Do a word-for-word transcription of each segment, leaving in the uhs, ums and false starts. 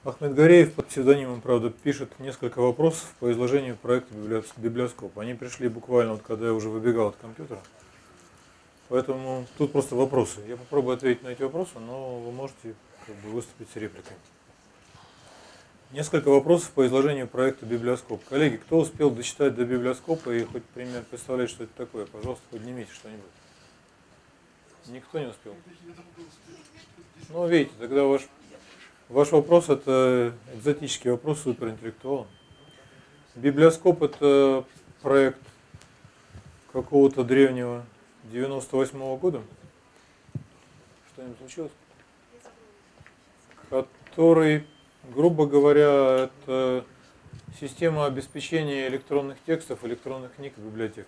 Ахмед Гореев под псевдонимом, правда, пишет несколько вопросов по изложению проекта библиоскоп. Они пришли буквально, вот, когда я уже выбегал от компьютера. Поэтому тут просто вопросы. Я попробую ответить на эти вопросы, но вы можете как бы выступить с репликой. Несколько вопросов по изложению проекта библиоскоп. Коллеги, кто успел дочитать до библиоскопа и хоть примерно представляет, что это такое, пожалуйста, поднимите что-нибудь. Никто не успел? Ну, видите, тогда ваш, ваш вопрос – это экзотический вопрос суперинтеллектуала. Библиоскоп – это проект какого-то древнего девяносто восьмого года. Что-нибудь случилось? Который, грубо говоря, это система обеспечения электронных текстов, электронных книг и библиотек.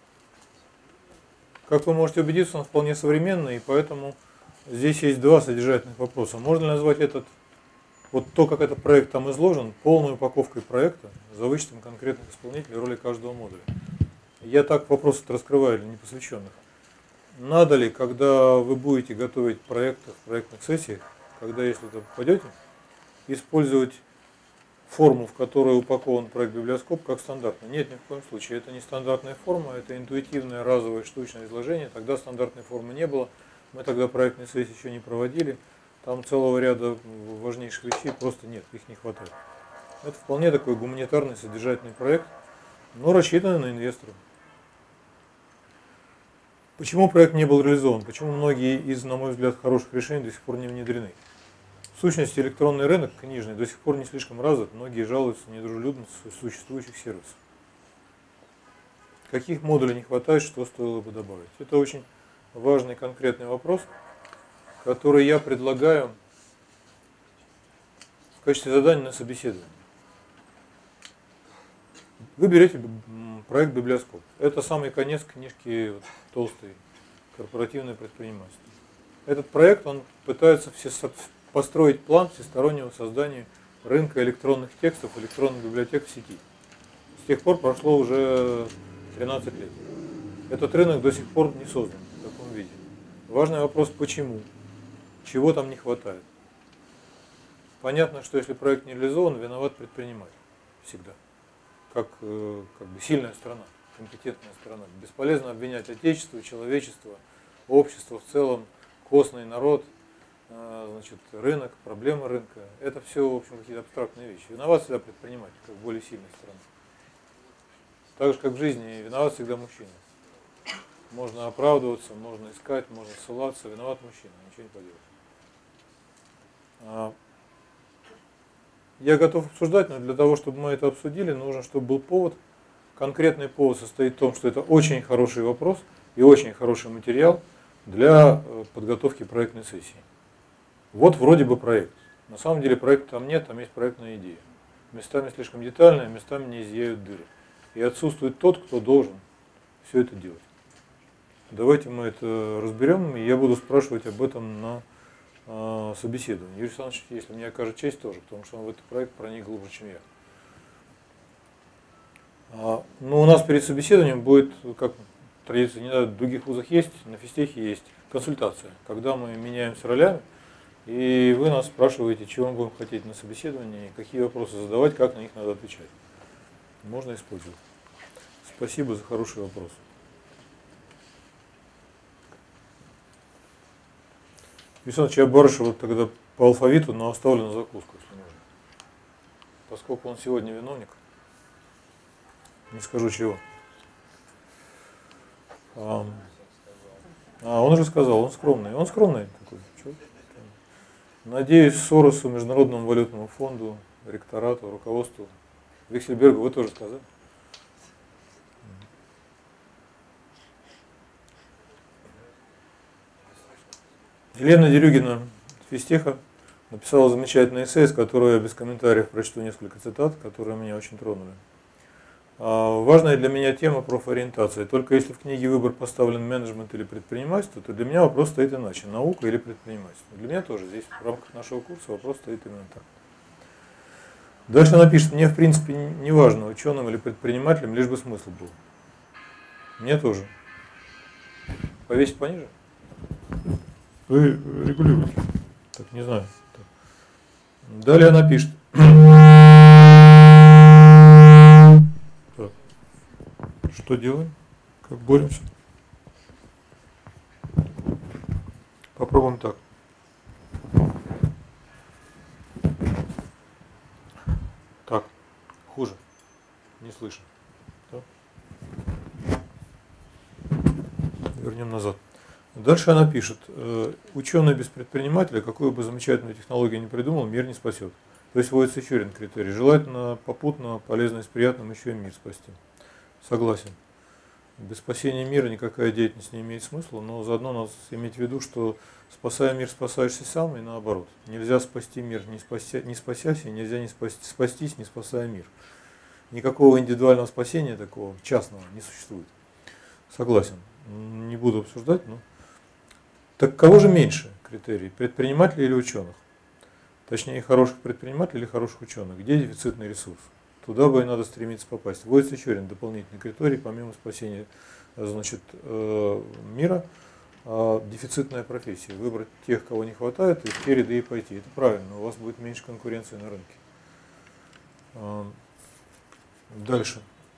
Как вы можете убедиться, он вполне современный, и поэтому здесь есть два содержательных вопроса. Можно ли назвать этот, вот то, как этот проект там изложен, полной упаковкой проекта, за вычетом конкретных исполнителей роли каждого модуля? Я так вопросы раскрываю для непосвященных. Надо ли, когда вы будете готовить проекты в проектных сессиях, когда, если это попадете, использовать форму, в которой упакован проект библиоскоп, как стандартно? Нет, ни в коем случае. Это не стандартная форма, это интуитивное, разовое, штучное изложение. Тогда стандартной формы не было. Мы тогда проектные сессии еще не проводили. Там целого ряда важнейших вещей просто нет, их не хватает. Это вполне такой гуманитарный, содержательный проект, но рассчитанный на инвесторов. Почему проект не был реализован? Почему многие из, на мой взгляд, хороших решений до сих пор не внедрены? В сущности, электронный рынок книжный до сих пор не слишком развит, многие жалуются на недружелюбность существующих сервисов. Каких модулей не хватает, что стоило бы добавить? Это очень важный конкретный вопрос, который я предлагаю в качестве задания на собеседование. Вы берете проект библиоскоп. Это самый конец книжки вот, толстой «Корпоративное предпринимательство». Этот проект, он пытается все построить план всестороннего создания рынка электронных текстов, электронных библиотек в сети. С тех пор прошло уже тринадцать лет. Этот рынок до сих пор не создан в таком виде. Важный вопрос, почему? Чего там не хватает? Понятно, что если проект не реализован, виноват предприниматель. Всегда. Как, как бы сильная страна, компетентная страна. Бесполезно обвинять отечество, человечество, общество в целом, костный народ, значит, рынок, проблемы рынка. Это все, в общем, какие-то абстрактные вещи. Виноват всегда предприниматель, как более сильная страна. Так же, как в жизни, виноват всегда мужчина. Можно оправдываться, можно искать, можно ссылаться. Виноват мужчина, ничего не поделать. Я готов обсуждать, но для того, чтобы мы это обсудили, нужно, чтобы был повод. Конкретный повод состоит в том, что это очень хороший вопрос и очень хороший материал для подготовки проектной сессии. Вот вроде бы проект. На самом деле проекта там нет, там есть проектная идея. Местами слишком детальная, местами не изъяют дыры. И отсутствует тот, кто должен все это делать. Давайте мы это разберем, и я буду спрашивать об этом на э, собеседовании. Юрий Александрович, если мне окажет честь, тоже, потому что он в этот проект проник глубже, чем я. А, ну, у нас перед собеседованием будет, как традиция, не знаю, в других вузах есть, на физтехе есть консультация, когда мы меняемся ролями, и вы нас спрашиваете, чего мы будем хотеть на собеседовании, какие вопросы задавать, как на них надо отвечать. Можно использовать. Спасибо за хороший вопрос. Александр, я Барышева тогда по алфавиту, но оставлю на закуску, если нужно. Поскольку он сегодня виновник, не скажу чего. А, а он же сказал, он скромный. Он скромный такой. Чего? Надеюсь, Соросу, Международному валютному фонду, ректорату, руководству, Виксельбергу вы тоже сказали? Елена Дерюгина, физтеха, написала замечательный эссе, из которого я без комментариев прочту несколько цитат, которые меня очень тронули. Важная для меня тема профориентация. Только если в книге выбор поставлен менеджмент или предпринимательство, то для меня вопрос стоит иначе. Наука или предпринимательство. Для меня тоже здесь в рамках нашего курса вопрос стоит именно так. Дальше она пишет, мне в принципе не важно, ученым или предпринимателем, лишь бы смысл был. Мне тоже. Повесить пониже? Вы регулируете. Так, не знаю. Так. Далее она пишет. Так. Что делаем? Как боремся? Попробуем так. Так, хуже. Не слышно. Так. Вернем назад. Дальше она пишет. Ученый без предпринимателя, какую бы замечательную технологию ни придумал, мир не спасет. То есть вводится еще один критерий. Желательно попутно, полезно и с приятным еще и мир спасти. Согласен. Без спасения мира никакая деятельность не имеет смысла, но заодно надо иметь в виду, что спасая мир, спасаешься сам, и наоборот. Нельзя спасти мир, не, спася, не спасясь, и нельзя не спасти, спастись, не спасая мир. Никакого индивидуального спасения такого, частного, не существует. Согласен. Не буду обсуждать, но... Так кого же меньше критерий? Предпринимателей или ученых? Точнее, хороших предпринимателей или хороших ученых? Где дефицитный ресурс? Туда бы и надо стремиться попасть. Вводится еще один дополнительный критерий, помимо спасения, значит, мира, дефицитная профессия. Выбрать тех, кого не хватает, и в те ряды и пойти. Это правильно, у вас будет меньше конкуренции на рынке. Дальше.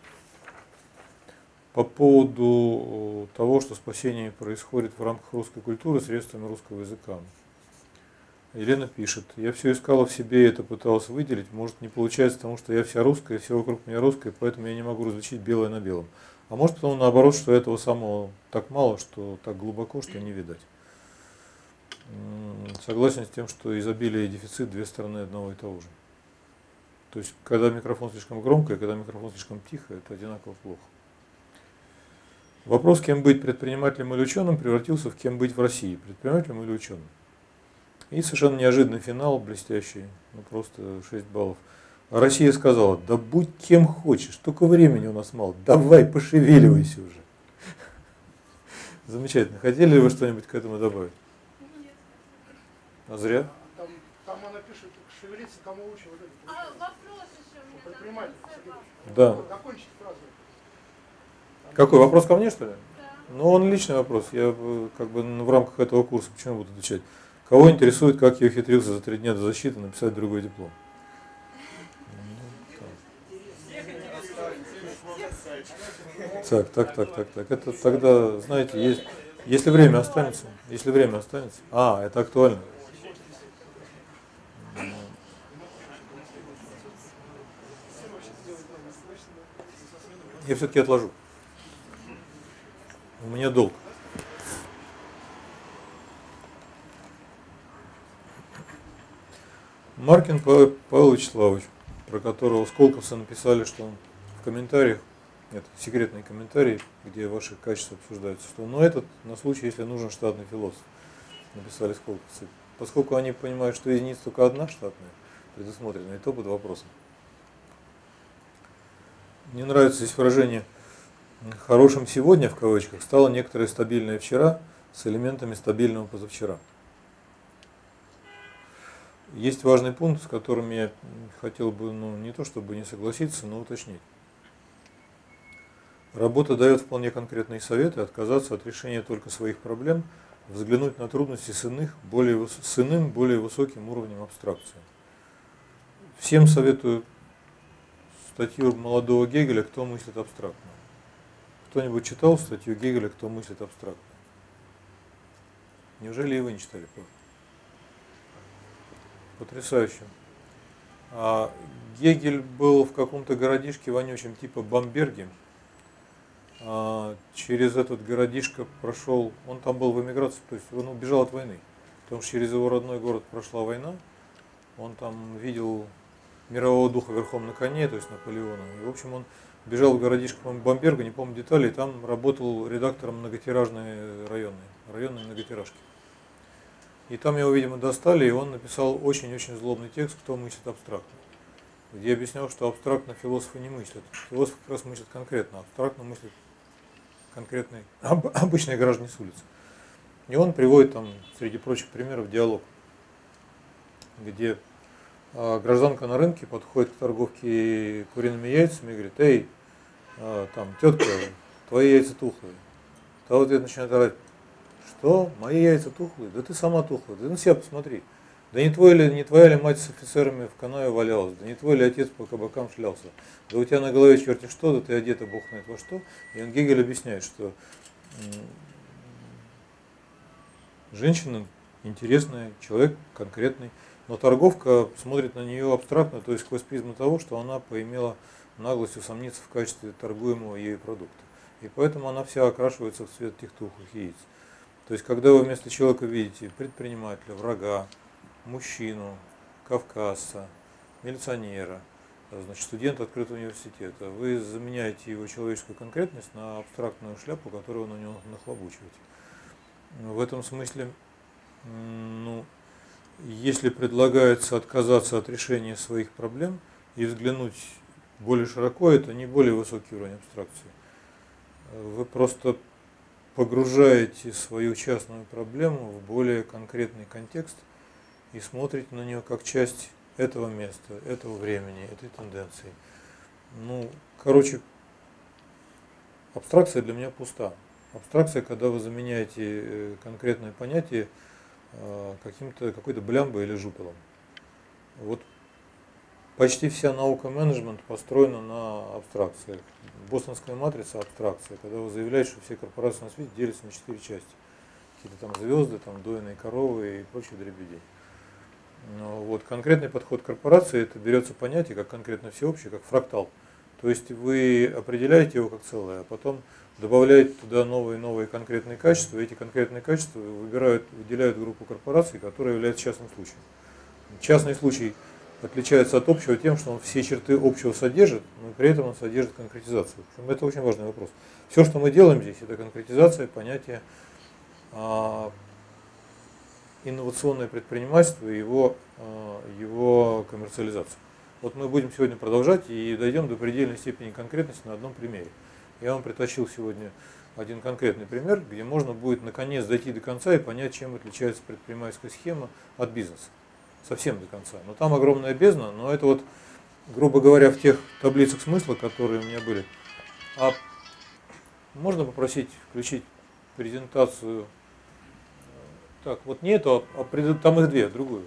По поводу того, что спасение происходит в рамках русской культуры средствами русского языка. Елена пишет, я все искала в себе и это пыталась выделить, может не получается, потому что я вся русская, все вокруг меня русское, поэтому я не могу различить белое на белом. А может потому наоборот, что этого самого так мало, что так глубоко, что не видать. Согласен с тем, что изобилие и дефицит две стороны одного и того же. То есть, когда микрофон слишком громко и когда микрофон слишком тихо, это одинаково плохо. Вопрос, кем быть, предпринимателем или ученым, превратился в кем быть в России, предпринимателем или ученым. И совершенно неожиданный финал, блестящий, ну просто шесть баллов. А Россия сказала, да будь кем хочешь, только времени у нас мало, давай пошевеливайся уже. Замечательно. Хотели ли вы что-нибудь к этому добавить? Нет. А зря? Там, там она пишет, шевелиться кому лучше. Вот это, а вопрос еще у меня. Предприниматель. Да. Закончить фразу. Какой, вопрос ко мне, что ли? Да. Ну, он личный вопрос. Я как бы в рамках этого курса почему буду отвечать? Кого интересует, как я ухитрился за три дня до защиты написать другой диплом? Так, так, так, так, так. Это тогда, знаете, есть, если время останется, если время останется. А, это актуально. Я все-таки отложу. У меня долг. Маркин Павел, Павел Вячеславович, про которого сколковцы написали, что он в комментариях, это секретный комментарий, где ваши качества обсуждаются, что но этот на случай, если нужен штатный философ, написали сколковцы. Поскольку они понимают, что единица только одна штатная, предусмотрена, и то под вопросом. Мне нравится здесь выражение «хорошим сегодня» в кавычках стало некоторое стабильное вчера с элементами стабильного позавчера. Есть важный пункт, с которым я хотел бы, ну, не то чтобы не согласиться, но уточнить. Работа дает вполне конкретные советы, отказаться от решения только своих проблем, взглянуть на трудности с, иных, более, с иным, более высоким уровнем абстракции. Всем советую статью молодого Гегеля «Кто мыслит абстрактно». Кто-нибудь читал статью Гегеля «Кто мыслит абстрактно»? Неужели и вы не читали? Потрясающе. А Гегель был в каком-то городишке вонючем типа Бамберге. А через этот городишко прошел, он там был в эмиграции, то есть он убежал от войны, потому что через его родной город прошла война. Он там видел мирового духа верхом на коне, то есть Наполеона. И, в общем, он бежал в городишко Бамберга, не помню деталей, там работал редактором многотиражной районной, районной многотиражки. И там его, видимо, достали, и он написал очень-очень злобный текст «Кто мыслит абстрактно», где объяснял, что абстрактно философы не мыслят. Философы как раз мыслят конкретно, абстрактно мыслят конкретные, обычные граждане с улицы. И он приводит там, среди прочих примеров, диалог, где а, гражданка на рынке подходит к торговке куриными яйцами и говорит: «Эй, а, там, тетка, твои яйца тухлые». Та вот это начинает орать: «Что? Мои яйца тухлые? Да ты сама тухлая, да на себя посмотри». Да не, твой ли, не твоя ли мать с офицерами в канаве валялась, да не твой ли отец по кабакам шлялся, да у тебя на голове черти что, да ты одета бог знает во что. И он Гегель объясняет, что женщина интересная, человек конкретный, но торговка смотрит на нее абстрактно, то есть сквозь призму того, что она поимела наглость усомниться в качестве торгуемого ею продукта. И поэтому она вся окрашивается в цвет тех тухлых яиц. То есть когда вы вместо человека видите предпринимателя, врага, мужчину, кавказца, милиционера, значит, студента открытого университета, вы заменяете его человеческую конкретность на абстрактную шляпу, которую вы на него нахлобучиваете. В этом смысле, ну, если предлагается отказаться от решения своих проблем и взглянуть более широко, это не более высокий уровень абстракции. Вы просто погружаете свою частную проблему в более конкретный контекст и смотрите на нее как часть этого места, этого времени, этой тенденции. Ну, короче, абстракция для меня пуста. Абстракция, когда вы заменяете конкретное понятие каким-то, какой-то блямбой или жупелом. Вот почти вся наука менеджмент построена на абстракциях. Бостонская матрица абстракция, когда вы заявляете, что все корпорации на свете делятся на четыре части. Какие-то там звезды, там дойные коровы и прочие дребедень. Но вот конкретный подход корпорации, это берется понятие как конкретно всеобщее, как фрактал. То есть вы определяете его как целое, а потом добавляете туда новые и новые конкретные качества, и эти конкретные качества выбирают, выделяют группу корпораций, которая является частным случаем. Частный случай отличается от общего тем, что он все черты общего содержит, но при этом он содержит конкретизацию. Причем это очень важный вопрос. Все, что мы делаем здесь, это конкретизация понятия а, инновационное предпринимательство и его, а, его коммерциализацию. Вот мы будем сегодня продолжать и дойдем до предельной степени конкретности на одном примере. Я вам притащил сегодня один конкретный пример, где можно будет наконец дойти до конца и понять, чем отличается предпринимательская схема от бизнеса. Совсем до конца. Но там огромная бездна, но это вот, грубо говоря, в тех таблицах смысла, которые у меня были. А можно попросить включить презентацию? Так, вот не эту, а там их две, другую.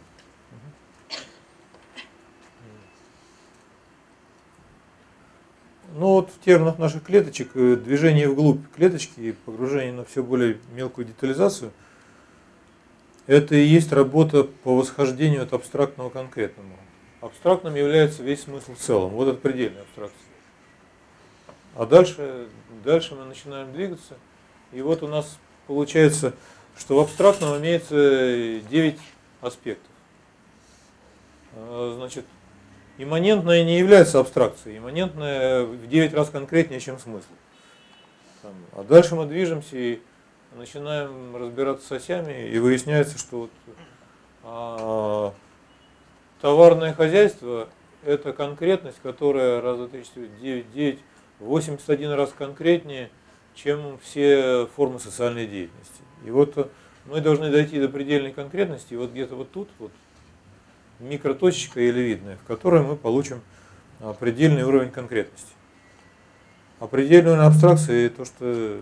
Ну вот в терминах наших клеточек движение вглубь клеточки и погружение на все более мелкую детализацию – это и есть работа по восхождению от абстрактного к конкретному. Абстрактным является весь смысл в целом. Вот это предельная абстракция. А дальше, дальше мы начинаем двигаться. И вот у нас получается, что в абстрактном имеется девять аспектов. Значит, имманентное не является абстракцией. Имманентное в девять раз конкретнее, чем смысл. А дальше мы движемся и начинаем разбираться с осями, и выясняется, что вот, а, товарное хозяйство – это конкретность, которая раз, два, три, четыре, девять, девять, восемьдесят один раз конкретнее, чем все формы социальной деятельности. И вот мы должны дойти до предельной конкретности, и вот где-то вот тут вот микроточечка елевидная, в которой мы получим предельный уровень конкретности. А предельный уровень абстракции – то, что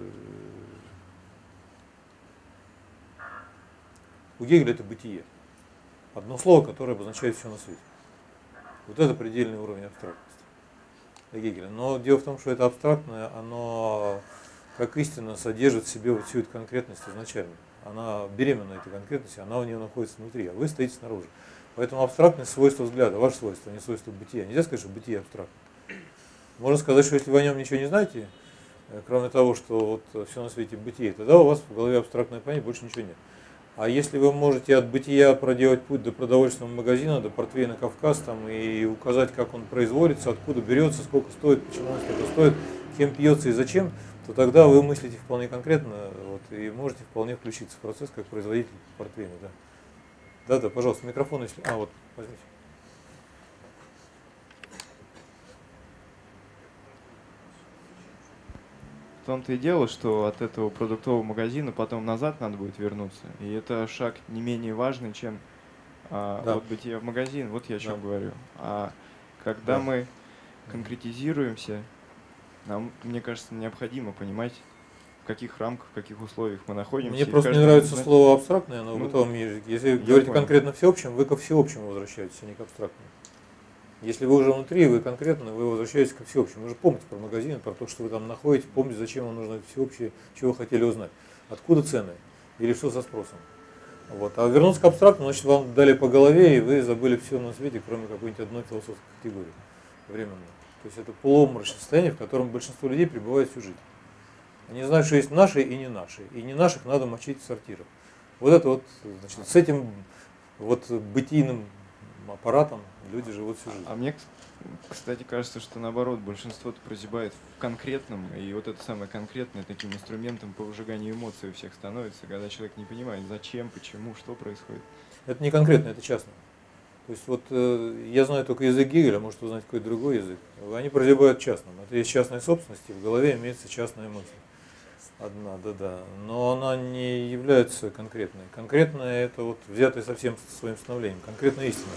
у Гегеля это бытие. Одно слово, которое обозначает все на свете. Вот это предельный уровень абстрактности для Гегеля. Но дело в том, что это абстрактное, оно как истина содержит в себе вот всю эту конкретность изначально. Она беременна этой конкретности, она у нее находится внутри, а вы стоите снаружи. Поэтому абстрактность свойство взгляда, ваше свойство, а не свойство бытия. Нельзя сказать, что бытие абстрактно. Можно сказать, что если вы о нем ничего не знаете, кроме того, что вот все на свете бытие, тогда у вас в голове абстрактное понятие, больше ничего нет. А если вы можете от бытия проделать путь до продовольственного магазина, до портвейна Кавказ, там, и указать, как он производится, откуда берется, сколько стоит, почему он столько стоит, кем пьется и зачем, то тогда вы мыслите вполне конкретно, вот, и можете вполне включиться в процесс как производитель портвейна. Да, да, да, пожалуйста, микрофон, если. А, вот, возьмите. В том-то и дело, что от этого продуктового магазина потом назад надо будет вернуться. И это шаг не менее важный, чем а, да. от бытия в магазин. Вот я о чем да. говорю. А когда да. мы конкретизируемся, нам, мне кажется, необходимо понимать, каких рамках, в каких условиях мы находимся. Мне и просто не каждый нравится знает- слово абстрактное, но в Ну, бытовом языке. Если я говорите понял. конкретно всеобщем, вы ко всеобщему возвращаетесь, а не к абстрактному. Если вы уже внутри, вы конкретно, вы возвращаетесь ко всеобщему. Вы же помните про магазин, про то, что вы там находите, помните, зачем вам нужно это всеобщее, чего вы хотели узнать. Откуда цены или что со спросом. Вот. А вернуться к абстрактному, значит, вам дали по голове, и вы забыли все на свете, кроме какой-нибудь одной философской категории временной. То есть это полуобморочное состояние, в котором большинство людей пребывает всю жизнь. Они знают, что есть наши и не наши. И не наших надо мочить в сортирах. Вот это вот, значит, с этим вот бытийным аппаратом люди живут всю жизнь. А мне, кстати, кажется, что наоборот, большинство-то прозябает в конкретном, и вот это самое конкретное таким инструментом по выжиганию эмоций у всех становится, когда человек не понимает, зачем, почему, что происходит. Это не конкретно, это частно. То есть вот э, я знаю только язык Гегеля, может узнать какой-то другой язык. Они прозябают частным. Это есть частная собственность, и в голове имеется частная мысль. Одна, да-да. Но она не является конкретной. Конкретная это вот взятое совсем своим становлением. Конкретная истина.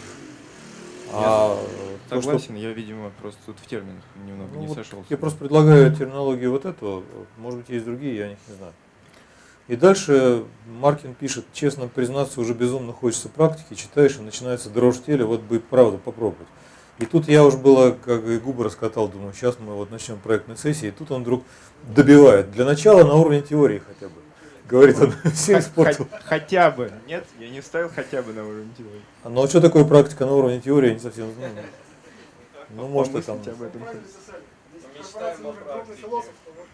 А то, что- Согласен, я, видимо, просто тут в терминах немного Ну не вот сошелся. я просто предлагаю терминологию вот этого. Может быть, есть другие, я о них не знаю. И дальше Маркин пишет: честно признаться, уже безумно хочется практики, читаешь, и начинается дрожь в теле, вот бы правда попробовать. И тут я уж было, как и губы раскатал, думаю, сейчас мы вот начнем проектной сессии, и тут он вдруг добивает. Для начала на уровне теории хотя бы. Говорит он, всех испортил. Хо- Хотя бы. Нет, я не вставил хотя бы на уровень теории. Ну а что такое практика на уровне теории, я не совсем знаю. Ну, может, и там. Помыслить об этом. Правильно записали. Если корпорация нужен крупный философ, то вот.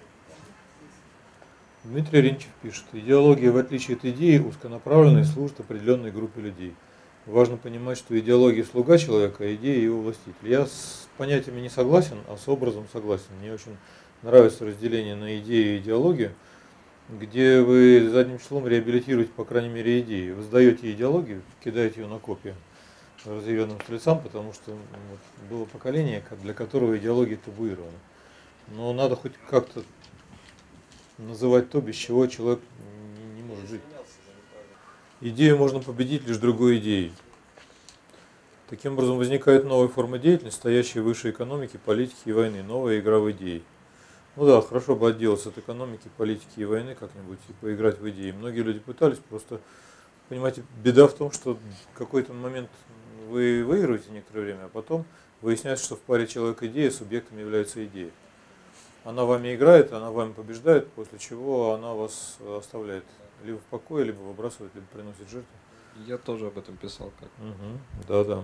Дмитрий Ринчев пишет: идеология, в отличие от идеи, узконаправленной, служит определенной группе людей. Важно понимать, что идеология слуга человека, а идея его властитель. Я с понятиями не согласен, а с образом согласен. Мне очень нравится разделение на идею и идеологию, где вы задним числом реабилитируете, по крайней мере, идеи. Вы сдаете идеологию, кидаете ее на копию разъяренным стрельцам, потому что ну, вот, было поколение, для которого идеология табуирована. Но надо хоть как-то называть то, без чего человек не, не может жить. Идею можно победить лишь другой идеей. Таким образом возникает новая форма деятельности, стоящая выше экономики, политики и войны, новая игра в идеи. Ну да, хорошо бы отделаться от экономики, политики и войны как-нибудь и поиграть в идеи. Многие люди пытались, просто, понимаете, беда в том, что в какой-то момент вы выигрываете некоторое время, а потом выясняется, что в паре человек идея, субъектом является идея. Она вами играет, она вами побеждает, после чего она вас оставляет либо в покое, либо выбрасывает, либо приносит жертву. Я тоже об этом писал как. Угу, да-да.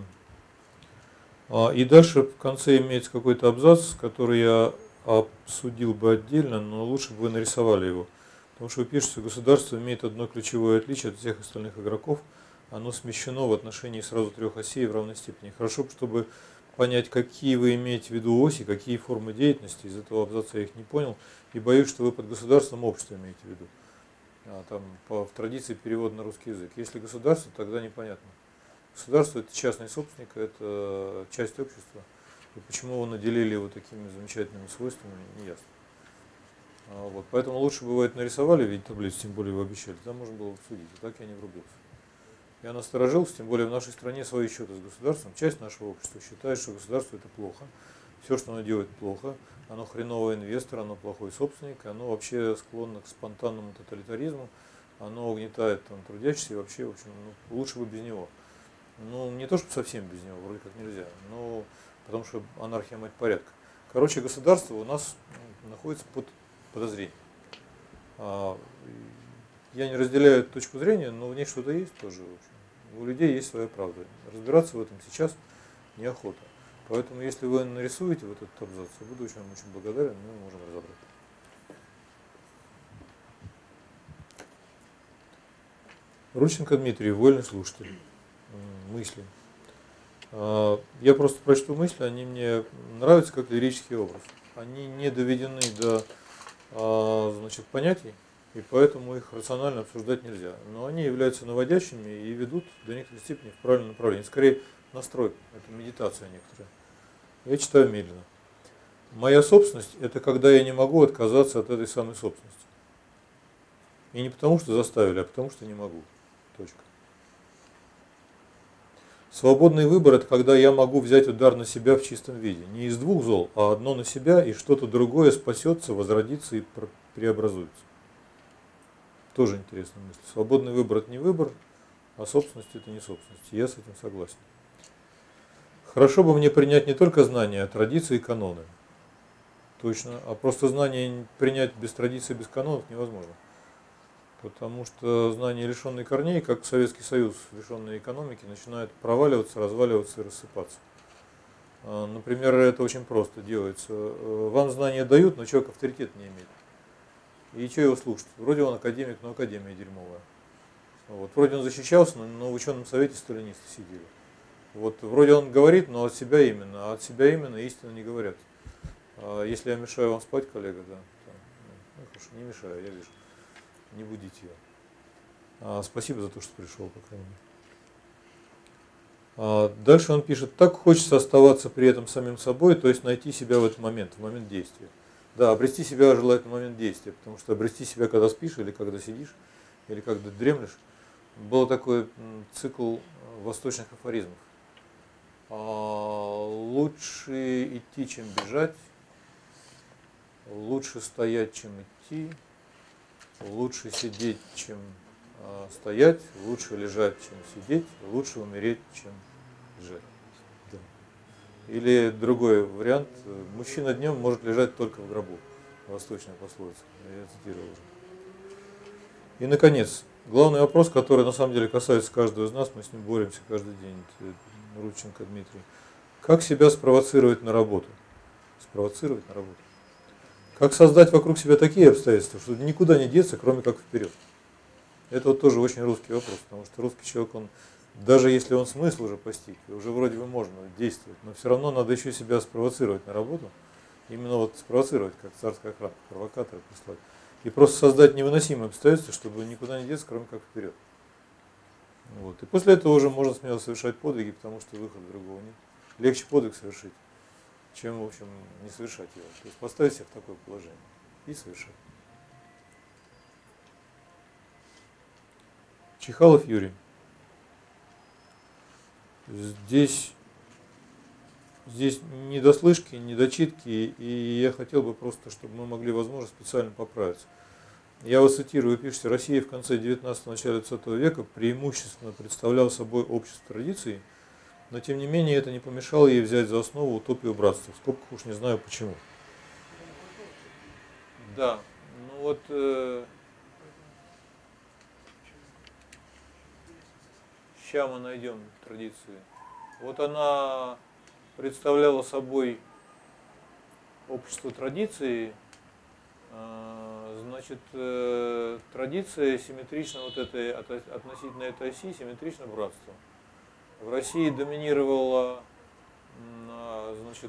А, и дальше в конце имеется какой-то абзац, который я обсудил бы отдельно, но лучше бы вы нарисовали его. Потому что вы пишете, что государство имеет одно ключевое отличие от всех остальных игроков. Оно смещено в отношении сразу трех осей в равной степени. Хорошо, чтобы понять, какие вы имеете в виду оси, какие формы деятельности. Из этого абзаца я их не понял. И боюсь, что вы под государством общество имеете в виду. А, там по, в традиции перевод на русский язык. Если государство, тогда непонятно. Государство – это частный собственник, это часть общества. И почему его наделили вот такими замечательными свойствами, не ясно. А, вот, поэтому лучше бывает нарисовали в виде таблиц, тем более вы обещали, там можно было обсудить. А так я не врубился. Я насторожился, тем более в нашей стране свои счеты с государством. Часть нашего общества считает, что государство – это плохо. Все, что оно делает, плохо. Оно хреновый инвестор, оно плохой собственник, оно вообще склонно к спонтанному тоталитаризму, оно угнетает там, трудящихся и вообще, в общем, ну, лучше бы без него. Ну, не то, чтобы совсем без него, вроде как нельзя, но потому что анархия мать порядка. Короче, государство у нас ну, находится под подозрением. А, я не разделяю эту точку зрения, но в ней что-то есть тоже. В общем. У людей есть своя правда. Разбираться в этом сейчас неохота. Поэтому, если вы нарисуете вот этот абзац, я буду очень, очень благодарен, мы можем разобрать. Рученко Дмитрий, вольный слушатель. Мысли. Я просто прочту мысли, они мне нравятся как лирический образ. Они не доведены до значит, понятий, и поэтому их рационально обсуждать нельзя. Но они являются наводящими и ведут до некоторой степени в правильном направлении. Скорее, настрой, это медитация некоторая. Я читаю медленно. Моя собственность – это когда я не могу отказаться от этой самой собственности. И не потому, что заставили, а потому, что не могу. Точка. Свободный выбор – это когда я могу взять удар на себя в чистом виде. Не из двух зол, а одно на себя, и что-то другое спасется, возродится и преобразуется. Тоже интересная мысль. Свободный выбор – это не выбор, а собственность – это не собственность. Я с этим согласен. Хорошо бы мне принять не только знания, а традиции и каноны. Точно. А просто знания принять без традиций, без канонов невозможно. Потому что знания, лишенные корней, как Советский Союз, лишенные экономики, начинают проваливаться, разваливаться и рассыпаться. Например, это очень просто делается. Вам знания дают, но человек авторитет не имеет. И что его слушать? Вроде он академик, но академия дерьмовая. Вот. Вроде он защищался, но в ученом совете сталинисты сидели. Вот. Вроде он говорит, но от себя именно. А от себя именно истинно не говорят. А если я мешаю вам спать, коллега, да, то, ну, хорошо, не мешаю, я вижу. Не будите ее. А, спасибо за то, что пришел, по крайней мере. А дальше он пишет: так хочется оставаться при этом самим собой, то есть найти себя в этот момент, в момент действия. Да, обрести себя желательно в момент действия, потому что обрести себя, когда спишь, или когда сидишь, или когда дремлешь. Был такой цикл восточных афоризмов. А, лучше идти, чем бежать, лучше стоять, чем идти, лучше сидеть, чем а, стоять, лучше лежать, чем сидеть, лучше умереть, чем лежать. Да. Или другой вариант: мужчина днем может лежать только в гробу. Восточная пословица. Я цитировал уже. И, наконец, главный вопрос, который на самом деле касается каждого из нас, мы с ним боремся каждый день. Это Рудченко Дмитрий. Как себя спровоцировать на работу? Спровоцировать на работу. Как создать вокруг себя такие обстоятельства, что никуда не деться, кроме как вперед? Это вот тоже очень русский вопрос, потому что русский человек, он, даже если он смысл уже постиг, уже вроде бы можно действовать, но все равно надо еще себя спровоцировать на работу, именно вот спровоцировать, как царская охрана, провокатора прислать, и просто создать невыносимые обстоятельства, чтобы никуда не деться, кроме как вперед. Вот. И после этого уже можно смело совершать подвиги, потому что выхода другого нет. Легче подвиг совершить, чем, в общем, не совершать его. То есть поставить себя в такое положение и совершать. Чехалов Юрий. Здесь, здесь недослышки, недочитки, и я хотел бы просто, чтобы мы могли, возможно, специально поправиться. Я вас цитирую, вы пишете: Россия в конце девятнадцатого, начале двадцатого века преимущественно представляла собой общество традиций, но тем не менее это не помешало ей взять за основу утопию братства. В скобках уж не знаю почему. Да, ну вот... Э, сейчас мы найдем традиции. Вот она представляла собой общество традиций. Значит, традиция симметрична вот этой, относительно этой оси, симметрична братству. В России доминировала, значит,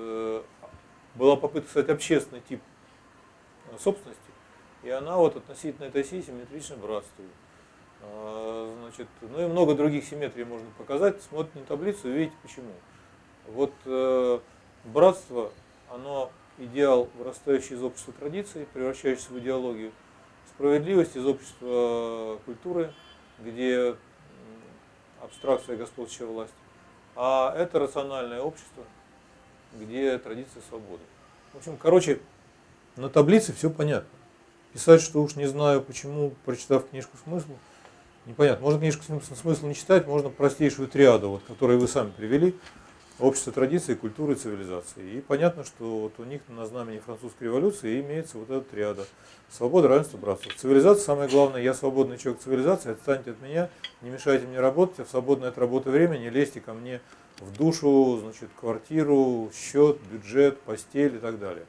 была попытка сказать общественный тип собственности, и она вот относительно этой оси симметрична братству. Значит, ну и много других симметрий можно показать. Смотрите на таблицу и видите почему. Вот э, братство, оно идеал, вырастающий из общества традиций, превращающийся в идеологию. Справедливость из общества культуры, где абстракция господствующая власть. А это рациональное общество, где традиция свободы. В общем, короче, на таблице все понятно. Писать, что уж не знаю почему, прочитав книжку смысл, непонятно. Можно книжку смысл не читать, можно простейшую триаду, вот, которую вы сами привели. Общество традиции, культуры и цивилизации. И понятно, что вот у них на знамени французской революции имеется вот эта триада. Свобода, равенство, братство. В цивилизации самое главное: я свободный человек цивилизации, отстаньте от меня, не мешайте мне работать, а в свободное от работы время не лезьте ко мне в душу, значит, квартиру, счет, бюджет, постель и так далее.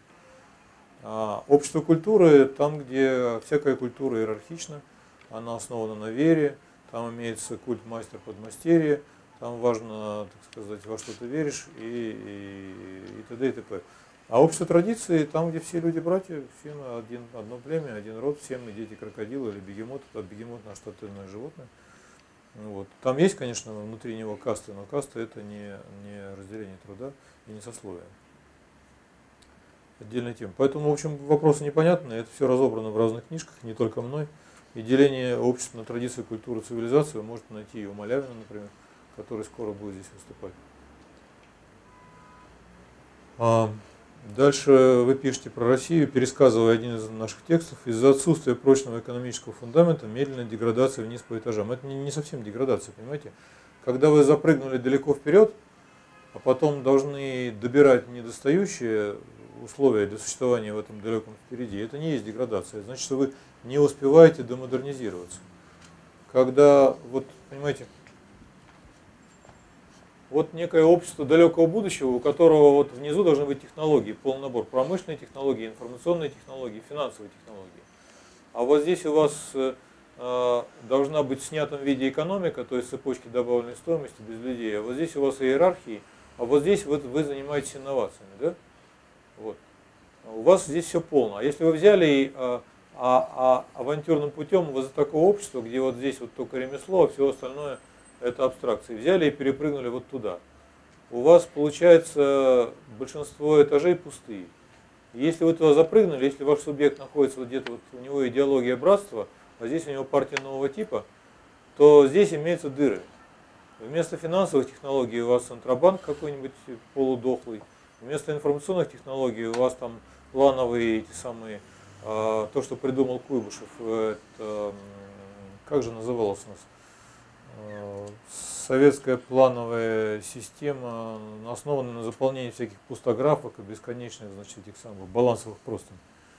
А общество культуры, там, где всякая культура иерархична, она основана на вере, там имеется культ мастер-подмастерье, там важно, так сказать, во что ты веришь и, и, и т.д. и т.п. А общество традиции, там, где все люди братья, все мы один, одно племя, один род, все мы дети крокодила или бегемота, от бегемота наше тотальное животное. Вот. Там есть, конечно, внутри него касты, но касты это не, не разделение труда и не сословие. Отдельная тема. Поэтому, в общем, вопросы непонятные, это все разобрано в разных книжках, не только мной. И деление общества на традицию, культуру, цивилизацию вы можете найти и у Малявина, например, который скоро будет здесь выступать. А, Дальше вы пишете про Россию, пересказывая один из наших текстов. Из-за отсутствия прочного экономического фундамента медленная деградация вниз по этажам. Это не, не совсем деградация, понимаете? Когда вы запрыгнули далеко вперед, а потом должны добирать недостающие условия для существования в этом далеком впереди, это не есть деградация. Значит, что вы не успеваете демодернизироваться. Когда, вот, понимаете, вот некое общество далекого будущего, у которого вот внизу должны быть технологии, полный набор, промышленные технологии, информационные технологии, финансовые технологии. А вот здесь у вас э, должна быть в снятом виде экономика, то есть цепочки добавленной стоимости без людей, а вот здесь у вас иерархии, а вот здесь вот вы занимаетесь инновациями, да? Вот. У вас здесь все полно. А если вы взяли и а, а, а авантюрным путем вот за такое общество, где вот здесь вот только ремесло, а все остальное это абстракции, взяли и перепрыгнули вот туда. У вас получается большинство этажей пустые. Если вы туда запрыгнули, если ваш субъект находится вот где-то, вот у него идеология братства, а здесь у него партия нового типа, то здесь имеются дыры. Вместо финансовых технологий у вас Центробанк какой-нибудь полудохлый, вместо информационных технологий у вас там плановые эти самые, э, то, что придумал Куйбышев, это, как же называлось у нас? Советская плановая система, основанная на заполнении всяких пустографок и бесконечных, значит, этих самых балансовых простыней.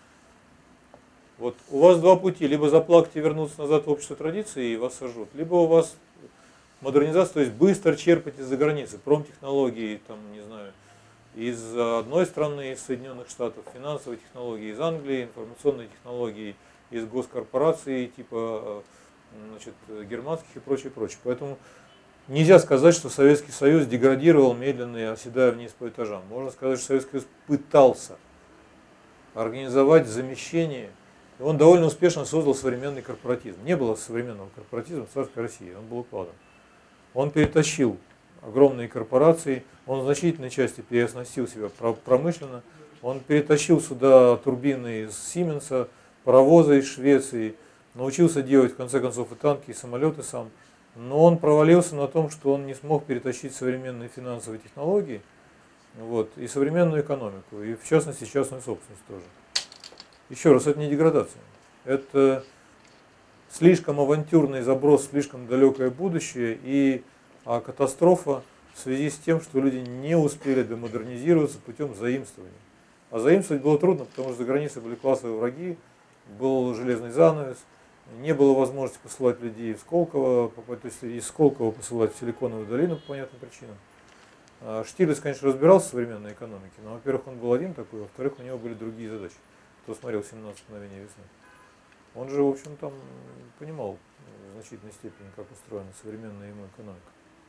Вот у вас два пути: либо заплакать и вернуться назад в общество традиции и вас сожжут, либо у вас модернизация, то есть быстро черпать из-за границы, промтехнологии, там, не знаю, из одной страны, из Соединенных Штатов, финансовые технологии из Англии, информационные технологии из госкорпораций типа, значит, германских и прочее, прочее. Поэтому нельзя сказать, что Советский Союз деградировал медленно и оседая вниз по этажам. Можно сказать, что Советский Союз пытался организовать замещение, и он довольно успешно создал современный корпоратизм. Не было современного корпоратизма в царской России, он был укладом. Он перетащил огромные корпорации, он в значительной части переоснастил себя промышленно, он перетащил сюда турбины из Сименса, паровозы из Швеции, научился делать в конце концов и танки, и самолеты сам, но он провалился на том, что он не смог перетащить современные финансовые технологии, вот, и современную экономику, и в частности частную собственность тоже. Еще раз, это не деградация, это слишком авантюрный заброс, слишком далекое будущее и а, катастрофа в связи с тем, что люди не успели демодернизироваться путем заимствования. А заимствовать было трудно, потому что за границей были классовые враги, был железный занавес, не было возможности посылать людей в Сколково, то есть из Сколково посылать в Силиконовую долину по понятным причинам. Штирлиц, конечно, разбирался в современной экономике, но, во-первых, он был один такой, во-вторых, у него были другие задачи. Кто смотрел «семнадцать мгновений весны». Он же, в общем, там понимал в значительной степени, как устроена современная ему экономика.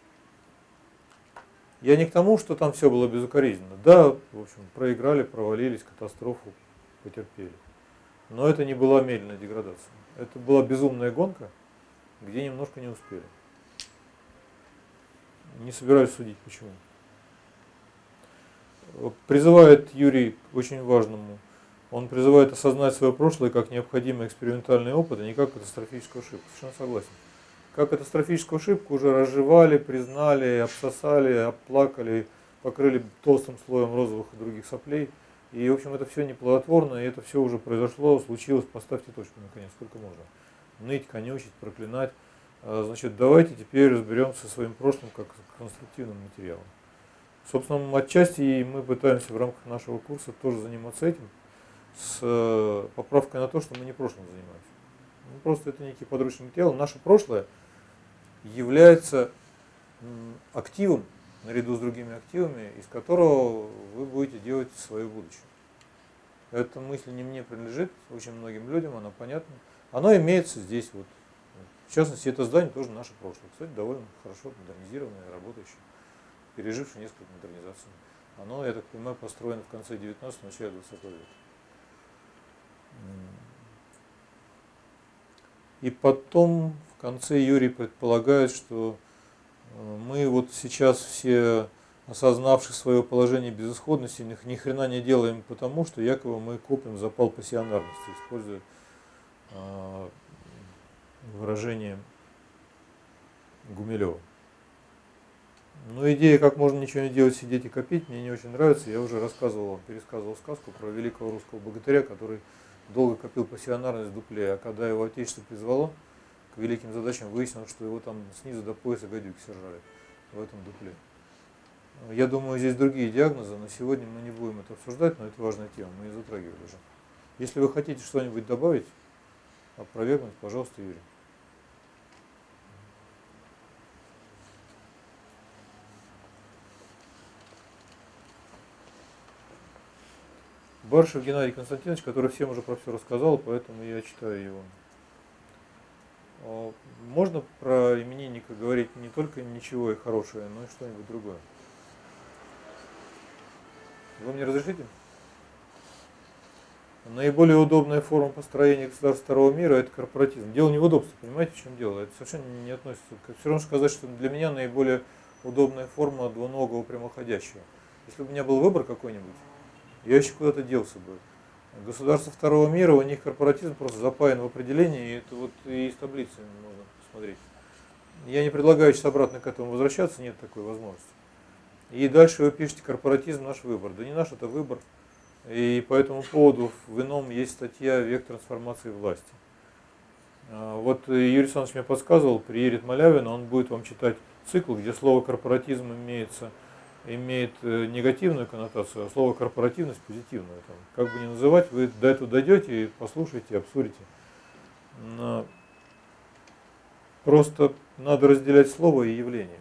Я не к тому, что там все было безукоризненно. Да, в общем, проиграли, провалились, катастрофу потерпели. Но это не была медленная деградация. Это была безумная гонка, где немножко не успели. Не собираюсь судить, почему. Призывает Юрий к очень важному. Он призывает осознать свое прошлое как необходимый экспериментальный опыт, а не как катастрофическую ошибку. Совершенно согласен. Как катастрофическую ошибку уже разжевали, признали, обсосали, оплакали, покрыли толстым слоем розовых и других соплей. И, в общем, это все неплодотворно, и это все уже произошло, случилось. Поставьте точку, наконец, сколько можно. Ныть, конючить, проклинать. Значит, давайте теперь разберемся со своим прошлым как конструктивным материалом. Собственно, отчасти мы пытаемся в рамках нашего курса тоже заниматься этим, с поправкой на то, что мы не прошлым занимаемся. Ну, просто это некий подручный материал. Наше прошлое является активом, наряду с другими активами, из которого вы будете делать свое будущее. Эта мысль не мне принадлежит, очень многим людям, она понятна. Оно имеется здесь. Вот. В частности, это здание тоже наше прошлое. Кстати, довольно хорошо модернизированное, работающее, пережившее несколько модернизаций. Оно, я так понимаю, построено в конце девятнадцатого, начале двадцатого века. И потом в конце Юрий предполагает, что мы вот сейчас все, осознавшие свое положение безысходности, ни хрена не делаем потому, что якобы мы копим запал пассионарности, используя э, выражение Гумилева. Но идея, как можно ничего не делать, сидеть и копить, мне не очень нравится. Я уже рассказывал вам, пересказывал сказку про великого русского богатыря, который долго копил пассионарность в дупле, а когда его отечество призвало к великим задачам, выяснилось, что его там снизу до пояса гадюки сожрали в этом дупле. Я думаю, здесь другие диагнозы, но сегодня мы не будем это обсуждать, но это важная тема, мы ее затрагивали уже. Если вы хотите что-нибудь добавить, опровергнуть, пожалуйста, Юрий. Барышев Геннадий Константинович, который всем уже про все рассказал, поэтому я читаю его. Можно про именинника говорить не только ничего и хорошее, но и что-нибудь другое? Вы мне разрешите? Наиболее удобная форма построения государств второго мира – это корпоратизм. Дело не в удобстве, понимаете, в чем дело? Это совершенно не относится. Все равно сказать, что для меня наиболее удобная форма двуногого прямоходящего. Если бы у меня был выбор какой-нибудь, я еще куда-то делся бы. Государства второго мира, у них корпоратизм просто запаян в определении, и это вот и из таблицы можно посмотреть. Я не предлагаю сейчас обратно к этому возвращаться, нет такой возможности. И дальше вы пишете: корпоратизм наш выбор. Да не наш, это выбор. И по этому поводу в ином есть статья «Вектор трансформации власти». Вот Юрий Александрович мне подсказывал, приедет Малявин, он будет вам читать цикл, где слово корпоратизм имеется, имеет негативную коннотацию, а слово корпоративность позитивную. Там, как бы ни называть, вы до этого дойдете, послушаете, обсудите. Но просто надо разделять слово и явление.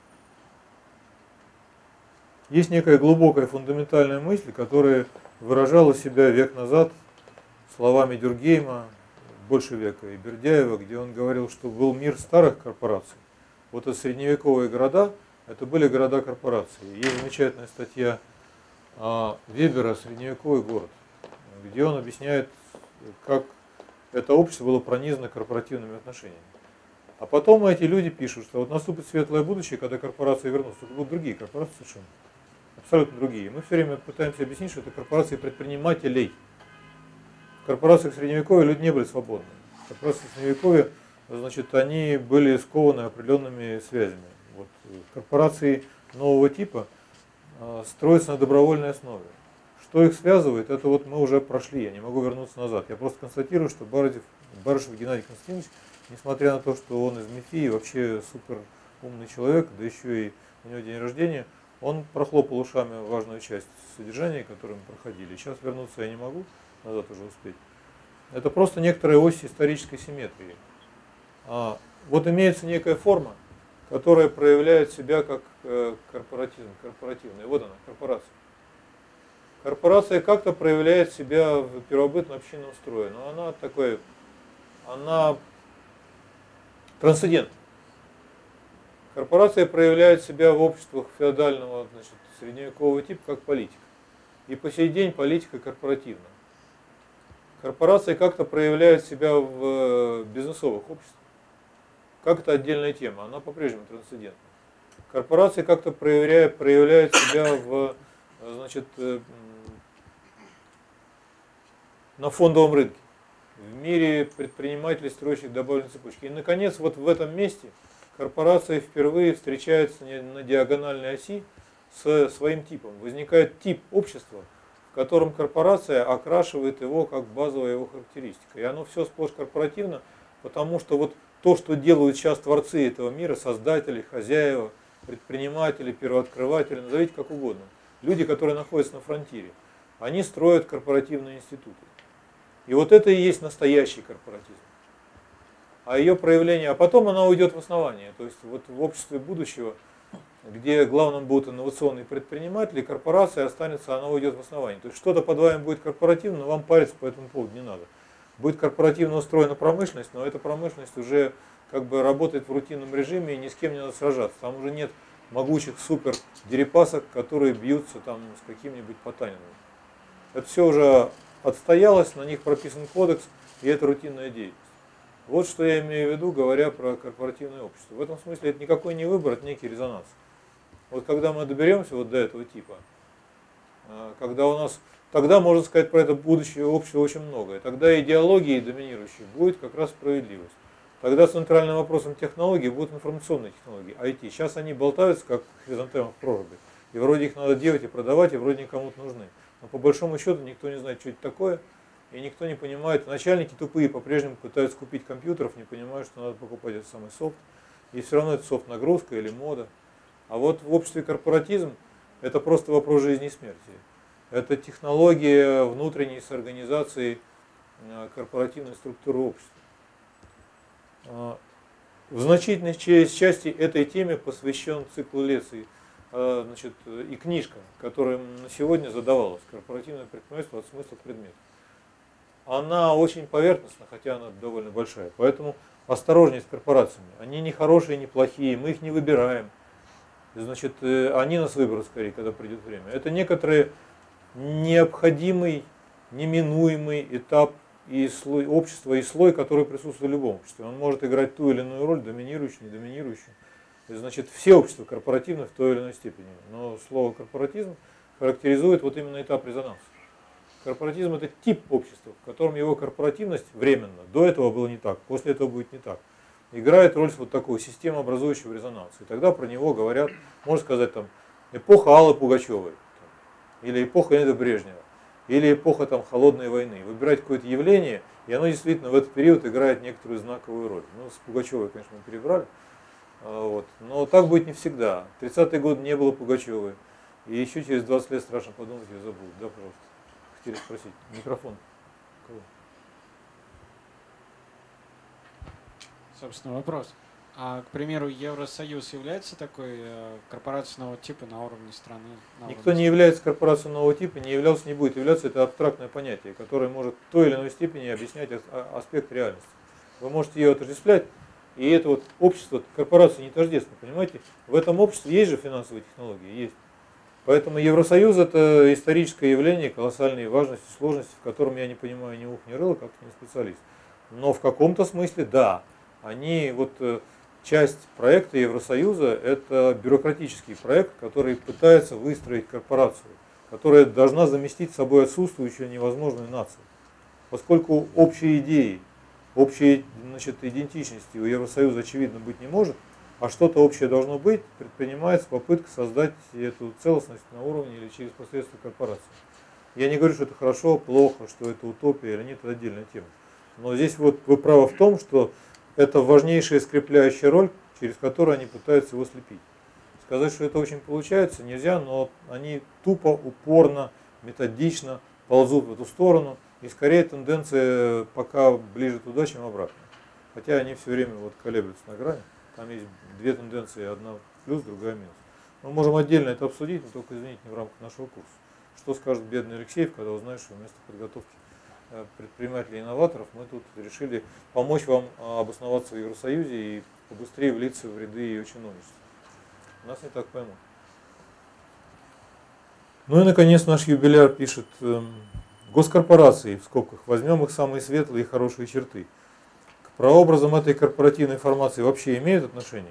Есть некая глубокая фундаментальная мысль, которая выражала себя век назад словами Дюркгейма, больше века, и Бердяева, где он говорил, что был мир старых корпораций. Вот это средневековые города, это были города-корпорации. Есть замечательная статья Вебера «Средневековый город», где он объясняет, как это общество было пронизано корпоративными отношениями. А потом эти люди пишут, что вот наступит светлое будущее, когда корпорации вернутся. Это будут другие корпорации совершенно. Абсолютно другие. Мы все время пытаемся объяснить, что это корпорации предпринимателей. В корпорациях Средневековья люди не были свободны. В корпорациях Средневековья, значит, они были скованы определенными связями. Вот. Корпорации нового типа э, строятся на добровольной основе. Что их связывает, это вот мы уже прошли, я не могу вернуться назад. Я просто констатирую, что Барышев, Барышев Геннадий Константинович, несмотря на то, что он из МИФИ, вообще супер умный человек, да еще и у него день рождения, он прохлопал ушами важную часть содержания, которую мы проходили. Сейчас вернуться я не могу, назад уже успеть. Это просто некоторая ось исторической симметрии. А, вот имеется некая форма, которая проявляет себя как э, корпоратизм, корпоративный. Вот она, корпорация. Корпорация как-то проявляет себя в первобытном общинном строе, но она такой, она трансцендентна. Корпорация проявляет себя в обществах феодального, значит, средневекового типа как политика. И по сей день политика корпоративна. Корпорация как-то проявляет себя в бизнесовых обществах. Как это отдельная тема, она по-прежнему трансцендентна. Корпорация как-то проявляет, проявляет себя в, значит, на фондовом рынке, в мире предпринимателей, строящих добавленные цепочки. И, наконец, вот в этом месте корпорация впервые встречается на диагональной оси с своим типом. Возникает тип общества, в котором корпорация окрашивает его как базовая его характеристика. И оно все сплошь корпоративно, потому что вот то, что делают сейчас творцы этого мира, создатели, хозяева, предприниматели, первооткрыватели, назовите как угодно, люди, которые находятся на фронтире, они строят корпоративные институты. И вот это и есть настоящий корпоратизм. А ее проявление, а потом она уйдет в основание. То есть вот в обществе будущего, где главным будут инновационные предприниматели, корпорация останется, она уйдет в основание. То есть что-то под вами будет корпоративно, но вам париться по этому поводу не надо. Будет корпоративно устроена промышленность, но эта промышленность уже как бы работает в рутинном режиме и ни с кем не надо сражаться. Там уже нет могучих супер дерипасок, которые бьются там с каким-нибудь Потаниным. Это все уже отстоялось, на них прописан кодекс, и это рутинная деятельность. Вот что я имею в виду, говоря про корпоративное общество. В этом смысле это никакой не выбор, это некий резонанс. Вот когда мы доберемся вот до этого типа, когда у нас, тогда можно сказать про это будущее общество очень многое. Тогда идеологией доминирующей будет как раз справедливость. Тогда центральным вопросом технологий будут информационные технологии, ай ти. Сейчас они болтаются, как хризантемы в проруби. И вроде их надо делать и продавать, и вроде они кому-то нужны. Но по большому счету никто не знает, что это такое, и никто не понимает. Начальники тупые по-прежнему пытаются купить компьютеров, не понимают, что надо покупать этот самый софт. И все равно это софт-нагрузка или мода. А вот в обществе корпоратизм это просто вопрос жизни и смерти. Это технология внутренней сорганизации корпоративной структуры общества. В значительной части этой теме посвящен цикл лекций, значит, и книжка, которая на сегодня задавалась «Корпоративное предпринимательство от смысла к предмету». Она очень поверхностна, хотя она довольно большая. Поэтому осторожнее с корпорациями. Они не хорошие, не плохие, мы их не выбираем. Значит, они нас выберут скорее, когда придет время. Это некоторый необходимый, неминуемый этап и слой общества, и слой, который присутствует в любом обществе. Он может играть ту или иную роль, доминирующую, недоминирующую. И, значит, все общества корпоративны в той или иной степени. Но слово корпоратизм характеризует вот именно этап резонанса. Корпоратизм – это тип общества, в котором его корпоративность временно, до этого было не так, после этого будет не так, играет роль вот такой системообразующего резонанса. И тогда про него говорят, можно сказать, там, эпоха Аллы Пугачевой, там, или эпоха Леонида Брежнева, или эпоха там, холодной войны. Выбирать какое-то явление, и оно действительно в этот период играет некоторую знаковую роль. Ну, с Пугачевой, конечно, мы перебрали, вот. Но так будет не всегда. В тридцатые годы не было Пугачевой, и еще через двадцать лет страшно подумать, ее забудут. Да, пожалуйста. Хотели спросить. Микрофон. Кого? Собственно, вопрос. А, к примеру, Евросоюз является такой э, корпорацией нового типа на уровне страны? На Никто уровне не является корпорацией нового типа, не являлся, не будет являться. Это абстрактное понятие, которое может в той или иной степени объяснять аспект реальности. Вы можете ее отождествлять, и это вот общество, корпорация не тождественно, понимаете? В этом обществе есть же финансовые технологии, есть. Поэтому Евросоюз – это историческое явление колоссальной важности, сложности, в котором я не понимаю ни ух, ни рыла, как не специалист. Но в каком-то смысле, да, они, вот часть проекта Евросоюза – это бюрократический проект, который пытается выстроить корпорацию, которая должна заместить собой отсутствующую невозможную нацию. Поскольку общие идеи, общей, значит, идентичности у Евросоюза, очевидно, быть не может, а что-то общее должно быть, предпринимается попытка создать эту целостность на уровне или через посредство корпорации. Я не говорю, что это хорошо, плохо, что это утопия или нет, это отдельная тема. Но здесь вот вы правы в том, что это важнейшая скрепляющая роль, через которую они пытаются его слепить. Сказать, что это очень получается, нельзя, но они тупо, упорно, методично ползут в эту сторону, и скорее тенденция пока ближе туда, чем обратно. Хотя они все время вот колеблются на грани. Там есть две тенденции, одна плюс, другая минус. Мы можем отдельно это обсудить, но только, извините, не в рамках нашего курса. Что скажет бедный Алексеев, когда узнает, что вместо подготовки предпринимателей и инноваторов мы тут решили помочь вам обосноваться в Евросоюзе и побыстрее влиться в ряды ее чиновничества. Нас не так поймут. Ну и, наконец, наш юбиляр пишет: госкорпорации, в скобках, возьмем их самые светлые и хорошие черты. К прообразам этой корпоративной формации вообще имеют отношение?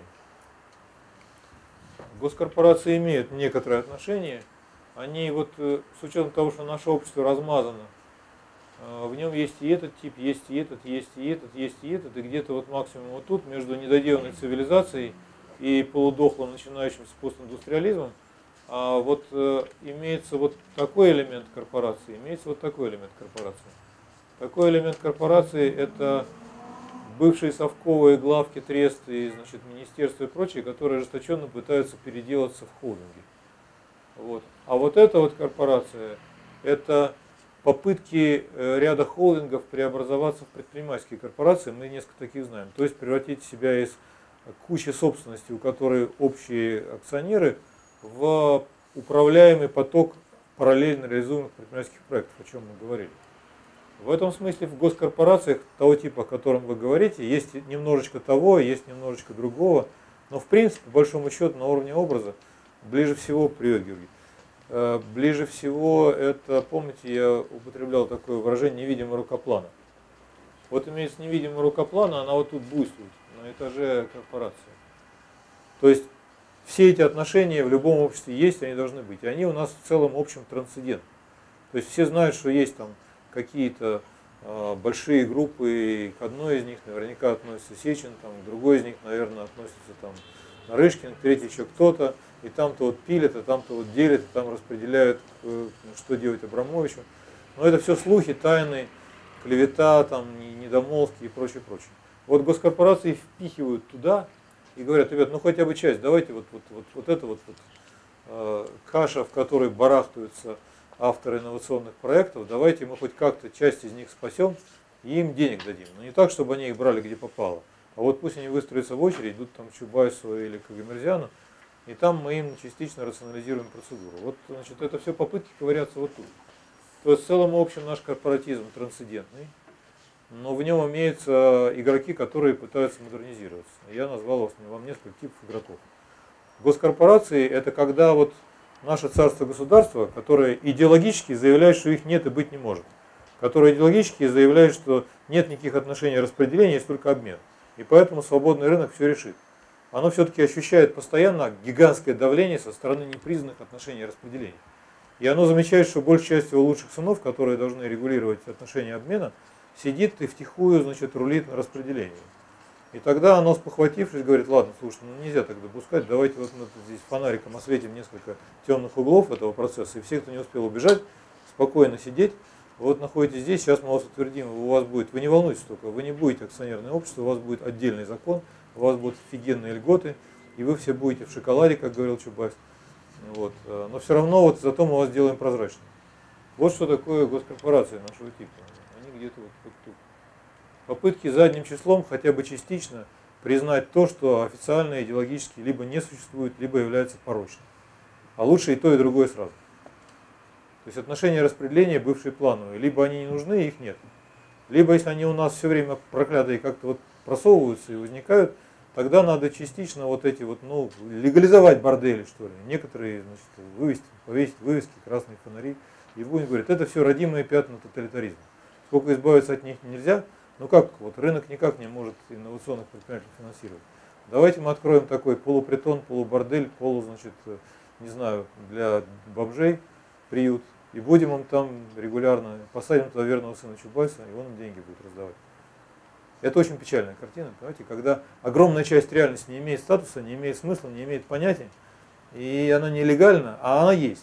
Госкорпорации имеют некоторое отношение. Они вот, с учетом того, что наше общество размазано, в нем есть и этот тип, есть и этот, есть и этот, есть и этот, и где-то вот максимум вот тут, между недоделанной цивилизацией и полудохлым начинающимся постиндустриализмом, а вот э, имеется вот такой элемент корпорации, имеется вот такой элемент корпорации. Такой элемент корпорации – это бывшие совковые главки, тресты, значит, министерства и прочие, которые ожесточенно пытаются переделаться в холдинги. Вот. А вот эта вот корпорация – это попытки ряда холдингов преобразоваться в предпринимательские корпорации, мы несколько таких знаем. То есть превратить себя из кучи собственности, у которой общие акционеры, в управляемый поток параллельно реализуемых предпринимательских проектов, о чем мы говорили. В этом смысле в госкорпорациях того типа, о котором вы говорите, есть немножечко того, есть немножечко другого, но в принципе, по большому счету, на уровне образа, ближе всего, привет, Георгий, ближе всего это, помните, я употреблял такое выражение невидимая рука плана. Вот имеется невидимая рука плана, она вот тут буйствует, на этаже корпорации. То есть все эти отношения в любом обществе есть, они должны быть. И они у нас в целом общем трансцендентны. То есть все знают, что есть там какие-то э, большие группы, к одной из них наверняка относится Сечин, там, к другой из них, наверное, относится там, Нарышкин, к третьей еще кто-то, и там-то вот пилят, а там-то вот делят, и там распределяют, э, что делать Абрамовичу. Но это все слухи, тайны, клевета, там, недомолвки и прочее, прочее. Вот госкорпорации впихивают туда и говорят: ребят, ну хотя бы часть, давайте вот, вот, вот, вот это вот, вот э, каша, в которой барахтаются авторы инновационных проектов, давайте мы хоть как-то часть из них спасем и им денег дадим. Но не так, чтобы они их брали где попало, а вот пусть они выстроятся в очередь, идут там к Чубайсу или к Гамерзяну, и там мы им частично рационализируем процедуру. Вот, значит, это все попытки ковыряться вот тут. То есть в целом и общем наш корпоратизм трансцендентный, но в нем имеются игроки, которые пытаются модернизироваться. Я назвал вас, вам несколько типов игроков. Госкорпорации — это когда вот наше царство-государство, которое идеологически заявляет, что их нет и быть не может, которое идеологически заявляет, что нет никаких отношений распределения, есть только обмен. И поэтому свободный рынок все решит. Оно все-таки ощущает постоянно гигантское давление со стороны непризнанных отношений распределения. И оно замечает, что большая часть его лучших сынов, которые должны регулировать отношения обмена, сидит и втихую, значит, рулит на распределении. И тогда оно, спохватившись, говорит: ладно, слушай, ну нельзя так допускать, давайте вот мы здесь фонариком осветим несколько темных углов этого процесса, и все, кто не успел убежать, спокойно сидеть. Вот находитесь здесь, сейчас мы вас утвердим, у вас будет, вы не волнуйтесь только, вы не будете акционерное общество, у вас будет отдельный закон, у вас будут офигенные льготы, и вы все будете в шоколаде, как говорил Чубайс. Вот. Но все равно вот зато мы вас делаем прозрачным. Вот что такое госкорпорации нашего типа. Они где-то вот, вот тут. Попытки задним числом хотя бы частично признать то, что официально идеологически либо не существует, либо является порочным. А лучше и то, и другое сразу. То есть отношения распределения бывшие плановые. Либо они не нужны, их нет. Либо если они у нас все время проклятые как-то вот просовываются и возникают, тогда надо частично вот эти вот, ну, легализовать бордели, что ли. Некоторые, значит, вывести, повесить вывески, красные фонари. И будем говорить, это все родимые пятна тоталитаризма. Сколько избавиться от них нельзя, ну как, вот рынок никак не может инновационных предприятий финансировать. Давайте мы откроем такой полупритон, полубордель, полу, значит, не знаю, для бомжей приют. И будем им там регулярно, посадим туда верного сына Чубайса, и он им деньги будет раздавать. Это очень печальная картина, понимаете, когда огромная часть реальности не имеет статуса, не имеет смысла, не имеет понятия, и она нелегальна, а она есть.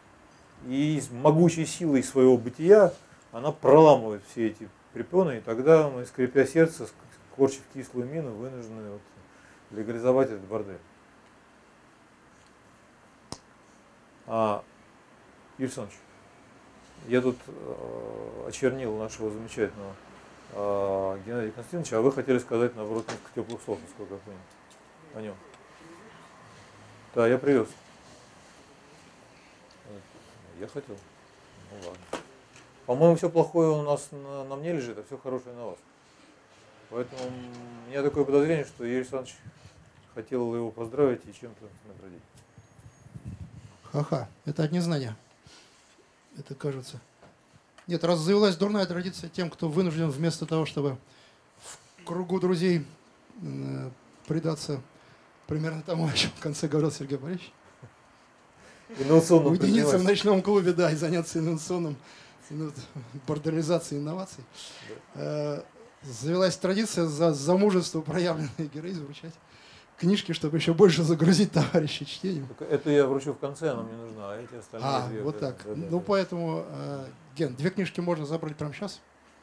И с могучей силой своего бытия она проламывает все эти препоны, и тогда мы, скрипя сердце, корчив кислую мину, вынуждены вот легализовать этот бордель. А, Юрий Александрович, я тут э, очернил нашего замечательного э, Геннадия Константиновича, а вы хотели сказать, наоборот, несколько теплых слов, насколько я понял, о нем. Да, я привез. Я хотел. Ну ладно. По-моему, все плохое у нас на, на мне лежит, а все хорошее на вас. Поэтому у меня такое подозрение, что Юрий Александрович хотел его поздравить и чем-то наградить. Ха-ха, это от незнания. Это кажется. Нет, раз завелась дурная традиция тем, кто вынужден вместо того, чтобы в кругу друзей э, предаться примерно тому, о чем в конце говорил Сергей Борисович. Уединиться в ночном клубе, да, и заняться инновационным, бордеризацией инноваций. Да. Э, завелась традиция за замужество проявленный героизм вручать книжки, чтобы еще больше загрузить товарищей чтением. Это я вручу в конце, она мне нужна, а эти остальные А, две. вот да, так. Да, да, ну, да. поэтому, э, Ген, две книжки можно забрать прямо сейчас?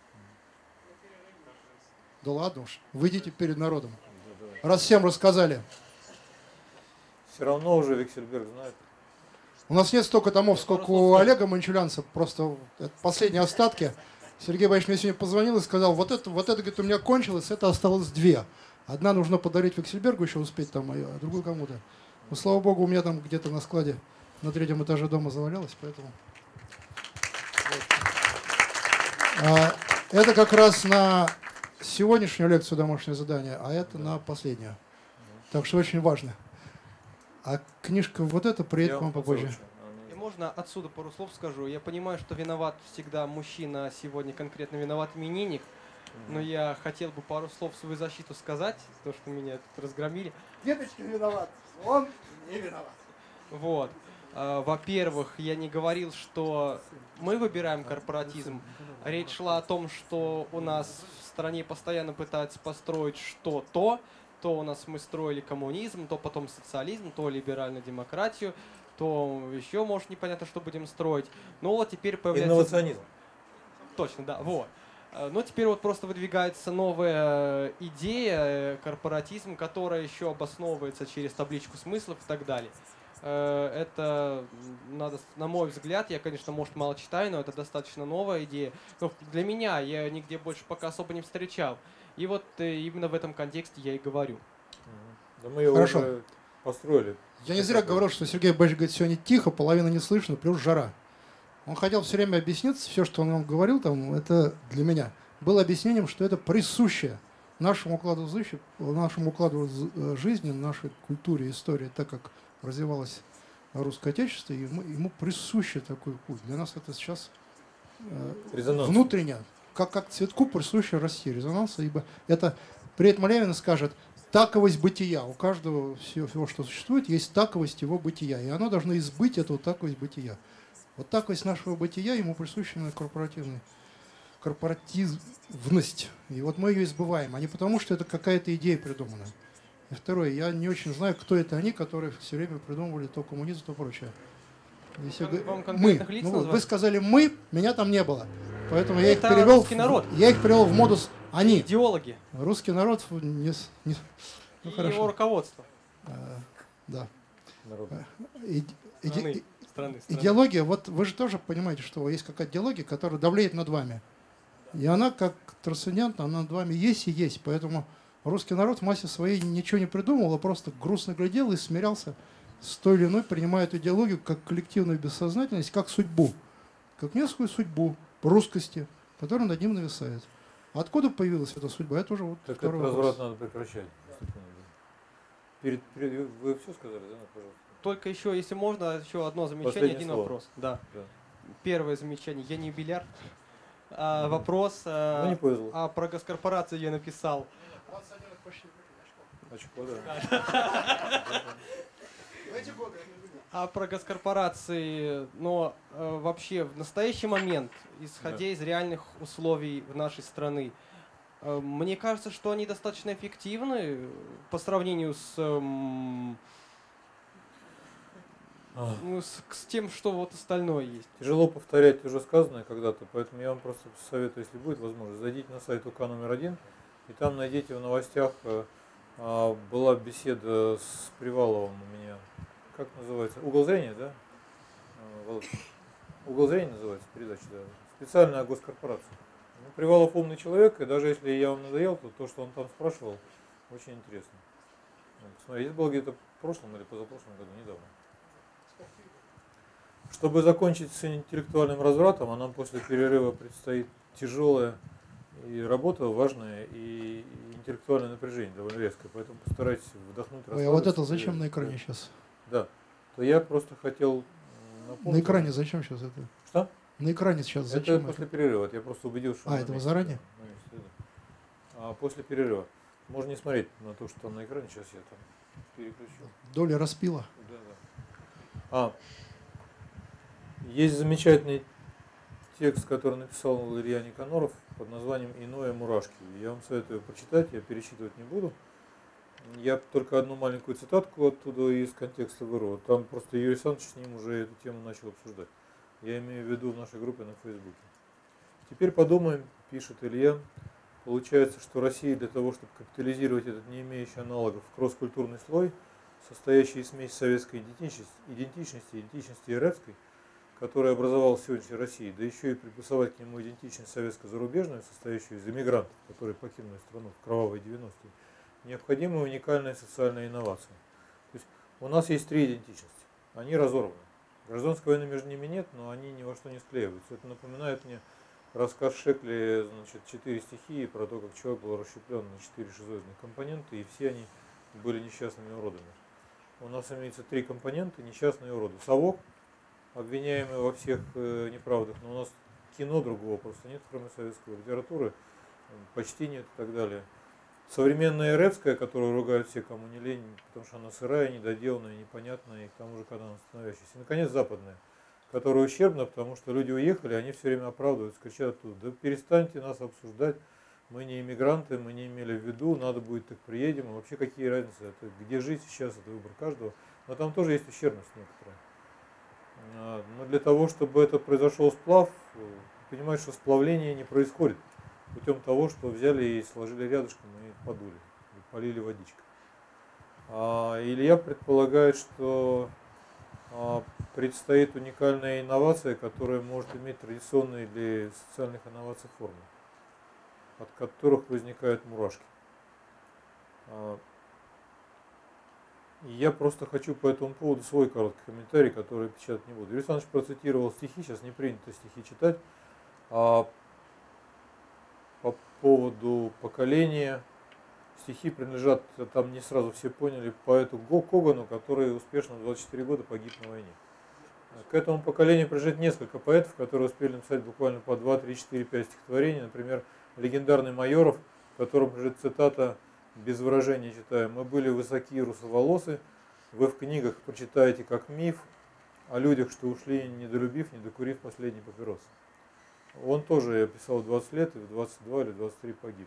Да ладно уж, выйдите перед народом. Да, да. Раз всем рассказали. Все равно уже Виксельберг знает. У нас нет столько томов, сколько у Олега Манчулянца, просто последние остатки. Сергей Борисович мне сегодня позвонил и сказал, вот это, вот это, говорит, у меня кончилось, это осталось две. Одна нужно подарить Виксельбергу, еще успеть там, а другую кому-то. Но, слава богу, у меня там где-то на складе на третьем этаже дома завалялось, поэтому... Вот. А, это как раз на сегодняшнюю лекцию домашнее задание, а это на последнюю. Так что очень важно. А книжка вот эта приедет к вам попозже. И можно отсюда пару слов скажу. Я понимаю, что виноват всегда мужчина, сегодня конкретно виноват именинник. Но я хотел бы пару слов в свою защиту сказать, то, что меня тут разгромили. Деточка виноват, он не виноват. Вот. Э, Во-первых, я не говорил, что мы выбираем корпоратизм. Речь шла о том, что у нас в стране постоянно пытаются построить что-то. То у нас мы строили коммунизм, то потом социализм, то либеральную демократию, то еще, может, непонятно, что будем строить. Но вот теперь появляется... Инновационизм. Точно, да, вот. Э, Но теперь вот просто выдвигается новая идея, э, корпоратизм, которая еще обосновывается через табличку смыслов и так далее. Э, Это, м, надо, с- на мой взгляд, я, конечно, может, мало читаю, но это достаточно новая идея. Но для меня я нигде больше пока особо не встречал. И вот э, именно в этом контексте я и говорю. Мгм. Да мы его Хорошо. уже построили. Я не зря говорил, что Сергей Борисович говорит, сегодня тихо, половина не слышно, плюс жара. Он хотел все время объясниться, все, что он вам говорил, там, это для меня было объяснением, что это присуще нашему укладу, зыщи- нашему укладу з- э, жизни, нашей культуре, истории, так как развивалось русское отечество, и ему, ему присуще такой путь. Для нас это сейчас э, Резонанс. внутренне, как, как цветку присуще России, резонанса, ибо это Привет Малявин скажет, таковость бытия. У каждого всего, всего, что существует, есть таковость его бытия, и оно должно избыть эту таковость бытия. Вот таковость нашего бытия ему присуща на корпоративной корпоративность. И вот мы ее избываем, а не потому, что это какая-то идея придумана. И второе, я не очень знаю, кто это они, которые все время придумывали то коммунизм, то прочее. Если Кон- г- вам мы, конкретных лиц ну, вы назвать? сказали мы, меня там не было. Поэтому я их Это перевел, русский в- народ. я их перевел в модус они. Идеологи Русский народ не, с- не- ну, и хорошо. его руководство А, да. Народ. Иде- иде- страны. страны, страны. Идеология, вот вы же тоже понимаете, что есть какая-то идеология, которая давлеет над вами. И она как трансцендентна, она над вами есть и есть. Поэтому русский народ в массе своей ничего не придумывал, а просто грустно глядел и смирялся с той или иной, принимая эту идеологию как коллективную бессознательность, как судьбу, как некую судьбу русскости, которая над ним нависает. Откуда появилась эта судьба? Это уже вот Так второй этот вопрос. разврат надо прекращать. Перед, перед- вы все сказали, да, пожалуйста? Только еще, если можно, еще одно замечание, Последнее один слово. вопрос. Да. Да. Первое замечание. Я не юбиляр. А, вопрос. а, Ну, не повезло. а про госкорпорацию я написал. Очко, да. А про госкорпорации, но э, вообще в настоящий момент, исходя Да. из реальных условий в нашей страны, э, мне кажется, что они достаточно эффективны по сравнению с, эм, А, ну, с, с тем, что вот остальное есть. Тяжело повторять уже сказанное когда-то, поэтому я вам просто советую, если будет возможность, зайдите на сайт УК номер один, и там найдите в новостях, э, а, была беседа с Приваловым у меня. Как называется? Угол зрения, да? А, Володь? Угол зрения называется передача, да. Специально о госкорпорации. Ну, Привалов умный человек, и даже если я вам надоел, то то, что он там спрашивал, очень интересно. Вот, Смотри, это было где-то в прошлом или позапрошлом году, недавно. Чтобы закончить с интеллектуальным развратом, а нам после перерыва предстоит тяжелая и работа важная, и интеллектуальное напряжение довольно резкое, поэтому постарайтесь вдохнуть, Ой, а вот это расслабиться. зачем на экране сейчас? Да, то я просто хотел м, На напомнить. экране зачем сейчас это? Что? На экране сейчас Это зачем после это? перерыва, это я просто убедился, что А, на это вы месте, заранее? да, на месте, да. А после перерыва. Можно не смотреть на то, что там на экране, сейчас я там переключу. Доля распила. Да, да. А, есть замечательный текст, который написал Илья Никаноров под названием «Иное мурашки». Я вам советую прочитать, я перечитывать не буду. Я только одну маленькую цитатку оттуда из контекста вырвал. Там просто Юрий Александрович с ним уже эту тему начал обсуждать. Я имею в виду в нашей группе на Фейсбуке. Теперь подумаем, пишет Илья. Получается, что Россия для того, чтобы капитализировать этот не имеющий аналогов кросс-культурный слой, состоящий из смеси советской идентичности, идентичности, идентичности РФской, которая образовалась в сегодняшней России, да еще и приплюсовать к нему идентичность советско-зарубежную, состоящую из иммигрантов, которые покинули страну в кровавые девяностые, необходима уникальная социальная инновация. То есть у нас есть три идентичности, они разорваны. Гражданской войны между ними нет, но они ни во что не склеиваются. Это напоминает мне рассказ Шекли, значит, «Четыре стихии», про то, как человек был расщеплен на четыре шизоидных компонента, и все они были несчастными уродами. У нас имеется три компонента, несчастные уроды. Совок, обвиняемый во всех э, неправдах, но у нас кино другого просто нет, кроме советской литературы, почти нет и так далее. современная РФская, которую ругают все, кому не лень, потому что она сырая, недоделанная, непонятная, и к тому же, когда она становящаяся. И, наконец, западная, которая ущербна, потому что люди уехали, они все время оправдываются, кричат оттуда: да перестаньте нас обсуждать, мы не иммигранты, мы не имели в виду, надо будет, так приедем, и вообще какие разницы, это где жить сейчас, это выбор каждого, но там тоже есть ущербность некоторая. Но для того, чтобы это произошел сплав, понимаете, что сплавление не происходит путем того, что взяли и сложили рядышком и подули, и полили водичкой. А Илья предполагает, что а, предстоит уникальная инновация, которая может иметь традиционные для социальных инноваций формы, от которых возникают мурашки. А, и я просто хочу по этому поводу свой короткий комментарий, который печатать не буду. Юрий Александрович процитировал стихи, сейчас не принято стихи читать. А по поводу поколения, стихи принадлежат, там не сразу все поняли, поэту Го Когану, который успешно в двадцать четыре года погиб на войне. К этому поколению принадлежит несколько поэтов, которые успели написать буквально по два, три, четыре, пять стихотворений. Например, легендарный Майоров, в котором лежит цитата, без выражения читаю: «Мы были высоки и русоволосы, вы в книгах прочитаете как миф о людях, что ушли, недолюбив, не докурив последний папирос». Он тоже писал в двадцать лет и в двадцать два или двадцать три погиб.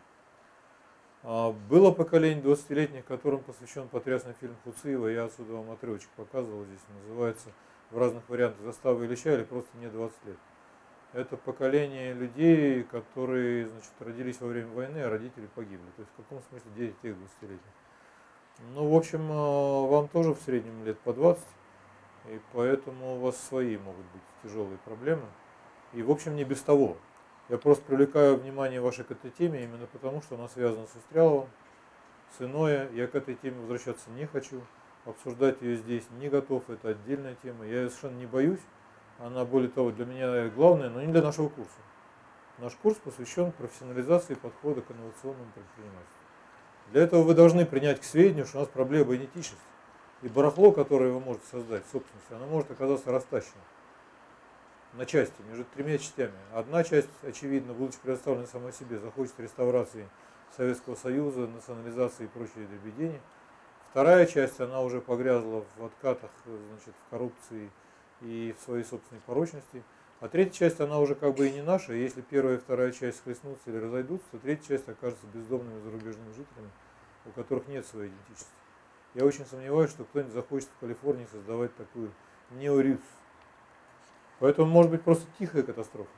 Было поколение двадцатилетних, которым посвящен потрясный фильм Хуциева, я отсюда вам отрывочек показывал, здесь называется в разных вариантах «Застава Ильича» или просто «Мне двадцать лет». Это поколение людей, которые, значит, родились во время войны, а родители погибли. То есть в каком смысле дети тех двадцатилетних. Ну, в общем, вам тоже в среднем лет по двадцать, и поэтому у вас свои могут быть тяжелые проблемы. И, в общем, не без того. Я просто привлекаю внимание ваше к этой теме именно потому, что она связана с Устряловым, с Иное. Я к этой теме возвращаться не хочу. Обсуждать ее здесь не готов, это отдельная тема. Я ее совершенно не боюсь. Она, более того, для меня главная, но не для нашего курса. Наш курс посвящен профессионализации подхода к инновационному предпринимательству. Для этого вы должны принять к сведению, что у нас проблема идентичности. И барахло, которое вы можете создать в собственности, оно может оказаться растащено на части, между тремя частями. Одна часть, очевидно, будучи предоставленной самой себе, захочет реставрации Советского Союза, национализации и прочие дребедения. Вторая часть, она уже погрязла в откатах, значит, в коррупции и в своей собственной порочности. А третья часть, она уже как бы и не наша. И если первая и вторая часть схлестнутся или разойдутся, то третья часть окажется бездомными зарубежными жителями, у которых нет своей идентичности. Я очень сомневаюсь, что кто-нибудь захочет в Калифорнии создавать такую неорис. Поэтому может быть просто тихая катастрофа.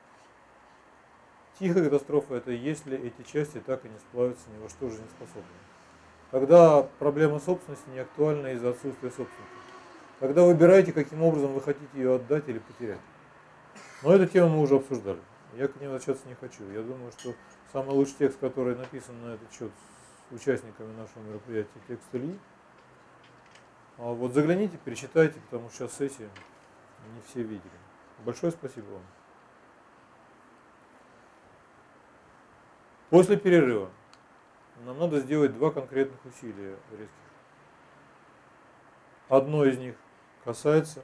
Тихая катастрофа — это если эти части так и не сплавятся ни во что жизнеспособны. Тогда проблема собственности не актуальна из-за отсутствия собственника. Тогда выбирайте, каким образом вы хотите ее отдать или потерять. Но эту тему мы уже обсуждали. Я к ней возвращаться не хочу. Я думаю, что самый лучший текст, который написан на этот счет с участниками нашего мероприятия, текст Ильи. А вот загляните, перечитайте, потому что сейчас сессия, не все видели. Большое спасибо вам. После перерыва нам надо сделать два конкретных усилия резких. Одно из них касается,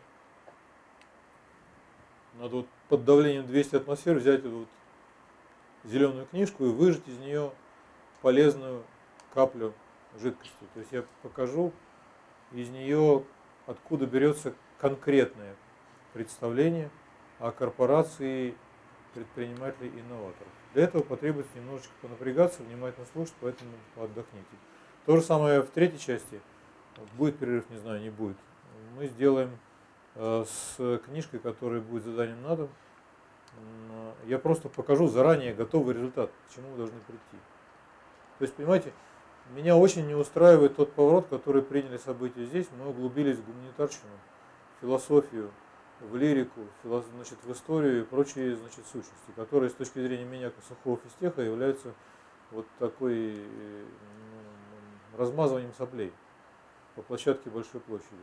надо вот под давлением двухсот атмосфер взять эту вот зеленую книжку и выжать из нее полезную каплю жидкости. То есть я покажу из нее, откуда берется конкретное представление о корпорации предпринимателей и инноваторов. Для этого потребуется немножечко понапрягаться, внимательно слушать, поэтому отдохните. То же самое в третьей части. Будет перерыв, не знаю, не будет. Мы сделаем э, с книжкой, которая будет заданием на дом. Я просто покажу заранее готовый результат, к чему вы должны прийти. То есть, понимаете, меня очень не устраивает тот поворот, который приняли события здесь. Мы углубились в гуманитарщину, в философию, в лирику, в, значит, в историю и прочие, значит, сущности, которые с точки зрения меня, как сухого физтеха, являются вот такой ну, размазыванием соплей по площадке Большой площади.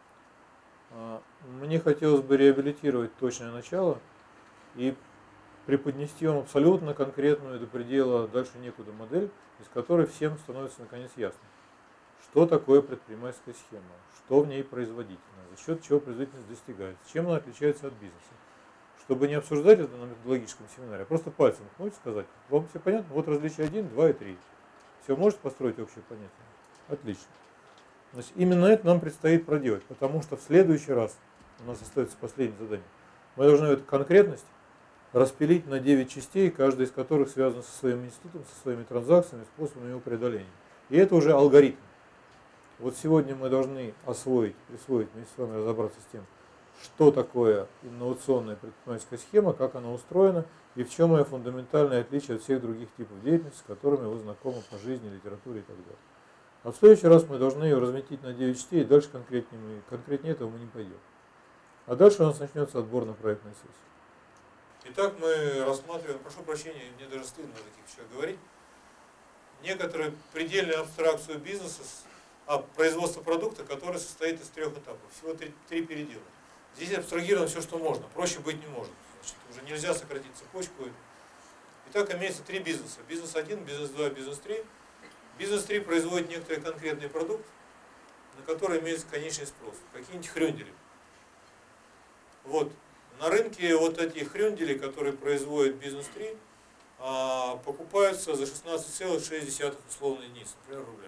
Мне хотелось бы реабилитировать точное начало и преподнести вам абсолютно конкретную до предела дальше некуда модель, из которой всем становится наконец ясно, что такое предпринимательская схема, что в ней производительно, за счет чего производительность достигается, чем она отличается от бизнеса. Чтобы не обсуждать это на методологическом семинаре, а просто пальцем ткнуть и сказать, вам все понятно, вот различия один, два и три. Все, можете построить общее понятие? Отлично. Значит, именно это нам предстоит проделать, потому что в следующий раз, у нас остается последнее задание, мы должны эту конкретность распилить на девять частей, каждая из которых связана со своим институтом, со своими транзакциями, способами его преодоления. И это уже алгоритм. Вот сегодня мы должны освоить, присвоить, вместе с вами разобраться с тем, что такое инновационная предпринимательская схема, как она устроена и в чем ее фундаментальное отличие от всех других типов деятельности, с которыми вы знакомы по жизни, литературе и так далее. А в следующий раз мы должны ее разметить на девять частей, и дальше конкретнее, мы, конкретнее этого мы не пойдем. А дальше у нас начнется отбор на проектную сессию. Итак, мы рассматриваем, прошу прощения, мне даже стыдно о таких вещах говорить, некоторую предельную абстракцию бизнеса, а производство продукта, который состоит из трех этапов. Всего три, три передела. Здесь абстрагировано все, что можно. Проще быть не может. Значит, уже нельзя сократить цепочку. Итак, имеется три бизнеса. Бизнес один, бизнес два, бизнес три. Бизнес три производит некоторый конкретный продукт, на который имеется конечный спрос. Какие-нибудь хрюндели. Вот. На рынке вот эти хрюндели, которые производит бизнес три, покупаются за шестнадцать целых шесть десятых условной единицы, например, рубля.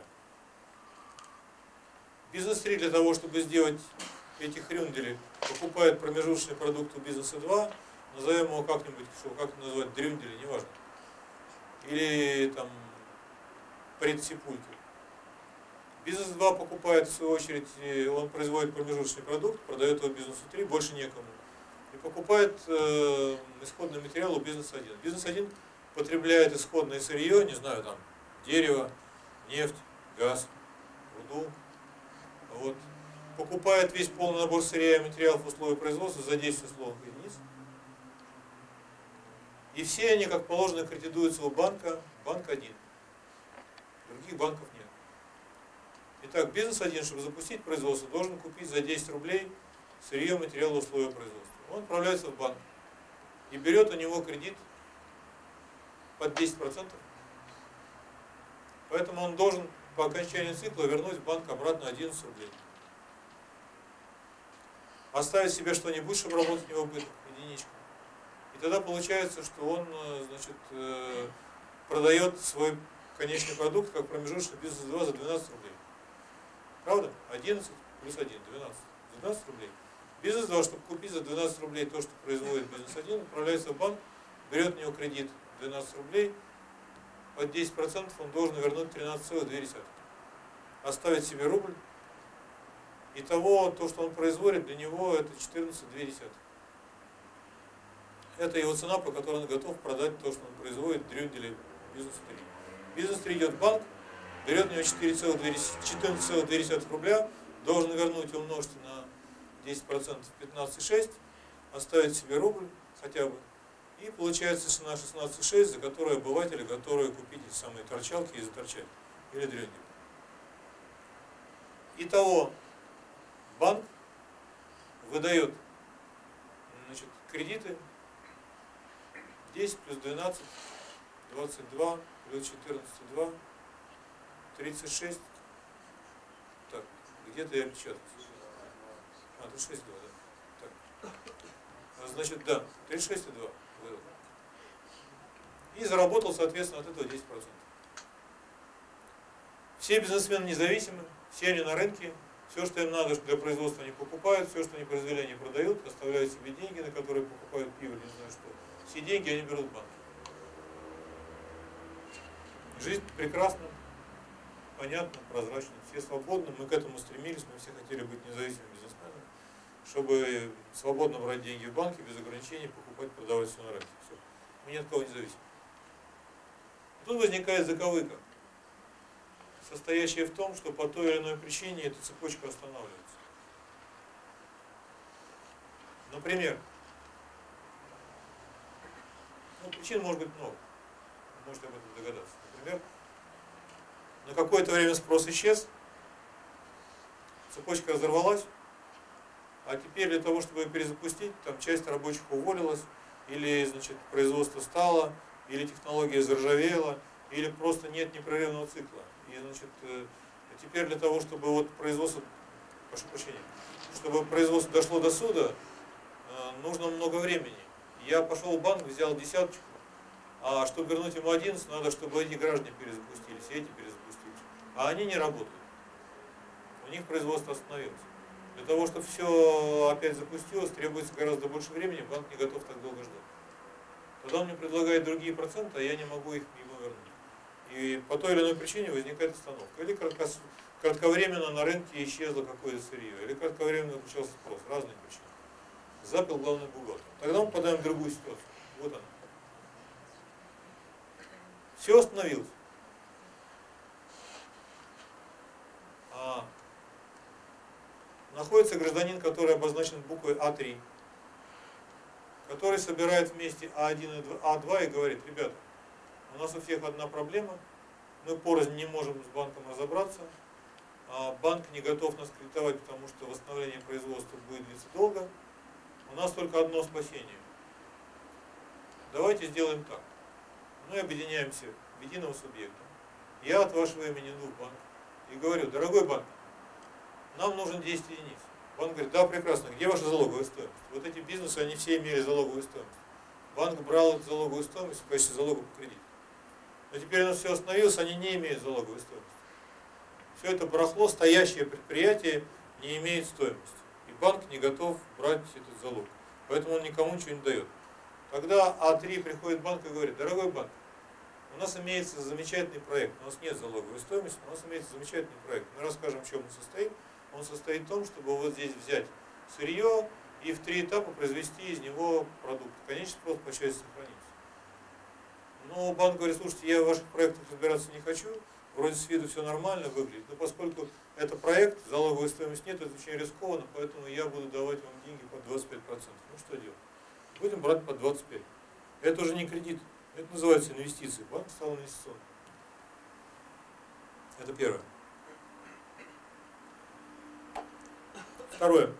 Бизнес три для того, чтобы сделать эти хрюндели, покупает промежуточный продукт у бизнеса два, назовем его как-нибудь, что как это назвать, дрюндели, неважно. Или там предсипульки. Бизнес два покупает, в свою очередь, он производит промежуточный продукт, продает его бизнесу три, больше некому. И покупает э, исходный материал у бизнеса один. Бизнес один потребляет исходное сырье, не знаю, там, дерево, нефть, газ, руду. Вот. Покупает весь полный набор сырья и материалов в условиях производства за десять условных единиц. И все они, как положено, кредитуются у банка, банк один. Других банков нет. Итак, бизнес один, чтобы запустить производство, должен купить за десять рублей сырье, материал в условиях производства. Он отправляется в банк и берет у него кредит под десять процентов. Поэтому он должен по окончании цикла вернуть в банк обратно одиннадцать рублей. Оставить себе что-нибудь, чтобы работать не в убыток, единичку. И тогда получается, что он, значит, продает свой конечный продукт как промежуточный бизнес два за двенадцать рублей. Правда? одиннадцать плюс один, двенадцать. За двенадцать рублей. Бизнес два, чтобы купить за двенадцать рублей то, что производит бизнес один, отправляется в банк, берет у него кредит двенадцать рублей, под десять процентов он должен вернуть тринадцать целых две десятых. Оставить себе рубль. Итого, то, что он производит, для него это четырнадцать целых две десятых. Это его цена, по которой он готов продать то, что он производит, дрюндели бизнес три. Бизнес три идет в банк, берет у него четырнадцать целых две десятых рубля, должен вернуть, умножить на десять процентов пятнадцать целых шесть десятых, оставить себе рубль хотя бы. И получается цена шестнадцать целых шесть десятых, за которую обыватели готовы купить эти самые торчалки и заторчать. Или дрюндели. Итого, банк выдает, значит, кредиты десять плюс двенадцать, двадцать два, плюс четырнадцать целых два, тридцать шесть. Так, где-то я печатаю. А, тридцать шесть целых два, да. Так. Значит, да, тридцать шесть целых два выдал. И заработал, соответственно, от этого десять процентов. Все бизнесмены независимы, все они на рынке. Все, что им надо для производства, они покупают, все, что они произвели, они продают, оставляют себе деньги, на которые покупают пиво, не знаю что. Все деньги они берут в банк. Жизнь прекрасна, понятна, прозрачна, все свободны, мы к этому стремились, мы все хотели быть независимыми бизнесменами, чтобы свободно брать деньги в банке, без ограничений, покупать, продавать все на рынке. Все. Мы ни от кого не зависим. Тут возникает заковыка, состоящая в том, что по той или иной причине эта цепочка останавливается. Например, ну, причин может быть много, вы можете об этом догадаться. Например, на какое-то время спрос исчез, цепочка разорвалась, а теперь для того, чтобы ее перезапустить, там часть рабочих уволилась, или, значит, производство стало, или технология заржавела, или просто нет непрерывного цикла. И, значит, теперь для того, чтобы вот производство, прошу прощения, чтобы производство дошло до суда, нужно много времени. Я пошел в банк, взял десяточку, А чтобы вернуть ему одиннадцать, надо, чтобы эти граждане перезапустились, и эти перезапустились. А они не работают. У них производство остановилось. Для того, чтобы все опять запустилось, требуется гораздо больше времени, банк не готов так долго ждать. Тогда он мне предлагает другие проценты, а я не могу их ему вернуть. И по той или иной причине возникает остановка. Или краткос... кратковременно на рынке исчезло какое-то сырье, или кратковременно начался спрос. Разные причины. Запил главный бухгалтер. Тогда мы попадаем в другую ситуацию. Вот она. Все остановилось. А находится гражданин, который обозначен буквой А три, который собирает вместе А один и А два и говорит: ребята, у нас у всех одна проблема, мы порознь не можем с банком разобраться, а банк не готов нас кредитовать, потому что восстановление производства будет длиться долго, у нас только одно спасение. Давайте сделаем так. Мы объединяемся в единого субъекта. Я от вашего имени иду в банк и говорю: дорогой банк, нам нужен десять единиц. Банк говорит: да, прекрасно, где ваша залоговая стоимость? Вот эти бизнесы, они все имели залоговую стоимость. Банк брал эту залоговую стоимость в качестве залога по кредиту. Но теперь у нас все остановилось, они не имеют залоговой стоимости. Все это барахло, стоящее предприятие не имеет стоимости. И банк не готов брать этот залог. Поэтому он никому ничего не дает. Тогда А три приходит в банк и говорит: дорогой банк, у нас имеется замечательный проект, у нас нет залоговой стоимости, у нас имеется замечательный проект. Мы расскажем, в чем он состоит. Он состоит в том, чтобы вот здесь взять сырье и в три этапа произвести из него продукт. Конечный спрос по части сохранится. Но банк говорит: слушайте, я в ваших проектах разбираться не хочу, вроде с виду все нормально выглядит, но поскольку это проект, залоговой стоимости нет, это очень рискованно, поэтому я буду давать вам деньги под двадцать пять процентов. Ну что делать? Будем брать под двадцать пять процентов. Это уже не кредит, это называется инвестиции. Банк стал инвестиционным. Это первое. Второе.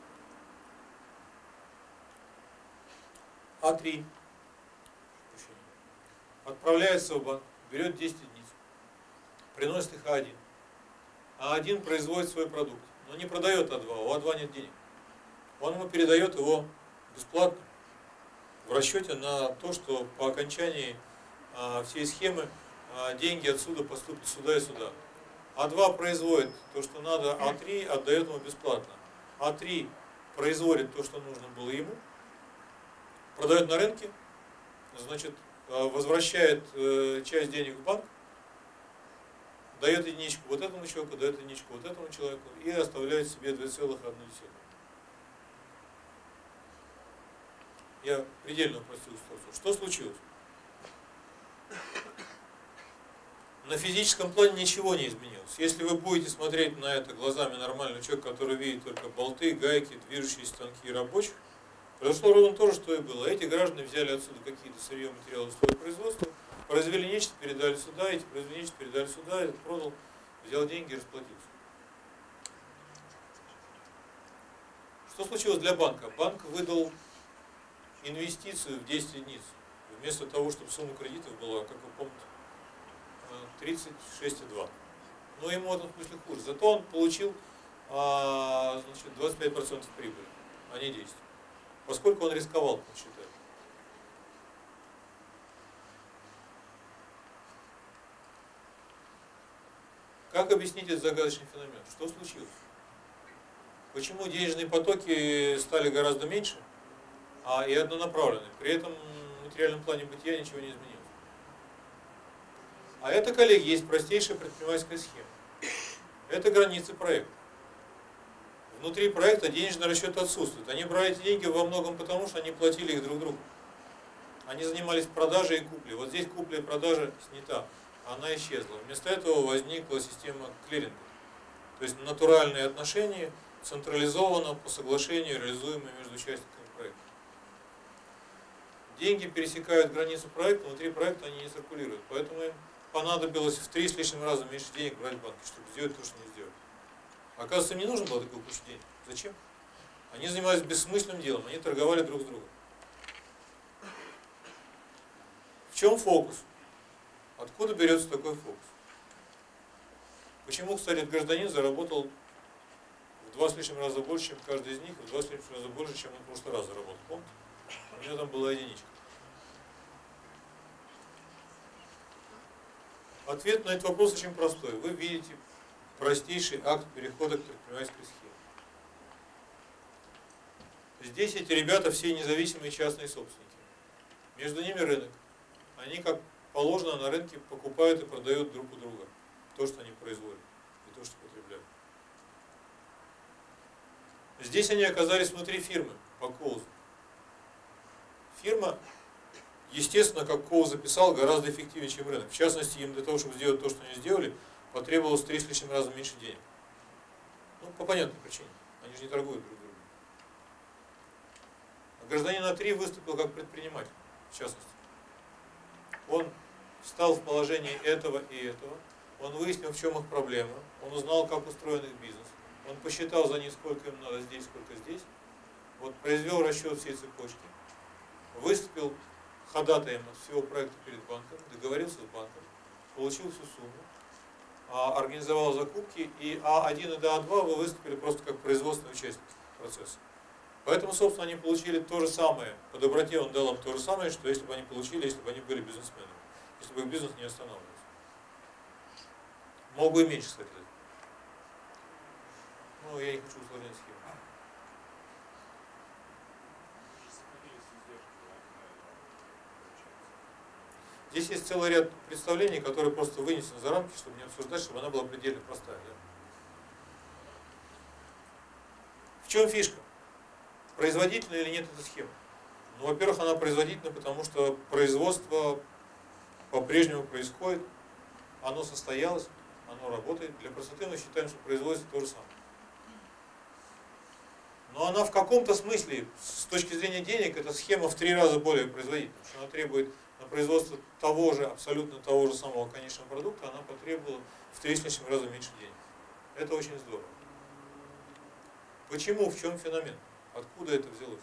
А три отправляется в банк, берет десять единиц, приносит их А один. А один производит свой продукт, но не продает А два, у А два нет денег. Он ему передает его бесплатно, в расчете на то, что по окончании а, всей схемы а, деньги отсюда поступят сюда и сюда. А два производит то, что надо, А три отдает ему бесплатно. А три производит то, что нужно было ему, продает на рынке, значит, возвращает часть денег в банк, дает единичку вот этому человеку, дает единичку вот этому человеку и оставляет себе две целых одна десятая. Я предельно упростил ситуацию. Что случилось? На физическом плане ничего не изменилось. Если вы будете смотреть на это глазами нормального человека, который видит только болты, гайки, движущиеся станки и рабочих, произошло ровно то же, что и было. Эти граждане взяли отсюда какие-то сырье, материалы своего производства, произвели нечто, передали сюда, эти произвели нечто, передали сюда, этот продал, взял деньги и расплатился. Что случилось для банка? Банк выдал инвестицию в десять единиц. Вместо того, чтобы сумма кредитов была, как вы помните, тридцать шесть целых два. Но ему в этом смысле хуже. Зато он получил а, значит, двадцать пять процентов прибыли, а не десять. Поскольку он рисковал, он считает. Как объяснить этот загадочный феномен? Что случилось? Почему денежные потоки стали гораздо меньше, а и однонаправленные? При этом в материальном плане бытия ничего не изменилось. А это, коллеги, есть простейшая предпринимательская схема. Это границы проекта. Внутри проекта денежный расчет отсутствует. Они брали эти деньги во многом потому, что они платили их друг другу. Они занимались продажей и куплей. Вот здесь купля и продажа снята. Она исчезла. Вместо этого возникла система клиринга. То есть натуральные отношения, централизованно по соглашению, реализуемые между участниками проекта. Деньги пересекают границу проекта, внутри проекта они не циркулируют. Поэтому им понадобилось в три с лишним раза меньше денег брать в банке, чтобы сделать то, что не сделать. Оказывается, им не нужно было такую кучу денег. Зачем? Они занимались бессмысленным делом, они торговали друг с другом. В чем фокус? Откуда берется такой фокус? Почему, кстати, этот гражданин заработал в два с лишним раза больше, чем каждый из них, и в два с лишним раза больше, чем он в прошлый раз заработал? Помните? У меня там была единичка. Ответ на этот вопрос очень простой. Вы видите простейший акт перехода к предпринимательской схеме. Здесь эти ребята все независимые частные собственники. Между ними рынок. Они, как положено, на рынке покупают и продают друг у друга то, что они производят, и то, что потребляют. Здесь они оказались внутри фирмы, по Коузу. Фирма, естественно, как Коуз записал, гораздо эффективнее, чем рынок. В частности, им для того, чтобы сделать то, что они сделали, потребовалось в три с лишним раза меньше денег. Ну, по понятной причине. Они же не торгуют друг другом. А гражданин А три выступил как предприниматель, в частности. Он встал в положение этого и этого, он выяснил, в чем их проблема, он узнал, как устроен их бизнес, он посчитал за них, сколько им надо здесь, сколько здесь, вот произвел расчет всей цепочки, выступил ходатаем от всего проекта перед банком, договорился с банком, получил всю сумму, организовал закупки, и А один и А два вы выступили просто как производственный участник процесса. Поэтому, собственно, они получили то же самое. По доброте он дал им то же самое, что если бы они получили, если бы они были бизнесменами. Если бы их бизнес не останавливался. Мог бы и меньше, кстати. Ну, я не хочу усложнять схему. Здесь есть целый ряд представлений, которые просто вынесены за рамки, чтобы не обсуждать, чтобы она была предельно простая. Да? В чем фишка? Производительна или нет эта схема? Ну, во-первых, она производительна, потому что производство по-прежнему происходит, оно состоялось, оно работает. Для простоты мы считаем, что производится то же самое. Но она в каком-то смысле, с точки зрения денег, эта схема в три раза более производительна, потому что она требует на производство того же, абсолютно того же самого конечного продукта, она потребовала в три с лишним раза меньше денег. Это очень здорово. Почему? В чем феномен? Откуда это взялось?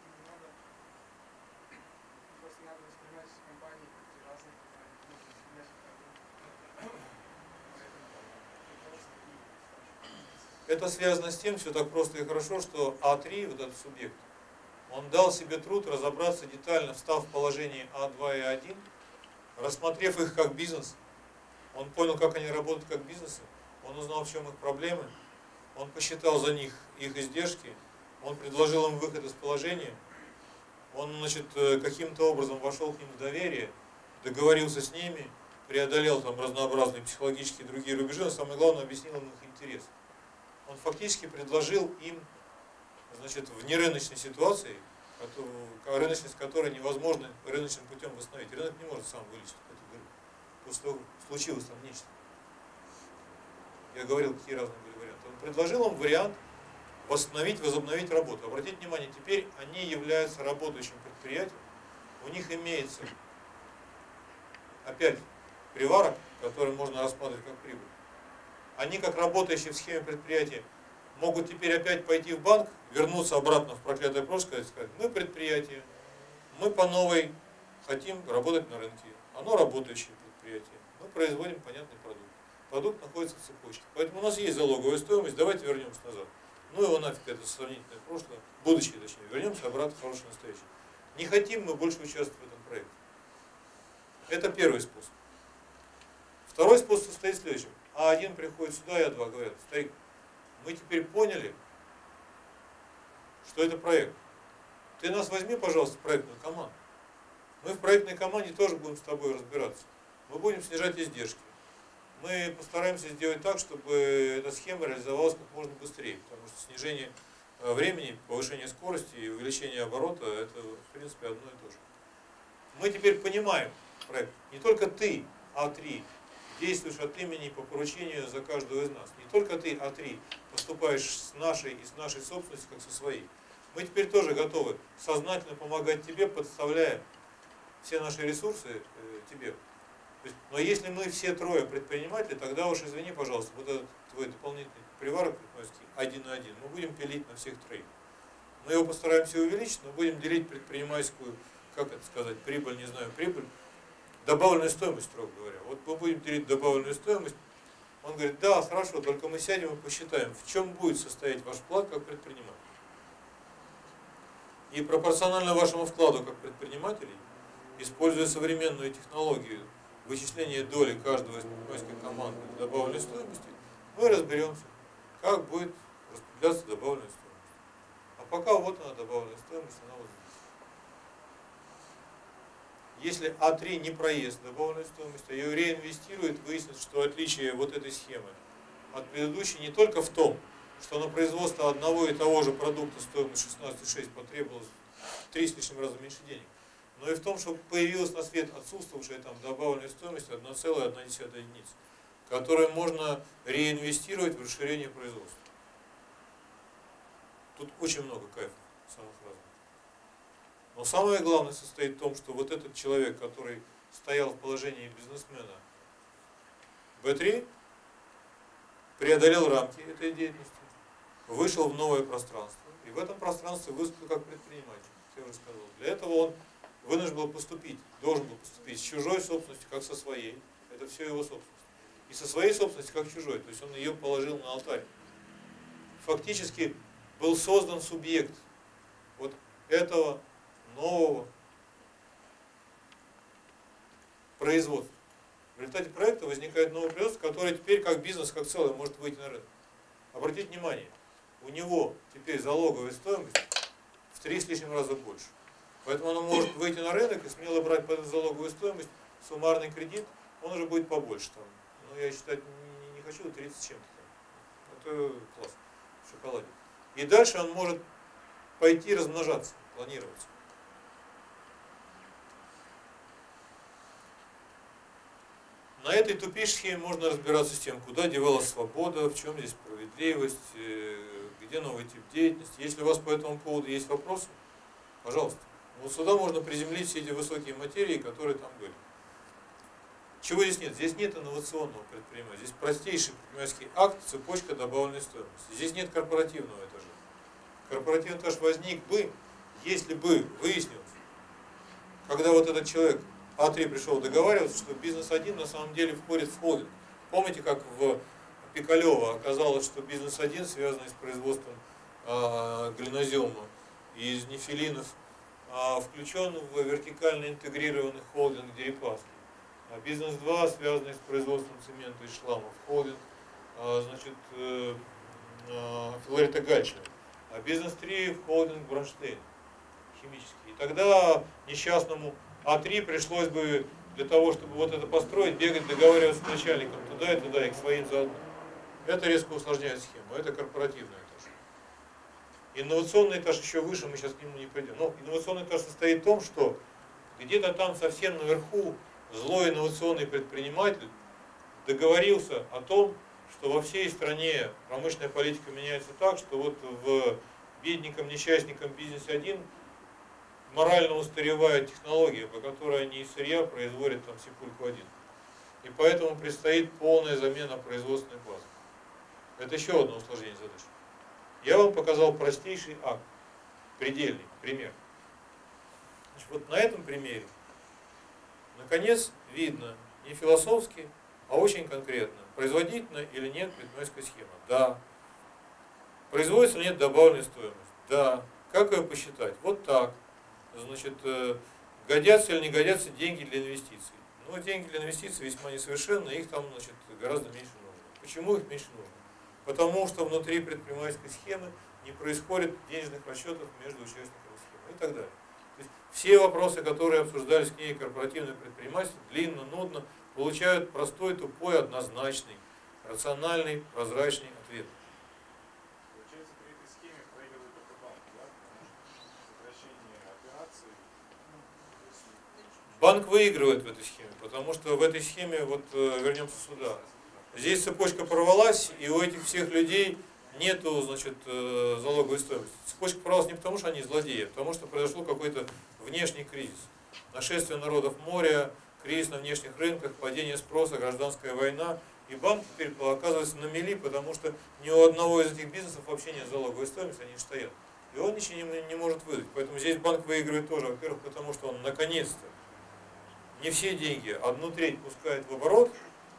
Это связано с тем, все так просто и хорошо, что А три, вот этот субъект, он дал себе труд разобраться детально, встав в положение А два и А один, рассмотрев их как бизнес, он понял, как они работают как бизнесы, он узнал, в чем их проблемы, он посчитал за них их издержки, он предложил им выход из положения, он, значит, каким-то образом вошел к ним в доверие, договорился с ними, преодолел там разнообразные психологические и другие рубежи, но самое главное, объяснил им их интерес. Он фактически предложил им, значит, в нерыночной ситуации, рыночность которой невозможно рыночным путем восстановить. Рынок не может сам вылечить эту дыру. После того, случилось там нечто. Я говорил, какие разные были варианты. Он предложил им вариант восстановить, возобновить работу. Обратите внимание, теперь они являются работающим предприятием. У них имеется опять приварок, который можно рассматривать как прибыль. Они, как работающие в схеме предприятия, могут теперь опять пойти в банк, вернуться обратно в проклятое прошлое и сказать: мы предприятие, мы по новой хотим работать на рынке. Оно работающее предприятие. Мы производим понятный продукт. Продукт находится в цепочке. Поэтому у нас есть залоговая стоимость, давайте вернемся назад. Ну его нафиг, это сравнительное прошлое, будущее точнее. Вернемся обратно в хорошее настоящее. Не хотим мы больше участвовать в этом проекте. Это первый способ. Второй способ состоит в следующем. А один приходит сюда, и А два говорят: старик, мы теперь поняли, что это проект. Ты нас возьми, пожалуйста, в проектную команду. Мы в проектной команде тоже будем с тобой разбираться. Мы будем снижать издержки. Мы постараемся сделать так, чтобы эта схема реализовалась как можно быстрее. Потому что снижение времени, повышение скорости и увеличение оборота — это, в принципе, одно и то же. Мы теперь понимаем проект. Не только ты, А три, действуешь от имени по поручению за каждого из нас. Не только ты, А три, поступаешь с нашей и с нашей собственностью, как со своей. Мы теперь тоже готовы сознательно помогать тебе, подставляя все наши ресурсы э, тебе. То есть, но если мы все трое предприниматели, тогда уж извини, пожалуйста, вот этот твой дополнительный приварок предпринимательский один на один мы будем пилить на всех троих. Мы его постараемся увеличить, но будем делить предпринимательскую, как это сказать, прибыль, не знаю, прибыль, добавленную стоимость, строго говоря. Вот мы будем делить добавленную стоимость. Он говорит: да, хорошо, только мы сядем и посчитаем, в чем будет состоять ваш вклад как предприниматель. И пропорционально вашему вкладу как предпринимателей, используя современную технологию вычисления доли каждого из предпринимательской команды в добавленной стоимости, мы разберемся, как будет распределяться добавленная стоимость. А пока вот она добавленная стоимость, она вот здесь. Если А три не проест добавленную стоимость, а ее реинвестирует, выяснится, что отличие вот этой схемы от предыдущей не только в том, что на производство одного и того же продукта стоимость шестнадцать целых шесть десятых потребовалось в три с лишним раза меньше денег, но и в том, что появилась на свет отсутствовавшая там добавленная стоимость одна целая одна десятая единицы, которую можно реинвестировать в расширение производства. Тут очень много кайфов самых разных. Но самое главное состоит в том, что вот этот человек, который стоял в положении бизнесмена бэ три, преодолел рамки этой деятельности, вышел в новое пространство, и в этом пространстве выступил как предприниматель, я уже сказал. Для этого он вынужден был поступить, должен был поступить с чужой собственностью, как со своей, это все его собственность, и со своей собственностью, как чужой, то есть он ее положил на алтарь. Фактически был создан субъект вот этого нового производства. В результате проекта возникает новый производство, который теперь как бизнес, как целое может выйти на рынок. Обратите внимание, у него теперь залоговая стоимость в три с лишним раза больше. Поэтому оно может выйти на рынок и смело брать под залоговую стоимость суммарный кредит, он уже будет побольше. Там. Но я считать не, не хочу, тридцать с чем-то. Это классно, в шоколаде. И дальше он может пойти размножаться, планироваться. На этой тупейшей схеме можно разбираться с тем, куда девалась свобода, в чем здесь справедливость, где новый тип деятельности. Если у вас по этому поводу есть вопросы, пожалуйста. Вот сюда можно приземлить все эти высокие материи, которые там были. Чего здесь нет? Здесь нет инновационного предпринимания. Здесь простейший предпринимательский акт, цепочка добавленной стоимости. Здесь нет корпоративного этажа. Корпоративный этаж возник бы, если бы выяснилось, когда вот этот человек А три пришел договариваться, что бизнес один на самом деле входит в холдинг. Помните, как в Пикалево оказалось, что бизнес один, связанный с производством э, глинозема и из нефилинов, э, включен в вертикально интегрированный холдинг Дерипаски. А бизнес два, связанный с производством цемента и шламов, холдинг э, значит, э, э, Филарита Гальчева. А бизнес три в холдинг Бронштейн, химический. И тогда несчастному А три пришлось бы для того, чтобы вот это построить, бегать, договариваться с начальником туда и туда, и к своим заодно. Это резко усложняет схему, это корпоративный этаж. Инновационный этаж еще выше, мы сейчас к нему не придем. Но инновационный этаж состоит в том, что где-то там совсем наверху злой инновационный предприниматель договорился о том, что во всей стране промышленная политика меняется так, что вот в бедненьком, несчастненьком бизнесе один морально устаревает технология, по которой они из сырья производят там сипульку один. И поэтому предстоит полная замена производственной базы. Это еще одно усложнение задачи. Я вам показал простейший акт, предельный пример. Значит, вот на этом примере, наконец, видно не философски, а очень конкретно, производительна или нет предпринимательская схема. Да. Производится или нет добавленной стоимости. Да. Как ее посчитать? Вот так. Значит, годятся или не годятся деньги для инвестиций. Ну, деньги для инвестиций весьма несовершенны, их там, значит, гораздо меньше нужно. Почему их меньше нужно? Потому что внутри предпринимательской схемы не происходит денежных расчетов между участниками схемы и так далее. То есть все вопросы, которые обсуждались в книге «Корпоративное предпринимательство», длинно, нудно, получают простой, тупой, однозначный, рациональный, прозрачный ответ. Получается, при этой схеме проигрывает только банк, да? Потому что сокращение операций. Банк выигрывает в этой схеме, потому что в этой схеме, вот вернемся сюда, здесь цепочка порвалась, и у этих всех людей нету, значит, залоговой стоимости. Цепочка порвалась не потому, что они злодеи, а потому что произошел какой-то внешний кризис. Нашествие народов моря, кризис на внешних рынках, падение спроса, гражданская война. И банк теперь оказывается на мели, потому что ни у одного из этих бизнесов вообще нет залоговой стоимости, они стоят. И он ничего не, не может выдать. Поэтому здесь банк выигрывает тоже, во-первых, потому что он наконец-то не все деньги, одну треть пускает в оборот.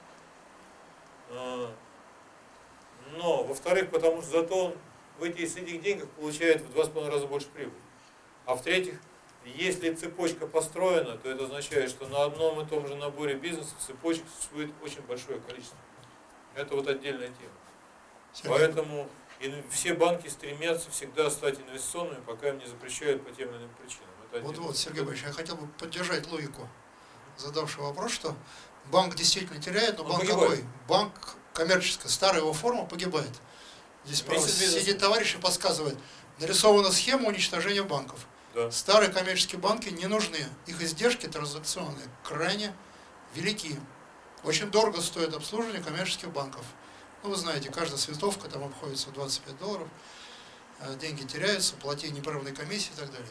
Но, во-вторых, потому что зато он в этих, с этих денег получает в два с половиной раза больше прибыли. А в-третьих, Если цепочка построена, то это означает, что на одном и том же наборе бизнеса цепочек существует очень большое количество. Это вот отдельная тема. Сергей. Поэтому ин- все банки стремятся всегда стать инвестиционными, пока им не запрещают по тем или иным причинам. Это Вот, отдельная вот, Сергей тема. Борисович, я хотел бы поддержать логику задавшего вопрос, что банк действительно теряет, но Он банк погибает. какой? Банк коммерческий, старая его форма погибает. Здесь Вместе право с бизнесом. сидит товарищ и подсказывает. Нарисована схема уничтожения банков. Да. Старые коммерческие банки не нужны. Их издержки транзакционные крайне велики. Очень дорого стоит обслуживание коммерческих банков. Ну, вы знаете, каждая световка там обходится в двадцать пять долларов. э, Деньги теряются, плати непрерывные комиссии и так далее.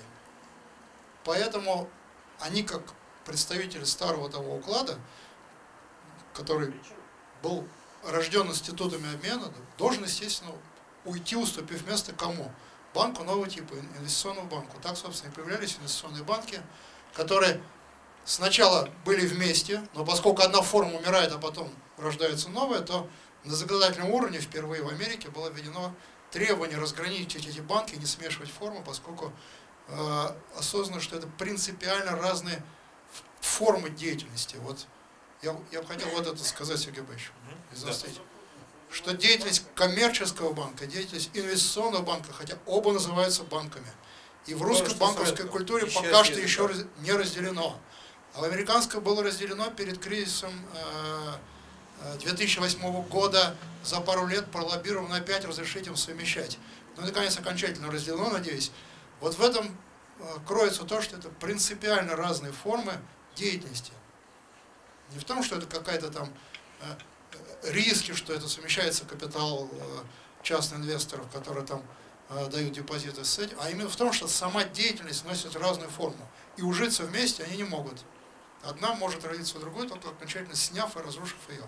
Поэтому они, как представители старого того уклада, который был рожден институтами обмена, должен, естественно, уйти, уступив место кому? Банку нового типа, инвестиционному банку. Так, собственно, и появлялись инвестиционные банки, которые сначала были вместе, но поскольку одна форма умирает, а потом рождается новая, то на законодательном уровне впервые в Америке было введено требование разграничить эти банки и не смешивать формы, поскольку э, осознано, что это принципиально разные формы деятельности. Вот я, я бы хотел вот это сказать, Сергей Борисович, из Да. что деятельность коммерческого банка, деятельность инвестиционного банка, хотя оба называются банками, и в русской что банковской сразу, культуре исчез пока что языка. еще раз- не разделено. А в американской было разделено перед кризисом э, э, две тысячи восьмого года, за пару лет пролоббировано опять разрешить им совмещать. Ну, наконец, окончательно разделено, надеюсь. Вот в этом э, кроется то, что это принципиально разные формы деятельности. Не в том, что это какая-то там э, риски, что это совмещается капитал э, частных инвесторов, которые там э, дают депозиты с этим, а именно в том, что сама деятельность носит разную форму. И ужиться вместе они не могут. Одна может родиться у другой, только окончательно сняв и разрушив ее.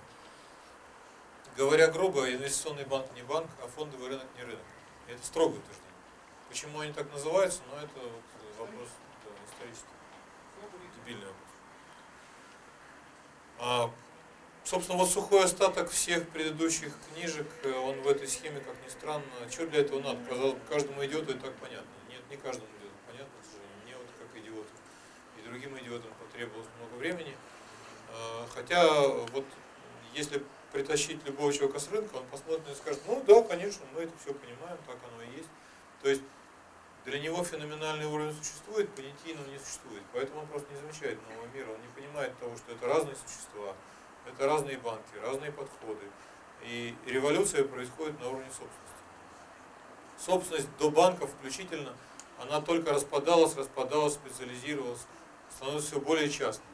Говоря грубо, инвестиционный банк не банк, а фондовый рынок не рынок. И это строгое утверждение. Почему они так называются, но это вот вопрос да, исторический. Дебильный вопрос. А, собственно, вот сухой остаток всех предыдущих книжек, он в этой схеме, как ни странно, что для этого надо? Казалось бы, каждому идиоту и так понятно. Нет, не каждому идиоту понятно, к сожалению. Мне вот как идиоту и другим идиотам потребовалось много времени. А, хотя, вот если притащить любого человека с рынка, он посмотрит и скажет, ну да, конечно, мы это все понимаем, так оно и есть. То есть для него феноменальный уровень существует, понятийного не существует. Поэтому он просто не замечает нового мира, он не понимает того, что это разные существа, это разные банки, разные подходы. И революция происходит на уровне собственности. Собственность до банков включительно, она только распадалась, распадалась, специализировалась, становится все более частной.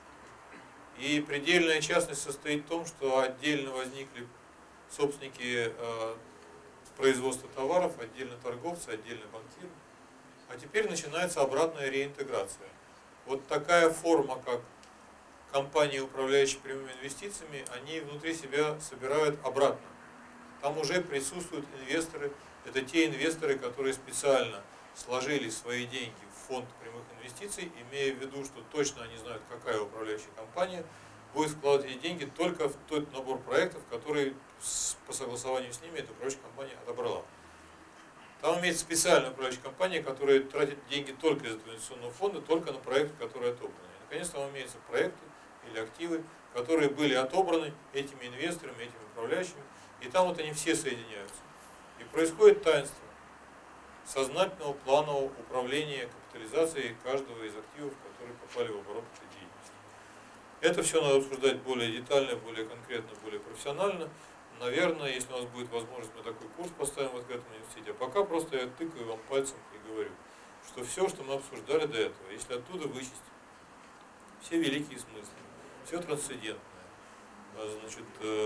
И предельная частность состоит в том, что отдельно возникли собственники э, производства товаров, отдельно торговцы, отдельно банкиры. А теперь начинается обратная реинтеграция. Вот такая форма, как компании, управляющие прямыми инвестициями, они внутри себя собирают обратно. Там уже присутствуют инвесторы. Это те инвесторы, которые специально сложили свои деньги в фонд прямых инвестиций, имея в виду, что точно они знают, какая управляющая компания будет вкладывать эти деньги только в тот набор проектов, который по согласованию с ними эта управляющая компания отобрала. Там имеется специальная управляющая компания, которая тратит деньги только из этого инвестиционного фонда, только на проекты, которые отобраны. И, наконец, там имеются проекты или активы, которые были отобраны этими инвесторами, этими управляющими, и там вот они все соединяются. И происходит таинство сознательного планового управления капитализацией каждого из активов, которые попали в оборот этой деятельности. Это все надо обсуждать более детально, более конкретно, более профессионально. Наверное, если у нас будет возможность, мы такой курс поставим в открытом университете. А пока просто я тыкаю вам пальцем и говорю, что все, что мы обсуждали до этого, если оттуда вычесть все великие смыслы, все трансцендентное, значит,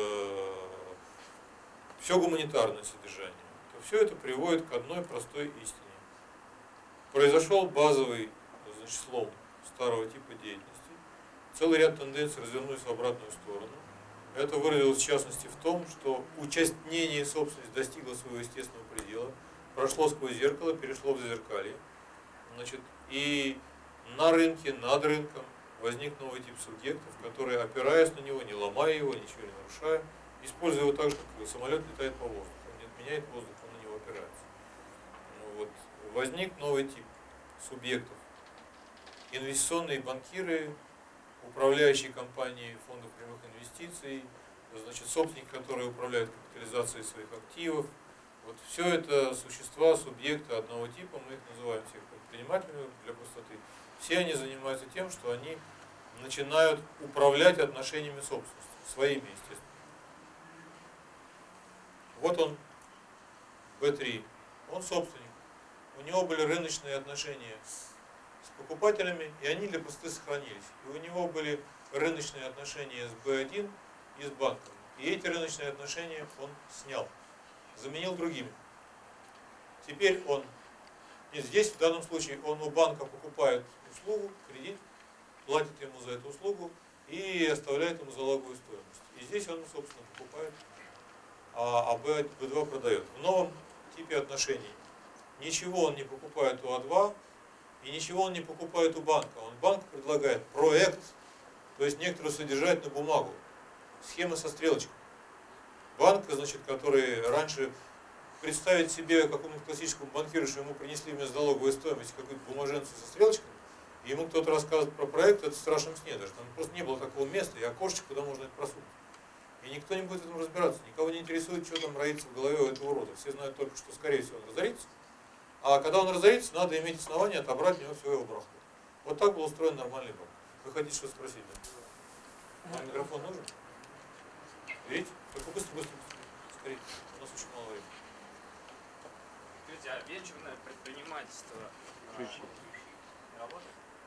все гуманитарное содержание, то все это приводит к одной простой истине. Произошел базовый, значит, слом старого типа деятельности. Целый ряд тенденций развернулись в обратную сторону. Это выразилось в частности в том, что участнение собственности достигло своего естественного предела, прошло сквозь зеркало, перешло в зазеркалье. Значит, и на рынке, над рынком возник новый тип субъектов, которые, опираясь на него, не ломая его, ничего не нарушая, используя его так же, как самолет летает по воздуху. Он не отменяет воздух, он на него опирается. Ну, вот, возник новый тип субъектов, инвестиционные банкиры, управляющие компании фондов прямых инвестиций, значит, собственники, которые управляют капитализацией своих активов. Вот все это существа, субъекты одного типа, мы их называем всех предпринимателями для простоты. Все они занимаются тем, что они начинают управлять отношениями собственности, своими, естественно. Вот он, бэ три, он собственник. У него были рыночные отношения с покупателями, и они для простоты сохранились. И у него были рыночные отношения с бэ один и с банком. И эти рыночные отношения он снял, заменил другими. Теперь он, и здесь в данном случае он у банка покупает услугу, кредит, платит ему за эту услугу и оставляет ему залоговую стоимость. И здесь он, собственно, покупает, а бэ два продает. В новом типе отношений ничего он не покупает у а два и ничего он не покупает у банка. Он банк предлагает проект, то есть некоторую содержательную бумагу, схемы со стрелочкой. Банк, значит, который раньше представить себе какому-нибудь классическому банкиру, что ему принесли вместо залоговой стоимости какую-то бумаженцию со стрелочками, и ему кто-то рассказывает про проект, это в страшном сне даже. Там просто не было такого места и окошечка, куда можно это просунуть. И никто не будет в этом разбираться, никого не интересует, что там роится в голове у этого урода. Все знают только, что, скорее всего, он разорится. А когда он разорится, надо иметь основание отобрать у него все его барахло. Вот так был устроен нормальный банк. Вы хотите что спросить? Да? Вам микрофон нужен? Видите? Только быстро, быстро, быстро. Скорее. У нас очень мало времени. Скажите, а венчурное предпринимательство а, работает?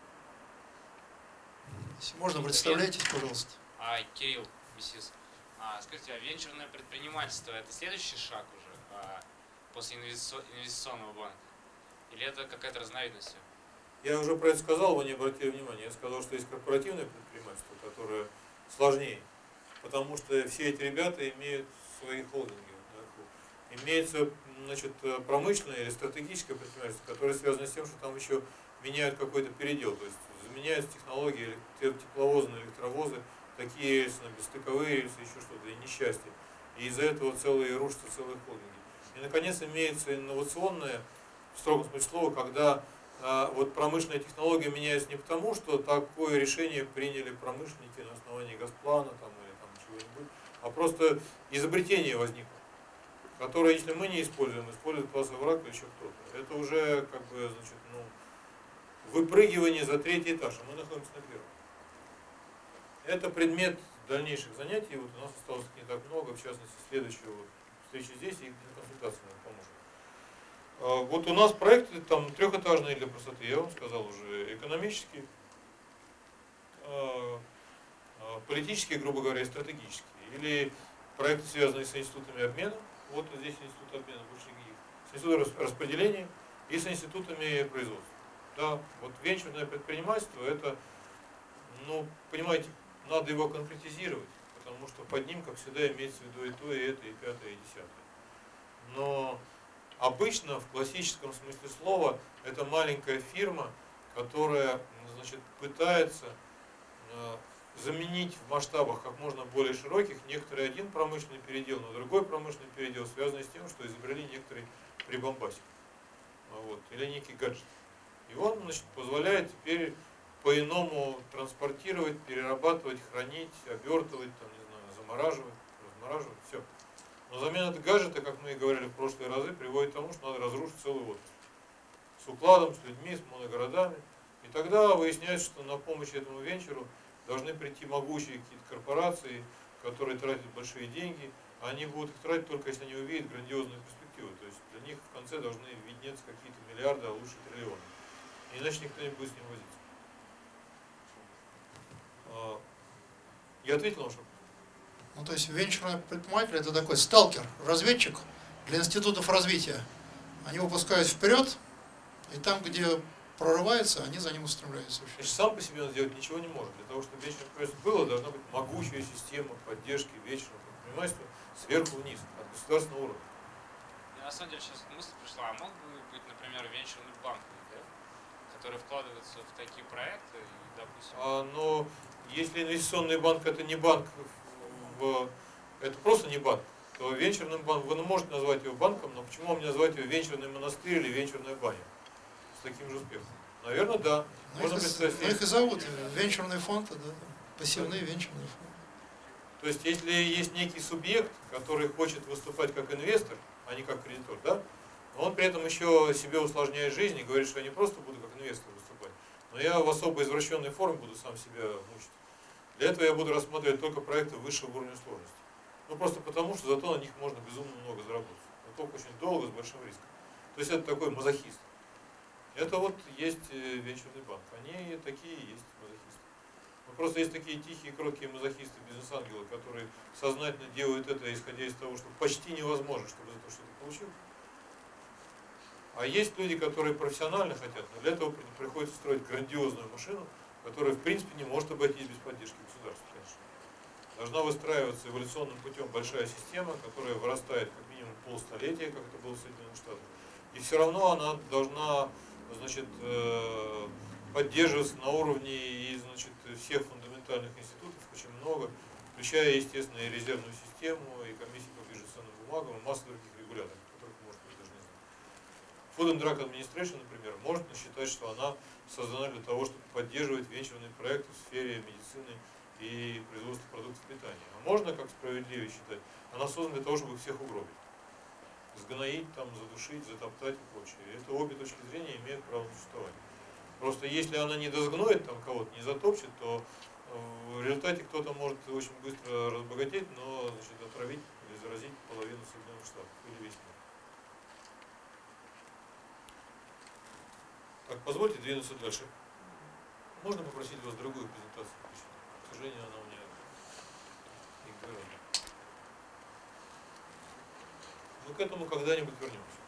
Если можно, представляйтесь, пожалуйста. А, Кирилл Мессис. А, скажите, а венчурное предпринимательство это следующий шаг уже а, после инвестицион- инвестиционного банка? Или это какая-то разновидность? Я уже про это сказал, вы не обратили внимания. Я сказал, что есть корпоративное предпринимательство, которое сложнее. Потому что все эти ребята имеют свои холдинги. Имеется, значит, промышленное или стратегическое предпринимательство, которое связано с тем, что там еще меняют какой-то передел. То есть заменяются технологии, тепловозы на электровозы, такие рельсы, на бесстыковые рельсы, еще что-то, и несчастье. И из-за этого целые рушатся целые холдинги. И, наконец, имеется инновационное, в строгом смысле слова, когда а, вот промышленная технология меняется не потому, что такое решение приняли промышленники на основании Газплана там, или там чего-нибудь, а просто изобретение возникло, которое, если мы не используем, использует классовый враг или еще кто-то. Это уже, как бы, значит, ну, выпрыгивание за третий этаж, а мы находимся на первом. Это предмет дальнейших занятий. Вот у нас осталось не так много, в частности, следующего встречи здесь и консультации нам поможет. Вот у нас проекты там трехэтажные для простоты, я вам сказал уже, экономические, политические, грубо говоря, и стратегические. Или проекты, связанные с институтами обмена, вот здесь институт обмена, больше никаких, с институтом распределения и с институтами производства. Да, вот венчурное предпринимательство, это, ну, понимаете, надо его конкретизировать, потому что под ним, как всегда, имеется в виду и то, и это, и пятое, и десятое. Но обычно, в классическом смысле слова, это маленькая фирма, которая, значит, пытается э, заменить в масштабах как можно более широких некоторый один промышленный передел на другой промышленный передел, связанный с тем, что изобрели некоторый прибамбасик. Вот, или некий гаджет. И он, значит, позволяет теперь по-иному транспортировать, перерабатывать, хранить, обертывать, там, не знаю, замораживать, размораживать, все. Но замена гаджета, как мы и говорили в прошлые разы, приводит к тому, что надо разрушить целую отрасль. С укладом, с людьми, с моногородами. И тогда выясняется, что на помощь этому венчуру должны прийти могучие какие-то корпорации, которые тратят большие деньги. А они будут их тратить только если они увидят грандиозную перспективу. То есть для них в конце должны виднеться какие-то миллиарды, а лучше триллионы. Иначе никто не будет с ним возиться. Я ответил на ваш вопрос? Ну, то есть венчурный предприниматель это такой сталкер, разведчик для институтов развития. Они выпускают вперед, и там, где прорывается, они за ним устремляются. Значит, сам по себе он сделать ничего не может. Для того, чтобы венчурное предпринимательство было, должна быть могучая система поддержки венчурного предпринимательства сверху вниз, от государственного уровня. И на самом деле сейчас мысль пришла, а мог бы быть, например, венчурный банк, да, который вкладывается в такие проекты, и, допустим... А, но если инвестиционный банк это не банк, в, это просто не банк, то венчурным банком, вы можете назвать его банком, но почему вам не назвать его венчурный монастырь или венчурная баня с таким же успехом? Наверное, да. Ну, Можно их, и- представить. ну, их и зовут э, венчурный фонд, да, пассивный венчурный фонд. То есть, если есть некий субъект, который хочет выступать как инвестор, а не как кредитор, да, он при этом еще себе усложняет жизнь и говорит, что я не просто буду как инвестор выступать, но я в особо извращенной форме буду сам себя мучить. Для этого я буду рассматривать только проекты высшего уровня сложности. Ну просто потому, что зато на них можно безумно много заработать. Но только очень долго, с большим риском. То есть это такой мазохист. Это вот есть э, венчурный банк. Они такие и есть мазохисты. Но просто есть такие тихие, кроткие мазохисты, бизнес-ангелы, которые сознательно делают это, исходя из того, что почти невозможно, чтобы за это что-то получил. А есть люди, которые профессионально хотят, но для этого при- приходится строить грандиозную машину, которая в принципе не может обойтись без поддержки государства, конечно. Должна выстраиваться эволюционным путем большая система, которая вырастает как минимум полстолетия, как это было в Соединенных Штатах. И все равно она должна, значит, э, поддерживаться на уровне и, значит, всех фундаментальных институтов, очень много, включая, естественно, и резервную систему, и комиссию по бирже ценным бумагам, и массу других регуляторов, которых, может быть, даже не знаю. Food and Drug Administration, например, может считать, что она создана для того, чтобы поддерживать венчурные проекты в сфере медицины и производства продуктов питания. А можно, как справедливее считать, она создана для того, чтобы всех угробить. Сгноить, там, задушить, затоптать и прочее. И это обе точки зрения имеют право на существование. Просто если она не дозгноит там кого-то, не затопчет, то в результате кто-то может очень быстро разбогатеть, но, значит, отравить или заразить половину Соединенных Штатов или весь мир. Так, позвольте двинуться дальше. Можно попросить вас другую презентацию включить? К сожалению, она у меня игнорирована. Мы к этому когда-нибудь вернемся.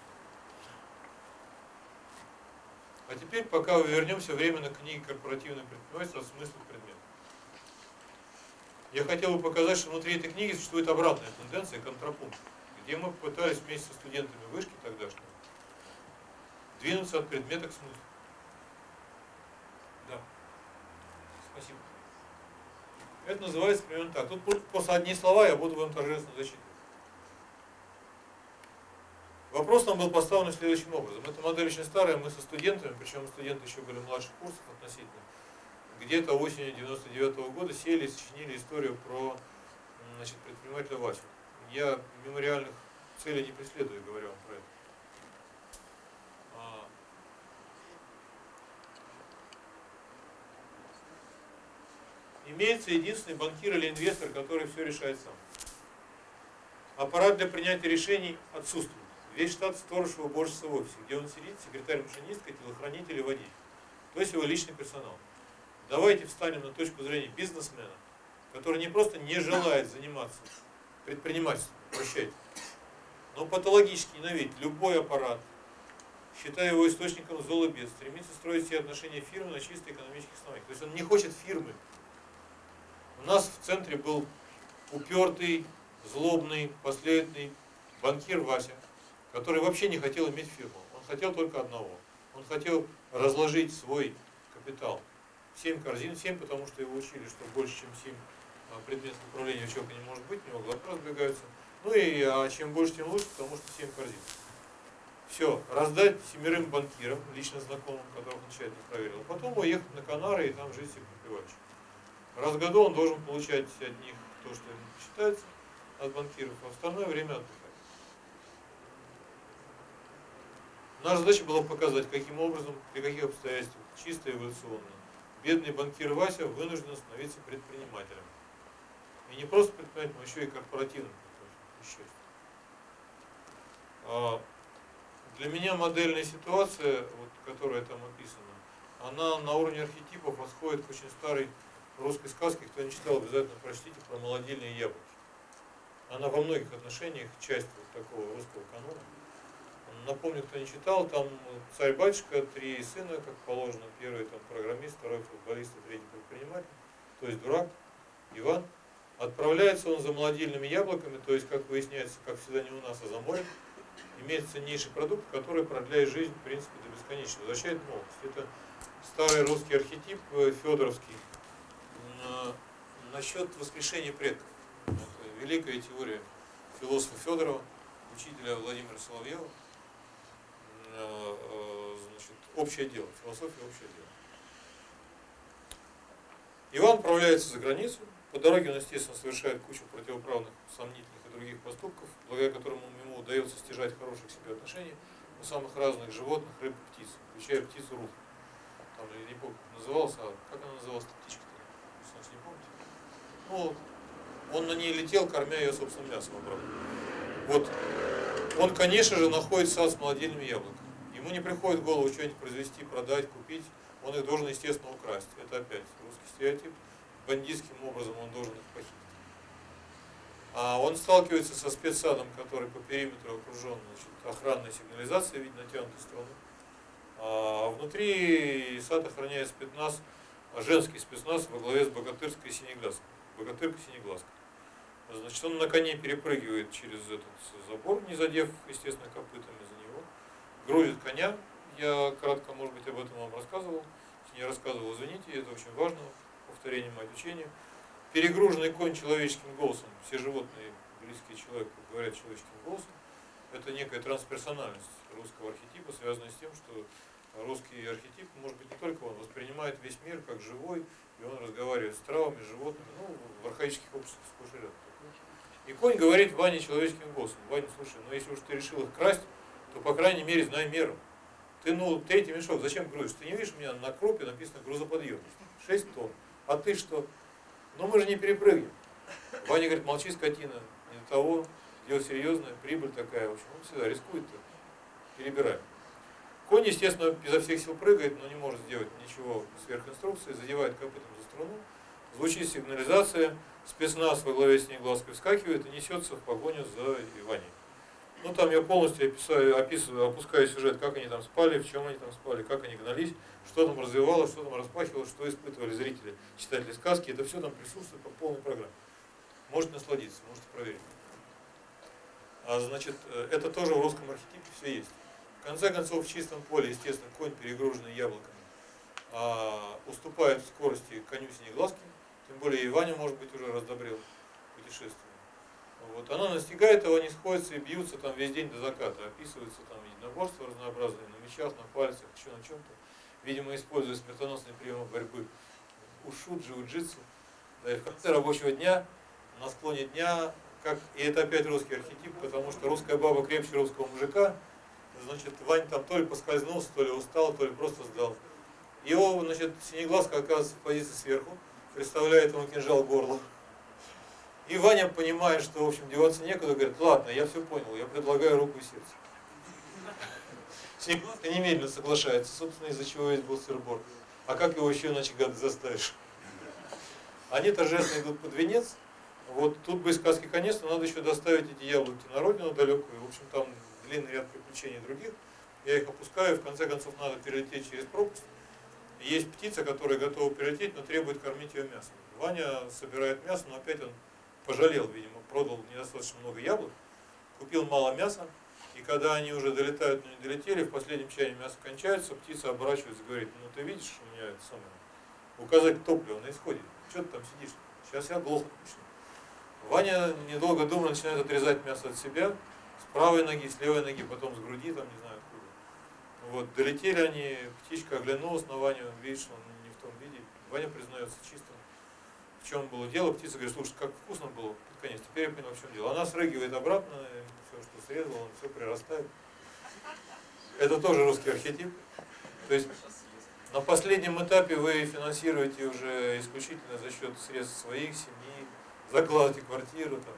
А теперь, пока мы вернемся временно к книге «Корпоративное предпринимательство. Смысл предмета». Я хотел бы показать, что внутри этой книги существует обратная тенденция, контрапункт, где мы пытались вместе со студентами вышки тогдашней двинуться от предмета к смыслу. Да. Спасибо. Это называется примерно так. Тут просто одни слова я буду вам торжественно зачитывать. Вопрос нам был поставлен следующим образом. Эта модель очень старая, мы со студентами, причем студенты еще были младших курсов относительно, где-то осенью девяносто девятого года сели и сочинили историю про, значит, предпринимателя Васю. Я мемориальных целей не преследую, говорю вам про это. А... Имеется единственный банкир или инвестор, который все решает сам. Аппарат для принятия решений отсутствует. Весь штат сторожевого уборщица в офисе, где он сидит, секретарь-машинистка, телохранитель и водитель. То есть его личный персонал. Давайте встанем на точку зрения бизнесмена, который не просто не желает заниматься предпринимательством, прощайте, но патологически ненавидит любой аппарат, считая его источником зол и бед, стремится строить все отношения фирмы на чисто экономических основаниях. То есть он не хочет фирмы. У нас в центре был упертый, злобный, последовательный банкир Вася, который вообще не хотел иметь фирму. Он хотел только одного. Он хотел разложить свой капитал в семь корзин, семь, потому что его учили, что больше, чем семь предметов управления у человека не может быть, у него глаза разбегаются. Ну и а чем больше, тем лучше, потому что семь корзин. Все, раздать семерым банкирам, лично знакомым, которых он тщательно проверил, а потом уехать на Канары и там жить себе припеваючи. Раз в году он должен получать от них то, что ему считается, от банкиров, а в остальное время отдыхать. Наша задача была показать, каким образом, при каких обстоятельствах, чисто эволюционно, бедный банкир Вася вынужден становиться предпринимателем. И не просто предпринимателем, а еще и корпоративным предпринимателем. А для меня модельная ситуация, вот, которая там описана, она на уровне архетипов восходит к очень старой русской сказке. Кто не читал, обязательно прочтите, про молодильные яблоки. Она во многих отношениях часть вот такого русского канона. Напомню, кто не читал, там царь-батюшка, три сына, как положено. Первый там программист, второй футболист, третий предприниматель, то есть дурак, Иван. Отправляется он за молодильными яблоками, то есть, как выясняется, как всегда не у нас, а за морем. Имеет ценнейший продукт, который продляет жизнь, в принципе, до бесконечности, возвращает молодость. Это старый русский архетип, федоровский, насчет воскрешения предков. Это великая теория философа Федорова, учителя Владимира Соловьева. Значит, общее дело, философия общее дело. Иван отправляется за границу. По дороге он, естественно, совершает кучу противоправных, сомнительных и других поступков, благодаря которым ему удается стяжать хороших к себе отношений у самых разных животных, рыб и птиц, включая птицу Руфу. Там, я не помню, как назывался, а как она называлась, птичка-то? Не помните? Ну, он на ней летел, кормя ее собственным мясом обратно. Вот. Он, конечно же, находит сад с молодильными яблоками. Ему не приходит в голову что-нибудь произвести, продать, купить. Он их должен, естественно, украсть. Это опять русский стереотип. Бандитским образом он должен их похитить. А он сталкивается со спецсадом, который по периметру окружен, значит, охранной сигнализацией в виде натянутой струны. А внутри сад охраняет спецназ, женский спецназ во главе с богатырской синеглазкой. Богатырка синеглазка. Значит, он на коне перепрыгивает через этот забор, не задев, естественно, копытами за него. Грузит коня. Я кратко, может быть, об этом вам рассказывал. Если не рассказывал, извините, это очень важно. Повторение мать учения. Перегруженный конь человеческим голосом. Все животные, близкие человеку, говорят человеческим голосом. Это некая трансперсональность русского архетипа, связанная с тем, что русский архетип, может быть, не только он, воспринимает весь мир как живой, и он разговаривает с травами, животными, ну, в архаических обществах сплошь и рядом. И конь говорит Ване человеческим голосом: Ваня, слушай, ну если уж ты решил их красть, то, по крайней мере, знай меру. Ты, ну, третий мешок зачем грузишь? Ты не видишь, у меня на крупе написано грузоподъемность. шесть тонн. А ты что? Ну мы же не перепрыгнем. Ваня говорит: молчи, скотина, не до того, дело серьезное, прибыль такая. В общем, он всегда рискует-то. Перебираем. Конь, естественно, изо всех сил прыгает, но не может сделать ничего сверх инструкции, задевает копытом за струну. Звучит сигнализация, спецназ во главе с Синеглазкой вскакивает и несется в погоню за Иваней. Ну там я полностью описаю, описываю, опускаю сюжет, как они там спали, в чем они там спали, как они гнались, что там развивалось, что там распахивалось, что испытывали зрители, читатели сказки. Это все там присутствует по полной программе. Можете насладиться, можете проверить. А значит, это тоже в русском архетипе все есть. В конце концов, в чистом поле, естественно, конь, перегруженный яблоками, а, уступает в скорости коню Синеглазки. Тем более и Ваня, может быть, уже раздобрел путешествие. Вот. Она настигает его, они сходятся и бьются там весь день до заката. Описываются там единоборства разнообразные, на мечах, на пальцах, еще на чем-то. Видимо, используя смертоносные приемы борьбы. Ушу, джиу-джитсу. Да, и в конце рабочего дня, на склоне дня, как, и это опять русский архетип, потому что русская баба крепче русского мужика. Значит, Вань там то ли поскользнулся, то ли устал, то ли просто сдал. Его, значит, Синеглазка оказывается в позиции сверху, представляет ему кинжал к горлу. И Ваня, понимая, что, в общем, деваться некуда, говорит: ладно, я все понял, я предлагаю руку и сердце. Синеглазка немедленно соглашается, собственно, из-за чего весь был сыр-бор. А как его еще иначе, гады, заставишь? Они торжественно идут под венец. Вот тут бы из сказки конец, но надо еще доставить эти яблоки на родину далекую. В общем, там длинный ряд приключений других. Я их опускаю, в конце концов надо перелететь через пропасть. И есть птица, которая готова перелететь, но требует кормить ее мясом. Ваня собирает мясо, но опять он пожалел, видимо, продал недостаточно много яблок, купил мало мяса, и когда они уже долетают, но не долетели, в последнем чае мясо кончается, птица оборачивается и говорит: ну ты видишь, у меня это самое, указатель топлива на исходе, что ты там сидишь, сейчас я глохнуть начну. Ваня, недолго думая, начинает отрезать мясо от себя, с правой ноги, с левой ноги, потом с груди, там не знаю откуда. Вот, долетели они, птичка оглянулась на Ваню, он видит, что он не в том виде. Ваня признается чисто, в чем было дело. Птица говорит: слушай, как вкусно было под конец, теперь я понял, в чем дело. Она срыгивает обратно, все, что срезала, все прирастает. Это тоже русский архетип. То есть на последнем этапе вы финансируете уже исключительно за счет средств своих, семьи, закладываете квартиру. Там.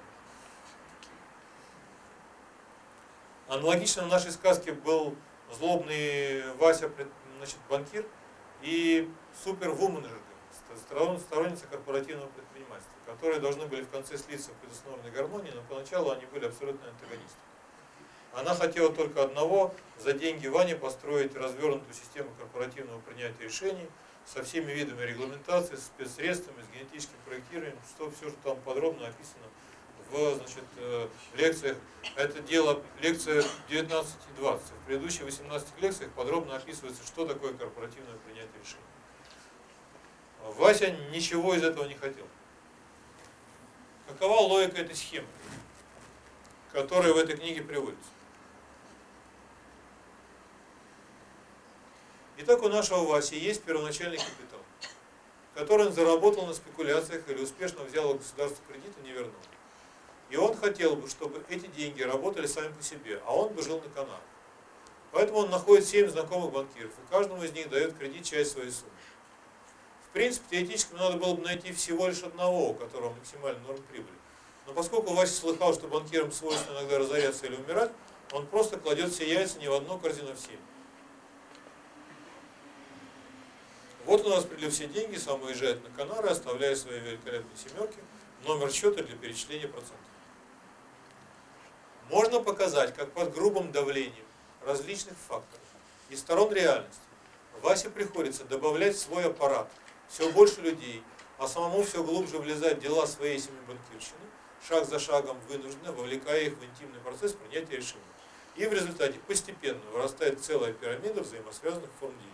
Аналогично в нашей сказке был злобный Вася, значит, банкир, и супервуменджер, сторонница корпоративного предпринимательства, которые должны были в конце слиться в предустановленной гармонии, но поначалу они были абсолютно антагонисты. Она хотела только одного: за деньги Вани построить развернутую систему корпоративного принятия решений со всеми видами регламентации, с спецсредствами, с генетическим проектированием, что все, что там подробно описано в, значит, в лекциях. Это дело лекция девятнадцать и двадцать. В предыдущих восемнадцати лекциях подробно описывается, что такое корпоративное принятие решений. Вася ничего из этого не хотел. Какова логика этой схемы, которая в этой книге приводится? Итак, у нашего Васи есть первоначальный капитал, который он заработал на спекуляциях или успешно взял у государства кредит и не вернул. И он хотел бы, чтобы эти деньги работали сами по себе, а он бы жил на Канарах. Поэтому он находит семь знакомых банкиров, и каждому из них дает кредит часть своей суммы. В принципе, теоретически надо было бы найти всего лишь одного, у которого максимальная норма прибыли. Но поскольку Вася слыхал, что банкирам свойственно иногда разоряться или умирать, он просто кладет все яйца не в одну корзину, а в семь. Вот у нас пришли все деньги, сам уезжает на Канары, оставляя свои великолепные семерки, номер счета для перечисления процентов. Можно показать, как под грубым давлением различных факторов и сторон реальности Васе приходится добавлять в свой аппарат все больше людей, а самому все глубже влезать в дела своей семьи банкирщины, шаг за шагом вынужденно вовлекая их в интимный процесс принятия решений. И в результате постепенно вырастает целая пирамида взаимосвязанных форм деятельности.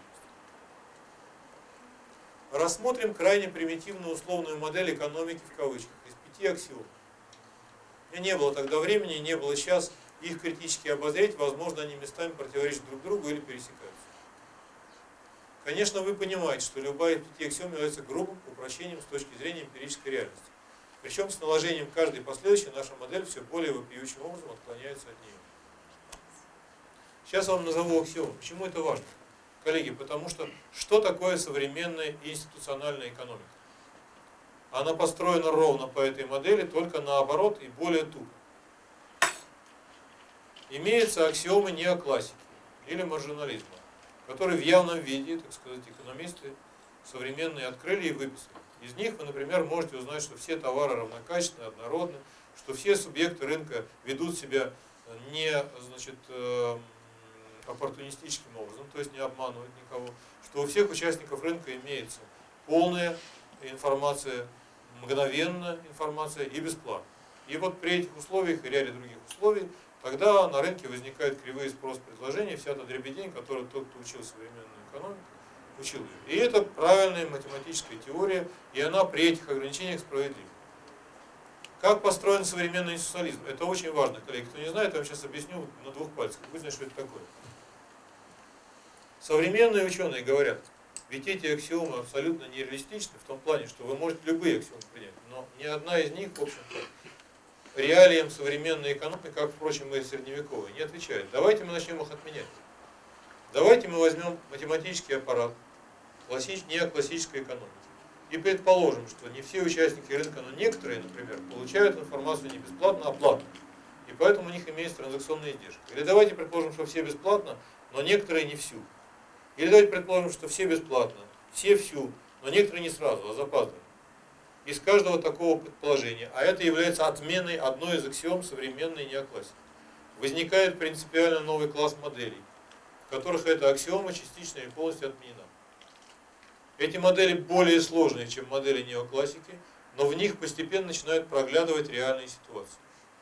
Рассмотрим крайне примитивную условную модель экономики в кавычках из пяти аксиом. У меня не было тогда времени, не было сейчас их критически обозреть, возможно, они местами противоречат друг другу или пересекаются. Конечно, вы понимаете, что любая из пяти аксиом является грубым упрощением с точки зрения эмпирической реальности. Причем с наложением каждой последующей наша модель все более вопиющим образом отклоняется от нее. Сейчас я вам назову аксиомы. Почему это важно? Коллеги, потому что что такое современная институциональная экономика? Она построена ровно по этой модели, только наоборот и более тупо. Имеются аксиомы неоклассики или маржинализма, которые в явном виде, так сказать, экономисты современные открыли и выписали. Из них вы, например, можете узнать, что все товары равнокачественны, однородны, что все субъекты рынка ведут себя не, значит, оппортунистическим образом, то есть не обманывают никого, что у всех участников рынка имеется полная информация, мгновенная информация и бесплатно. И вот при этих условиях и ряде других условий тогда на рынке возникают кривые спрос-предложения, вся та дребедень, которую тот, кто учил современную экономику, учил ее. И это правильная математическая теория, и она при этих ограничениях справедлива. Как построен современный институционализм? Это очень важно, коллеги. Кто не знает, я вам сейчас объясню на двух пальцах. Вы знаете, что это такое. Современные ученые говорят, ведь эти аксиомы абсолютно нереалистичны в том плане, что вы можете любые аксиомы принять, но ни одна из них, в общем-то, реалиям современной экономики, как, впрочем, и средневековой, не отвечает. Давайте мы начнем их отменять. Давайте мы возьмем математический аппарат классич... неоклассической экономики и предположим, что не все участники рынка, но некоторые, например, получают информацию не бесплатно, а платно. И поэтому у них имеется транзакционный издержек. Или давайте предположим, что все бесплатно, но некоторые не всю. Или давайте предположим, что все бесплатно, все всю, но некоторые не сразу, а запаздывают. Из каждого такого предположения, а это является отменой одной из аксиом современной неоклассики, возникает принципиально новый класс моделей, в которых эта аксиома частично и полностью отменена. Эти модели более сложные, чем модели неоклассики, но в них постепенно начинают проглядывать реальные ситуации.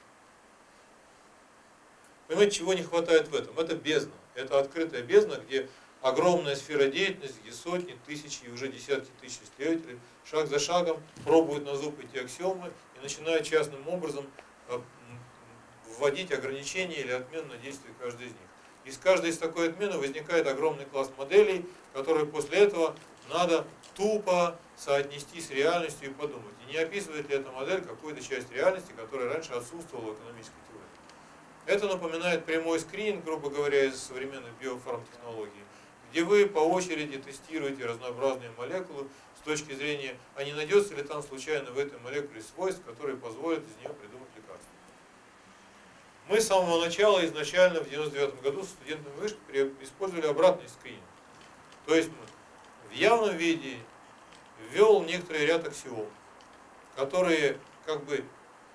Понимаете, чего не хватает в этом? Это бездна. Это открытая бездна, где огромная сфера деятельности, где сотни, тысячи и уже десятки тысяч исследователей шаг за шагом пробуют на зуб эти аксиомы и начинают частным образом вводить ограничения или отмену на действие каждой из них. Из каждой из такой отмены возникает огромный класс моделей, которые после этого надо тупо соотнести с реальностью и подумать. И не описывает ли эта модель какую-то часть реальности, которая раньше отсутствовала в экономической теории. Это напоминает прямой скрининг, грубо говоря, из современной биофармтехнологии, где вы по очереди тестируете разнообразные молекулы с точки зрения, а не найдется ли там случайно в этой молекуле свойств, которые позволят из нее придумать лекарство. Мы с самого начала, изначально в девяносто девятом году с студентами вышки использовали обратный скрининг. То есть мы в явном виде ввел некоторый ряд аксиом, которые как бы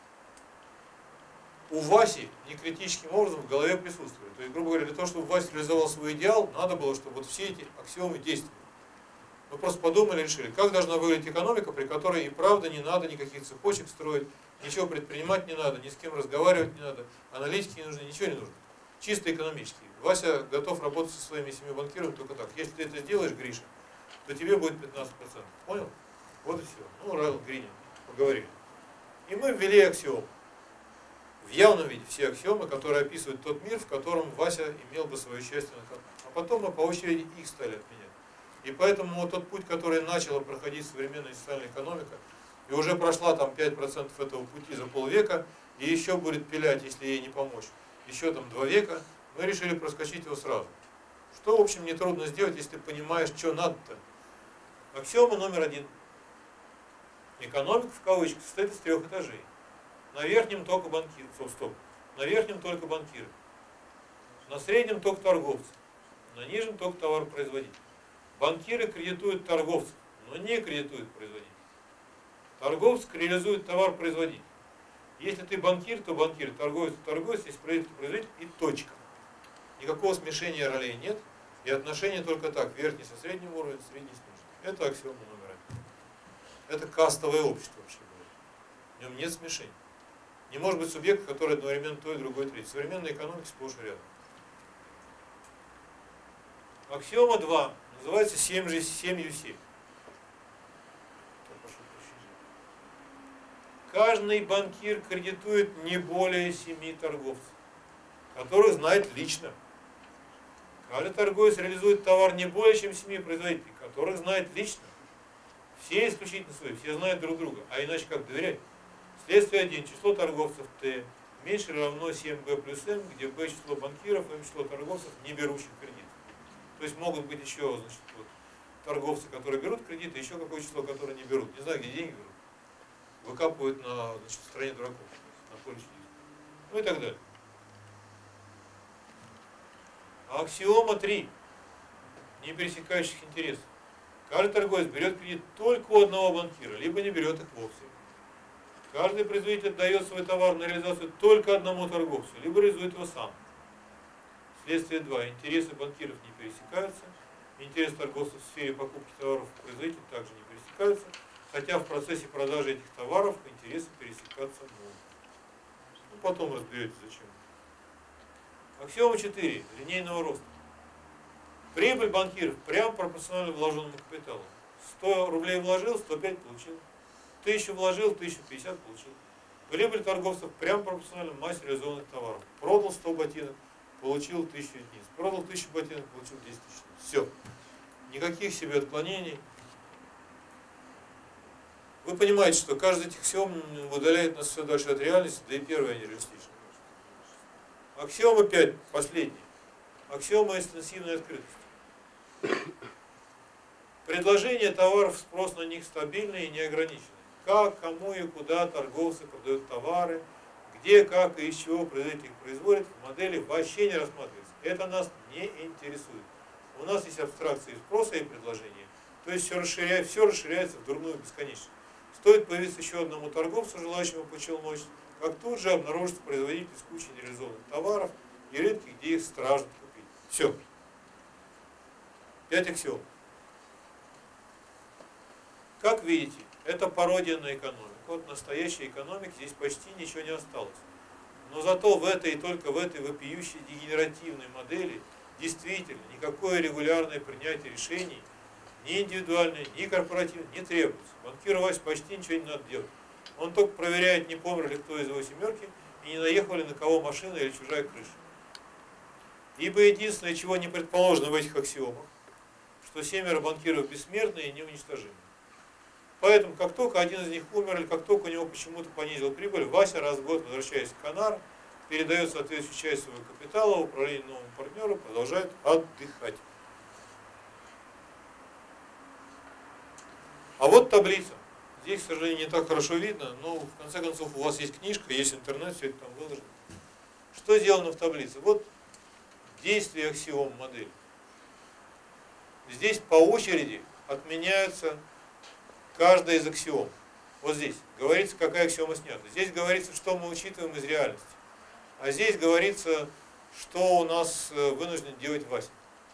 у Васи не критическим образом в голове присутствовали. То есть, грубо говоря, для того, чтобы Вася реализовал свой идеал, надо было, чтобы вот все эти аксиомы действовали. Мы просто подумали и решили, как должна выглядеть экономика, при которой и правда не надо никаких цепочек строить, ничего предпринимать не надо, ни с кем разговаривать не надо, аналитики не нужны, ничего не нужно. Чисто экономически. Вася готов работать со своими семью банкирами только так. Если ты это сделаешь, Гриша, то тебе будет пятнадцать процентов. Понял? Вот и все. Ну, Райл Гринин. Поговорили. И мы ввели аксиом. в явном виде все аксиомы, которые описывают тот мир, в котором Вася имел бы свое счастье на кону. А потом мы по очереди их стали отменять. И поэтому вот тот путь, который начала проходить современная социальная экономика, и уже прошла там пять процентов этого пути за полвека, и еще будет пилять, если ей не помочь, еще там два века, мы решили проскочить его сразу. Что, в общем, нетрудно сделать, если ты понимаешь, что надо-то. Аксиома номер один. Экономика, в кавычках, состоит из трех этажей. На верхнем только банкиры. Стоп, стоп. На верхнем только банкиры. На среднем только торговцы. На нижнем только товаропроизводители. Банкиры кредитуют торговцев, но не кредитуют производителей. Торговцы реализуют товар-производитель. Если ты банкир, то банкир, торговец, то торговец, если производитель, производитель и точка. Никакого смешения ролей нет, и отношения только так, верхний со средним уровнем, средний с нижним. Это аксиома номер один. Это кастовое общество вообще говорит. В нем нет смешения. Не может быть субъект, который одновременно то и другой третий. Современная экономика сплошь и рядом. Аксиома два называется семь ю семь. Каждый банкир кредитует не более семи торговцев, которых знает лично. Каждый торговец реализует товар не более чем семи производителей, которых знает лично. Все исключительно свои, все знают друг друга. А иначе как доверять? Следствие один. Число торговцев Т меньше или равно семь бэ плюс М, где Б число банкиров, М число торговцев, не берущих кредит. То есть могут быть еще, значит, вот, торговцы, которые берут кредиты, еще какое число, которые не берут. Не знаю, где деньги берут. Выкапывают на, значит, стране дураков, на поле чудес. Ну и так далее. Аксиома три. Не пересекающих интересов. Каждый торговец берет кредит только у одного банкира, либо не берет их вовсе. Каждый производитель отдает свой товар на реализацию только одному торговцу, либо реализует его сам. Следствие два. Интересы банкиров не пересекаются. Интересы торговцев в сфере покупки товаров производителей также не пересекаются. Хотя в процессе продажи этих товаров интересы пересекаться могут. Ну, потом разберетесь, зачем. Аксиома четыре. Линейного роста. Прибыль банкиров прямо пропорциональна вложенному капиталу. сто рублей вложил, сто пять получил. тысячу вложил, тысячу пятьдесят получил. Прибыль торговцев прямо пропорциональна массе реализованных товаров. Продал сто ботинок, получил тысячу единиц. Продал тысячу ботинок, получил десять тысяч. Все. Никаких себе отклонений. Вы понимаете, что каждый из этих аксиом удаляет нас все дальше от реальности, да и первая нереалистична. Аксиома пять, последняя. Аксиома экстенсивной открытости. Предложение товаров, спрос на них стабильный и неограниченный. Как, кому и куда торговцы продают товары, где, как и из чего производитель их производит, в модели вообще не рассматривается. Это нас не интересует. У нас есть абстракции спроса и предложения. То есть все, расширяет, все расширяется в дурную бесконечность. Стоит появиться еще одному торговцу, желающему почелночь, как тут же обнаружится производитель с кучей нереализованных товаров и рынки, где их страждут купить. Все. Пять аксиом. Как видите, это пародия на экономику. Вот настоящей экономики здесь почти ничего не осталось. Но зато в этой и только в этой вопиющей дегенеративной модели действительно никакое регулярное принятие решений, ни индивидуальное, ни корпоративное, не требуется. Банкиру Васе почти ничего не надо делать. Он только проверяет, не помер ли кто из его семерки, и не наехал ли на кого машина или чужая крыша. Ибо единственное, чего не предположено в этих аксиомах, что семеро банкиров бессмертны и неуничтожимы. Поэтому, как только один из них умер, или как только у него почему-то понизил прибыль, Вася раз в год, возвращаясь в Канар, передает соответствующую часть своего капитала в управление новому партнеру, продолжает отдыхать. А вот таблица. Здесь, к сожалению, не так хорошо видно, но в конце концов у вас есть книжка, есть интернет, все это там выложено. Что сделано в таблице? Вот действие аксиом модели. Здесь по очереди отменяются каждая из аксиом. Вот здесь говорится, какая аксиома снята. Здесь говорится, что мы учитываем из реальности. А здесь говорится, что у нас вынужден делать Вася.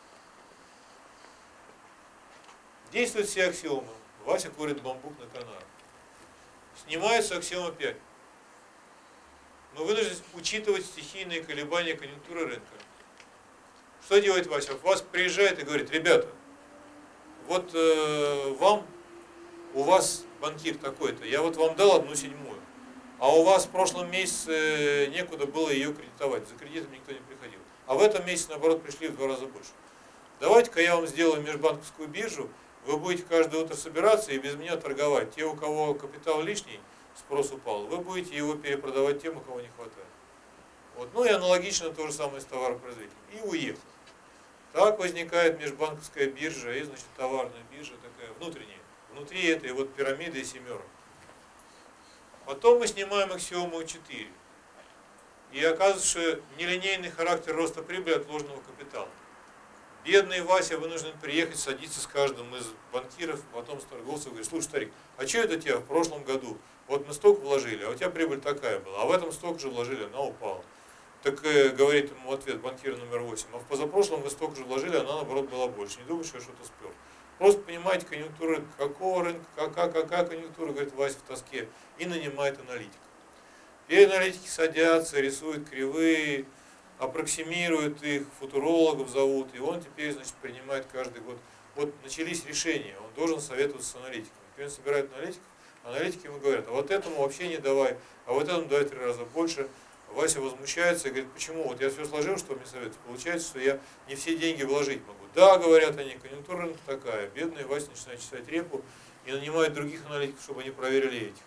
Действуют все аксиомы. Вася курит бамбук на Канарах. Снимается аксиома пять. Мы вынуждены учитывать стихийные колебания конъюнктуры рынка. Что делает Вася? Вас приезжает и говорит: ребята, вот э, вам, у вас банкир такой-то, я вот вам дал одну седьмую. а у вас в прошлом месяце некуда было ее кредитовать, за кредитом никто не приходил. А в этом месяце, наоборот, пришли в два раза больше. Давайте-ка я вам сделаю межбанковскую биржу, вы будете каждое утро собираться и без меня торговать. Те, у кого капитал лишний, спрос упал, вы будете его перепродавать тем, у кого не хватает. Вот. Ну и аналогично то же самое с товаропроизводителем. И уехал. Так возникает межбанковская биржа и, значит, товарная биржа такая внутренняя. Внутри этой вот пирамиды и семерок. Потом мы снимаем аксиому четыре. И оказывается, что нелинейный характер роста прибыли от вложенного капитала. Бедный Вася вынужден приехать, садиться с каждым из банкиров, потом с торговцев, говорит: слушай, старик, а что это тебя в прошлом году? Вот мы столько вложили, а у тебя прибыль такая была, а в этом столько же вложили, она упала. Так э, говорит ему в ответ банкир номер восемь: а в позапрошлом вы столько же вложили, она наоборот была больше. Не думай, что я что-то спер. Просто понимаете конъюнктуру рынка, какого рынка, какая, какая конъюнктура, говорит Вася в тоске, и нанимает аналитика. И аналитики садятся, рисуют кривые, аппроксимируют их, футурологов зовут, и он теперь, значит, принимает каждый год. Вот начались решения, он должен советоваться с аналитиком. Теперь он собирает аналитиков, аналитики ему говорят: а вот этому вообще не давай, а вот этому давай три раза больше. Вася возмущается и говорит: почему? Вот я все сложил, что мне советуют. Получается, что я не все деньги вложить могу. Да, говорят они, конъюнктура рынка такая. Бедный Вася начинает читать репу и нанимает других аналитиков, чтобы они проверили этих.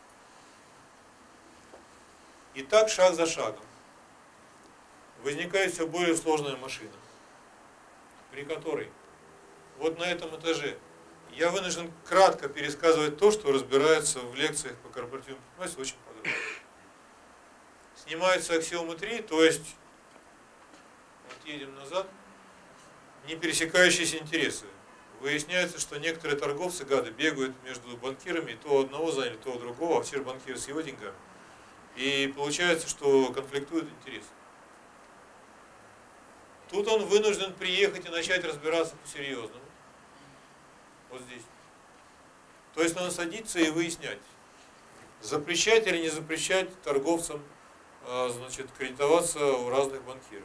И так шаг за шагом возникает все более сложная машина, при которой вот на этом этаже я вынужден кратко пересказывать то, что разбирается в лекциях по корпоративному предпринимательству очень подробно. Снимается аксиома три, то есть, вот едем назад, не пересекающиеся интересы. Выясняется, что некоторые торговцы, гады, бегают между банкирами, то у одного заняли, то у другого, а все же банкиры с его деньгами. И получается, что конфликтуют интересы. Тут он вынужден приехать и начать разбираться по-серьезному. Вот здесь. То есть надо садиться и выяснять, запрещать или не запрещать торговцам, значит, кредитоваться у разных банкиров.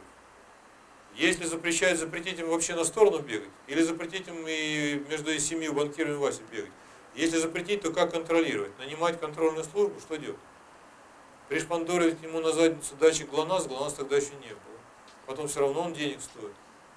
Если запрещать, запретить им вообще на сторону бегать, или запретить им и между семью банкирами Васи бегать. Если запретить, то как контролировать? Нанимать контрольную службу, что делать? Пришпандоривать ему на задницу датчик ГЛОНАСС, ГЛОНАСС тогда еще не было. Потом все равно он денег стоит.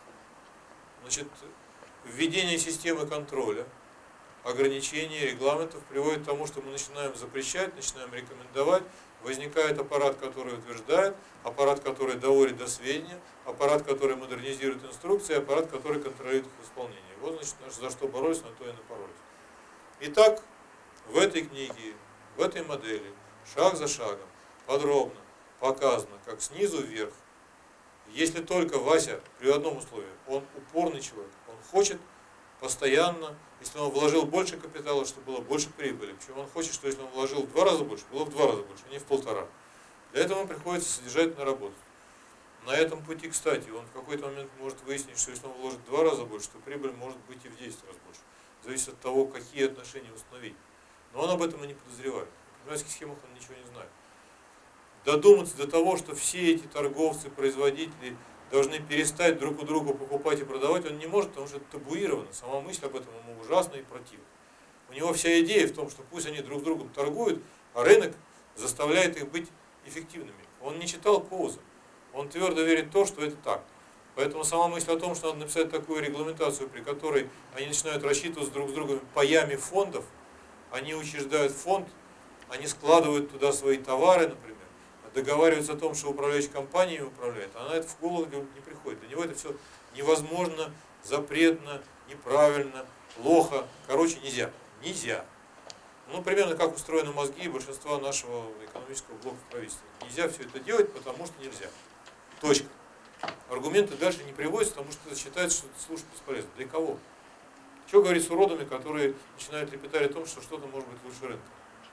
Значит, введение системы контроля, ограничения, регламентов приводит к тому, что мы начинаем запрещать, начинаем рекомендовать, возникает аппарат, который утверждает, аппарат, который доводит до сведения, аппарат, который модернизирует инструкции, аппарат, который контролирует их исполнение. Вот, значит, за что боролись, на то и напоролись. Итак, в этой книге, в этой модели, шаг за шагом, подробно показано, как снизу вверх, если только Вася, при одном условии, он упорный человек, он хочет постоянно, если он вложил больше капитала, чтобы было больше прибыли. Причем он хочет, что если он вложил в два раза больше, было в два раза больше, а не в полтора. Для этого ему приходится содержательно работать. На этом пути, кстати, он в какой-то момент может выяснить, что если он вложит в два раза больше, то прибыль может быть и в десять раз больше. Зависит от того, какие отношения установить. Но он об этом и не подозревает. В предпринимательских схемах он ничего не знает. Додуматься до того, что все эти торговцы, производители должны перестать друг у друга покупать и продавать, он не может, потому что это табуировано. Сама мысль об этом ему ужасна и противна. У него вся идея в том, что пусть они друг с другом торгуют, а рынок заставляет их быть эффективными. Он не читал Коуза. Он твердо верит в то, что это так. Поэтому сама мысль о том, что надо написать такую регламентацию, при которой они начинают рассчитываться друг с другом паями фондов, они учреждают фонд, они складывают туда свои товары, например, договариваются о том, что управляющая компания управляет, она это в голову не приходит. Для него это все невозможно, запретно, неправильно, плохо. Короче, нельзя. Нельзя. Ну, примерно как устроены мозги большинства нашего экономического блока в правительстве. Нельзя все это делать, потому что нельзя. Точка. Аргументы дальше не приводятся, потому что считается, что это слушать бесполезно. Для кого? Что говорить с уродами, которые начинают лепетать о том, что что-то может быть лучше рынка?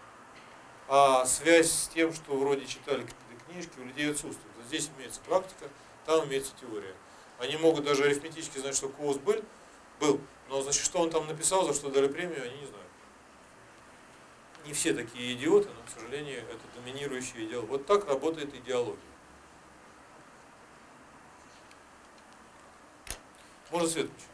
А связь с тем, что вроде читали какие-то книжки, у людей отсутствует. Вот здесь имеется практика, там имеется теория. Они могут даже арифметически знать, что Коуз был, был, но значит, что он там написал, за что дали премию, они не знают. Не все такие идиоты, но, к сожалению, это доминирующий идеал. Вот так работает идеология. Можно свет включить?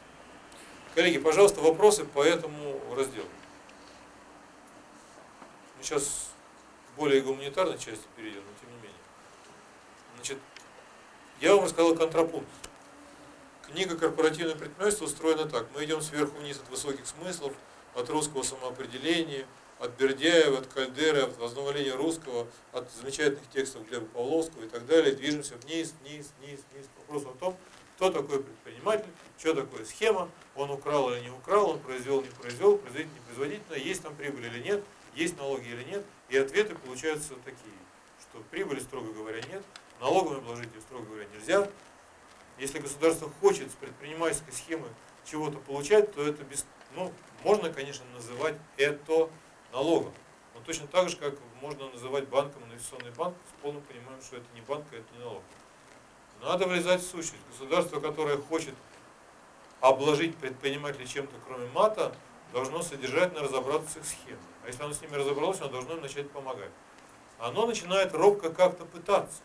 Коллеги, пожалуйста, вопросы по этому разделу. Мы сейчас к более гуманитарной части перейдем, но тем не менее. Значит, я вам рассказал контрапункт. Книга «Корпоративное предпринимательство» устроена так. Мы идем сверху вниз от высоких смыслов, от русского самоопределения, от Бердяева, от Кальдеры, от возобновления русского, от замечательных текстов Глеба Павловского и так далее. Движемся вниз, вниз, вниз, вниз. Вопрос о том, кто такой предприниматель, что такое схема, он украл или не украл, он произвел, не произвел, производительно, не производительно, есть там прибыль или нет, есть налоги или нет. И ответы получаются такие, что прибыли, строго говоря, нет, налоговыми обложить ее, строго говоря, нельзя. Если государство хочет с предпринимательской схемы чего-то получать, то это без, ну, можно, конечно, называть это налогом. Но точно так же, как можно называть банком инвестиционный банк, с полным пониманием, что это не банк, а это не налог. Надо влезать в сущность. Государство, которое хочет обложить предпринимателей чем-то, кроме мата, должно содержательно разобраться с их схемой. А если оно с ними разобралось, оно должно им начать помогать. Оно начинает робко как-то пытаться.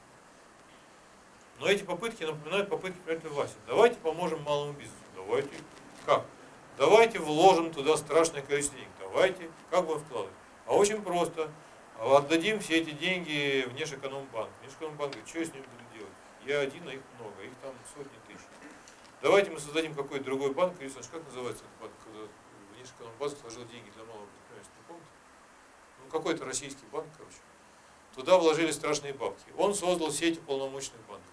Но эти попытки напоминают попытки предпринимательной власти. Давайте поможем малому бизнесу. Давайте. Как? Давайте вложим туда страшное количество денег. Давайте. Как будем вкладывать? А очень просто. Отдадим все эти деньги в Внешэкономбанк. Внешэкономбанк говорит, что я с ними буду делать? Я один, а их много. Их там сотни тысяч. Давайте мы создадим какой-то другой банк. Юрий Александрович, как называется этот банк, когда Внешэкономбанк сложил деньги для малого предпринимательства? Не помните? Ну, какой-то российский банк, короче. Туда вложили страшные бабки. Он создал сеть уполномоченных банков.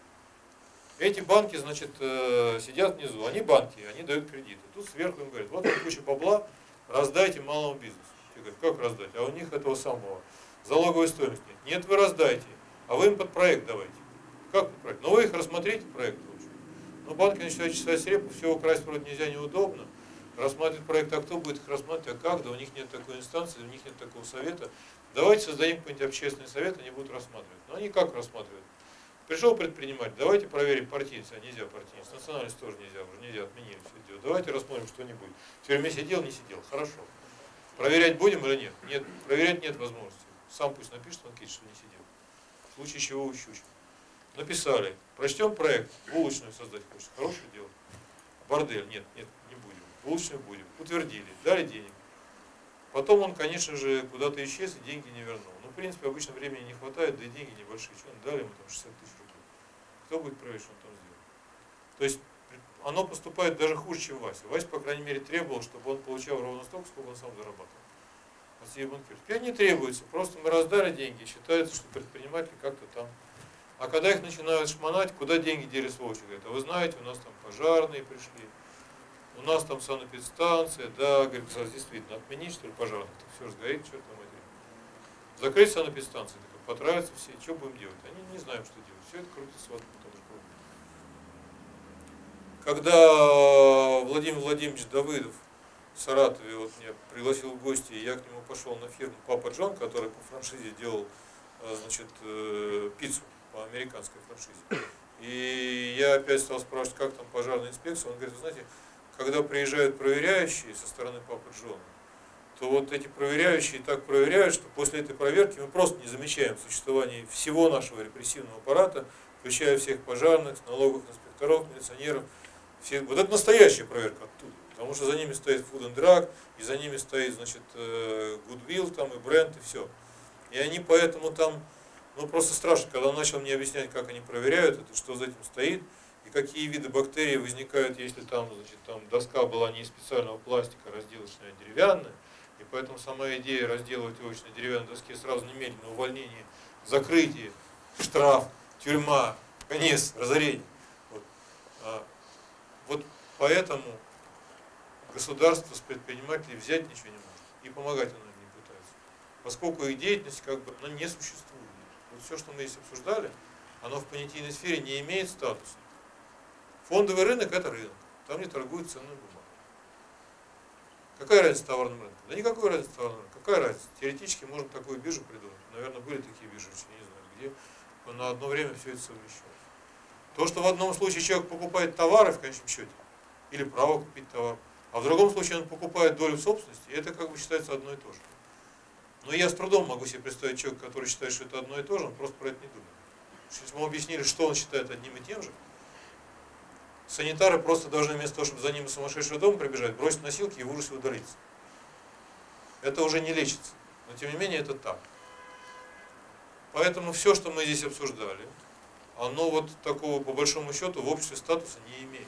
Эти банки, значит, сидят внизу, они банки, они дают кредиты. Тут сверху им говорят, вот куча бабла, раздайте малому бизнесу. Те говорят, как раздать? А у них этого самого залоговой стоимости нет. Нет, вы раздайте, а вы им под проект давайте. Как под проект? Ну вы их рассмотрите, проект. Ну банки начинают чесать репу, все украсть вроде нельзя, неудобно. Рассматривать проект, а кто будет их рассматривать, а как? Да у них нет такой инстанции, у них нет такого совета. Давайте создадим какой-нибудь общественный совет, они будут рассматривать. Но они как рассматривают? Пришел предприниматель, давайте проверим партийность, а нельзя партийность, национальность тоже нельзя, уже нельзя, отменили все дело. Давайте рассмотрим что-нибудь. В тюрьме сидел, не сидел, хорошо. Проверять будем или нет? Нет, проверять нет возможности. Сам пусть напишет в анкете, что не сидел. В случае чего ущучим. Написали, прочтем проект, булочную создать хочется, хорошее дело. Бордель, нет, нет, не будем. Булочную будем. Утвердили, дали денег. Потом он, конечно же, куда-то исчез и деньги не вернул. Ну, в принципе, обычно времени не хватает, да и деньги небольшие. Что он дали ему там шестьдесят тысяч рублей? Кто будет проверять, что он там сделал? То есть оно поступает даже хуже, чем Вася. Вася, по крайней мере, требовал, чтобы он получал ровно столько, сколько он сам зарабатывал. От себе банкир. Теперь не требуется. Просто мы раздали деньги, считается, что предприниматели как-то там. А когда их начинают шмонать, куда деньги дели сволочи? Говорят, а вы знаете, у нас там пожарные пришли. У нас там санэпидстанция, да, говорит, действительно, отменить, что ли, пожарных, так все сгорит, черт на матери. Закрыть санэпидстанцию, так потравятся все, что будем делать? Они не знаем, что делать. Все это крутится в одном и том же кругу. Когда Владимир Владимирович Давыдов в Саратове вот, меня пригласил в гости, и я к нему пошел на фирму Папа Джон, который по франшизе делал, значит, пиццу по американской франшизе. И я опять стал спрашивать, как там пожарная инспекция. Он говорит, вы знаете, когда приезжают проверяющие со стороны Папы Джона, то вот эти проверяющие так проверяют, что после этой проверки мы просто не замечаем существование всего нашего репрессивного аппарата, включая всех пожарных, налоговых инспекторов, милиционеров. Все, вот это настоящая проверка оттуда, потому что за ними стоит Food and Drug, и за ними стоит, значит, Goodwill там и бренд, и все. И они поэтому там, ну просто страшно, когда он начал мне объяснять, как они проверяют это, что за этим стоит, и какие виды бактерий возникают, если там, значит, там доска была не из специального пластика, разделочная, а деревянная. И поэтому сама идея разделывать овощи на деревянной доске сразу немедленно увольнение, закрытие, штраф, тюрьма, конец, разорение. Вот, а, вот поэтому государство с предпринимателей взять ничего не может. И помогать оно им не пытается. Поскольку их деятельность как бы она не существует. Вот все, что мы здесь обсуждали, оно в понятийной сфере не имеет статуса. Фондовый рынок – это рынок. Там не торгуют ценную бумагу. Какая разница с товарным рынком? Да никакой разницы с товарным рынком. Какая разница? Теоретически можно такую биржу придумать. Наверное, были такие биржи, я не знаю, где на одно время все это совмещалось. То, что в одном случае человек покупает товары в конечном счете, или право купить товар, а в другом случае он покупает долю в собственности, это как бы считается одно и то же. Но я с трудом могу себе представить человека, который считает, что это одно и то же, он просто про это не думает. Если мы объяснили, что он считает одним и тем же, санитары просто должны вместо того, чтобы за ним из сумасшедшего дома прибежать, бросить носилки и в ужасе удалиться. Это уже не лечится. Но тем не менее это так. Поэтому все, что мы здесь обсуждали, оно вот такого, по большому счету, в обществе статуса не имеет.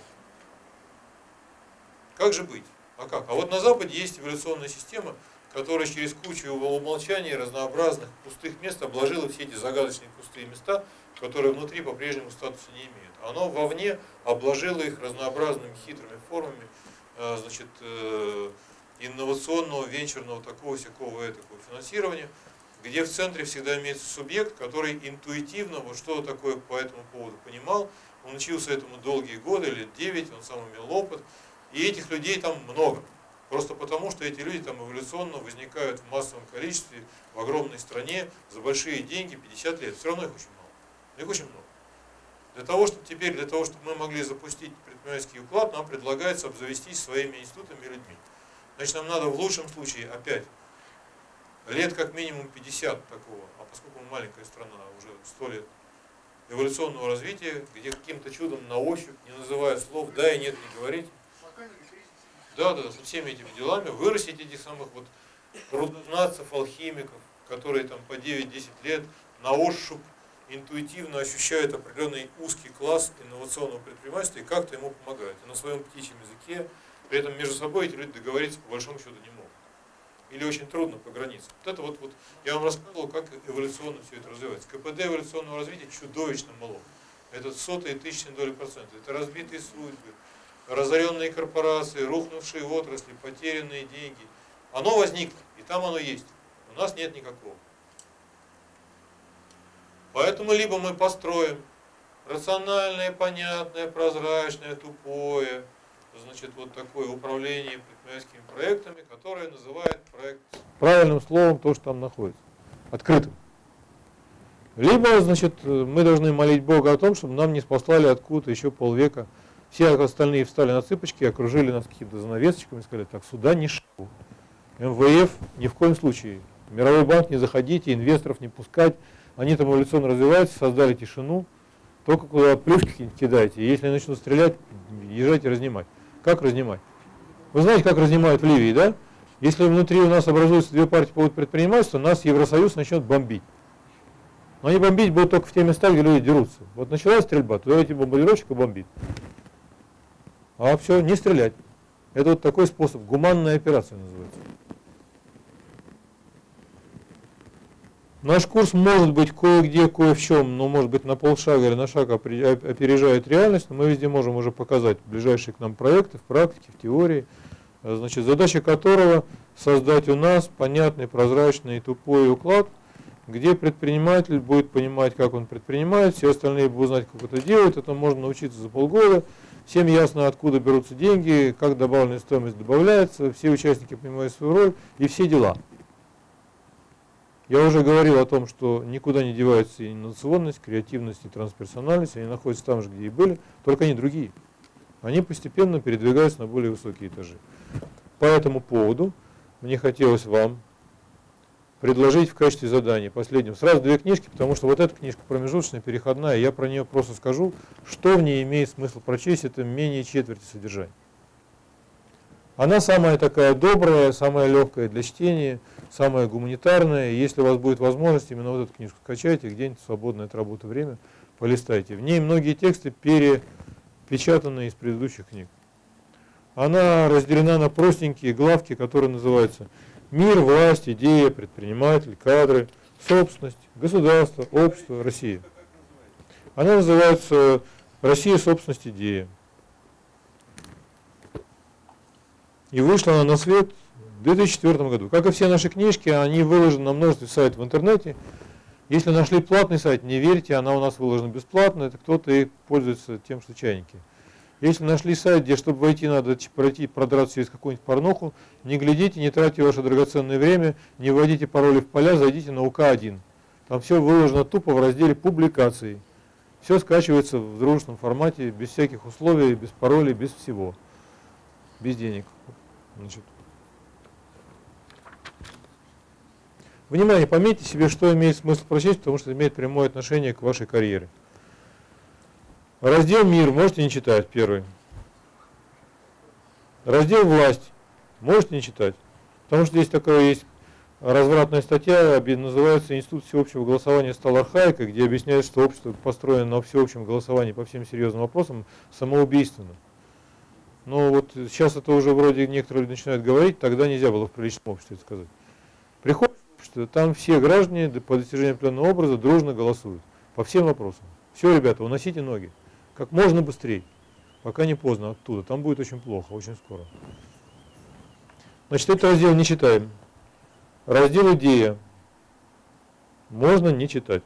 Как же быть? А как? А вот на Западе есть эволюционная система, которая через кучу умолчаний разнообразных пустых мест обложила все эти загадочные пустые места, которые внутри по-прежнему статуса не имеют. Оно вовне обложило их разнообразными хитрыми формами, значит, инновационного, венчурного, такого-сякого этакого финансирования, где в центре всегда имеется субъект, который интуитивно вот что такое по этому поводу понимал. Он учился этому долгие годы, лет девять, он сам имел опыт. И этих людей там много. Просто потому, что эти люди там эволюционно возникают в массовом количестве, в огромной стране, за большие деньги, пятьдесят лет. Все равно их очень мало. Их очень много. Для того, чтобы теперь, для того, чтобы мы могли запустить предпринимательский уклад, нам предлагается обзавестись своими институтами и людьми. Значит, нам надо в лучшем случае опять лет как минимум пятьдесят такого, а поскольку мы маленькая страна, уже сто лет эволюционного развития, где каким-то чудом на ощупь, не называя слов, да и нет, не говорить, да, да, со всеми этими делами вырастить этих самых вот рудознатцев, алхимиков, которые там по девять-десять лет на ощупь интуитивно ощущают определенный узкий класс инновационного предпринимательства и как-то ему помогают. И на своем птичьем языке, при этом между собой эти люди договориться по большому счету не могут. Или очень трудно по границам. Вот это вот, вот я вам рассказывал, как эволюционно все это развивается. КПД эволюционного развития чудовищно мало. Это сотые тысячные доли процента. Это разбитые судьбы, разоренные корпорации, рухнувшие отрасли, потерянные деньги. Оно возникло, и там оно есть. У нас нет никакого. Поэтому либо мы построим рациональное, понятное, прозрачное, тупое, значит, вот такое управление предпринимательскими проектами, которое называет проект правильным словом то, что там находится, открытым. Либо, значит, мы должны молить Бога о том, чтобы нам не спаслали откуда-то еще полвека. Все остальные встали на цыпочки, окружили нас какими-то занавесочками и сказали, так, сюда не шагу. эм вэ эф ни в коем случае. Мировой банк не заходите, инвесторов не пускать. Они там эволюционно развиваются, создали тишину. Только куда плюшки кидайте. Если начнут стрелять, езжайте разнимать. Как разнимать? Вы знаете, как разнимают в Ливии, да? Если внутри у нас образуются две партии по предпринимательству, нас Евросоюз начнет бомбить. Но они бомбить будут только в те места, где люди дерутся. Вот началась стрельба, то давайте бомбардировщик и бомбит. А все, не стрелять. Это вот такой способ, гуманная операция называется. Наш курс может быть кое-где, кое в чем, но может быть на полшага или на шаг опережает реальность, но мы везде можем уже показать ближайшие к нам проекты в практике, в теории, значит, задача которого создать у нас понятный, прозрачный, тупой уклад, где предприниматель будет понимать, как он предпринимает, все остальные будут знать, как это делают, это можно научиться за полгода, всем ясно, откуда берутся деньги, как добавленная стоимость добавляется, все участники понимают свою роль и все дела. Я уже говорил о том, что никуда не девается инновационность, креативность и трансперсональность, они находятся там же, где и были, только они другие. Они постепенно передвигаются на более высокие этажи. По этому поводу мне хотелось вам предложить в качестве задания последним сразу две книжки, потому что вот эта книжка промежуточная, переходная, я про нее просто скажу, что в ней имеет смысл прочесть, это менее четверти содержания. Она самая такая добрая, самая легкая для чтения, самая гуманитарная. Если у вас будет возможность, именно вот эту книжку скачайте, где-нибудь в свободное от работы время полистайте. В ней многие тексты перепечатаны из предыдущих книг. Она разделена на простенькие главки, которые называются «Мир, власть, идея, предприниматель, кадры, собственность, государство, общество, Россия». Она называется «Россия, собственность, идея». И вышла она на свет в две тысячи четвёртом году. Как и все наши книжки, они выложены на множестве сайтов в интернете. Если нашли платный сайт, не верьте, она у нас выложена бесплатно, это кто-то и пользуется тем, что чайники. Если нашли сайт, где, чтобы войти, надо пройти, продраться через какую-нибудь порнуху, не глядите, не тратьте ваше драгоценное время, не вводите пароли в поля, зайдите на У К один. Там все выложено тупо в разделе «Публикации». Все скачивается в дружественном формате, без всяких условий, без паролей, без всего. Без денег. Значит. Внимание, пометьте себе, что имеет смысл прочесть, потому что это имеет прямое отношение к вашей карьере. Раздел «Мир» можете не читать, первый. Раздел «Власть» можете не читать, потому что здесь такое есть развратная статья называется «Институт всеобщего голосования стал архаикой», где объясняется, что общество построено на всеобщем голосовании по всем серьезным вопросам самоубийственно. Но вот сейчас это уже вроде некоторые люди начинают говорить, тогда нельзя было в приличном обществе это сказать. Приходит общество, там все граждане по достижению определенного образа дружно голосуют по всем вопросам. Все, ребята, уносите ноги. Как можно быстрее, пока не поздно оттуда. Там будет очень плохо, очень скоро. Значит, этот раздел не читаем. Раздел «Идея» можно не читать.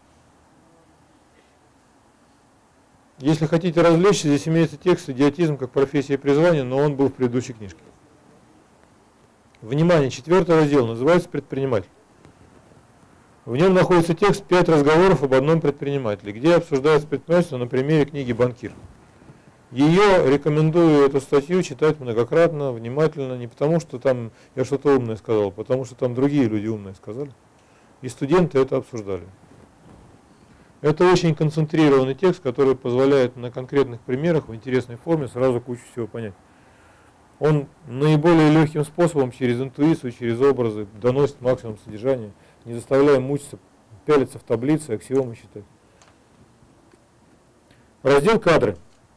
Если хотите развлечься, здесь имеется текст «Идиотизм как профессия и призвание», но он был в предыдущей книжке. Внимание, четвертый раздел называется «Предприниматель». В нем находится текст «Пять разговоров об одном предпринимателе», где обсуждается предпринимательство на примере книги «Банкир». Ее рекомендую, эту статью, читать многократно, внимательно, не потому что там я что-то умное сказал, потому что там другие люди умные сказали. И студенты это обсуждали. Это очень концентрированный текст, который позволяет на конкретных примерах в интересной форме сразу кучу всего понять. Он наиболее легким способом, через интуицию, через образы, доносит максимум содержания, не заставляя мучиться, пялиться в таблицы, аксиомы считать. Раздел «Кадры».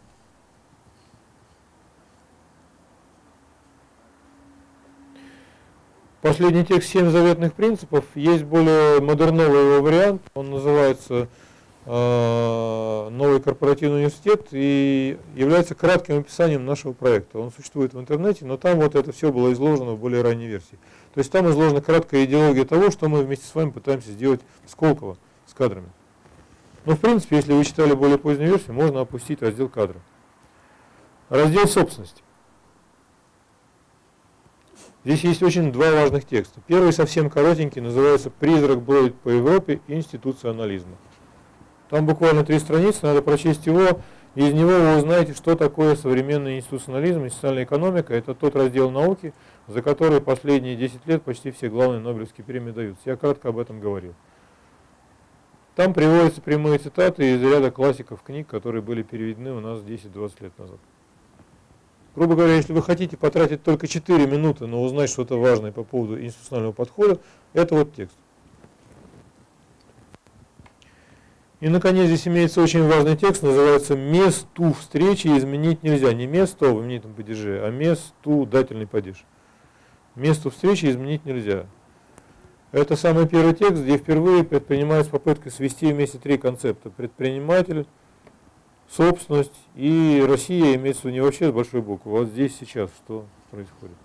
Последний текст «Семь заветных принципов». Есть более модерновый его вариант. Он называется э, «Новый корпоративный университет» и является кратким описанием нашего проекта. Он существует в интернете, но там вот это все было изложено в более ранней версии. То есть там изложена краткая идеология того, что мы вместе с вами пытаемся сделать в Сколково с кадрами. Но в принципе, если вы читали более позднюю версию, можно опустить раздел «Кадры». Раздел «Собственности». Здесь есть очень два важных текста. Первый совсем коротенький, называется «Призрак бродит по Европе. Институционализма». Там буквально три страницы, надо прочесть его. Из него вы узнаете, что такое современный институционализм, институциональная экономика. Это тот раздел науки, за который последние десять лет почти все главные Нобелевские премии даются. Я кратко об этом говорил. Там приводятся прямые цитаты из ряда классиков книг, которые были переведены у нас десять-двадцать лет назад. Грубо говоря, если вы хотите потратить только четыре минуты, но узнать что-то важное по поводу институционального подхода, это вот текст. И, наконец, здесь имеется очень важный текст, называется «Месту встречи изменить нельзя». Не место в именитом падеже, а месту дательный падеж. Месту встречи изменить нельзя. Это самый первый текст, где впервые предпринимается попытка свести вместе три концепта. Предприниматель, собственность и Россия имеется не вообще с большой буквы. Вот здесь сейчас что происходит.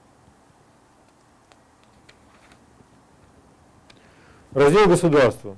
Раздел «Государство».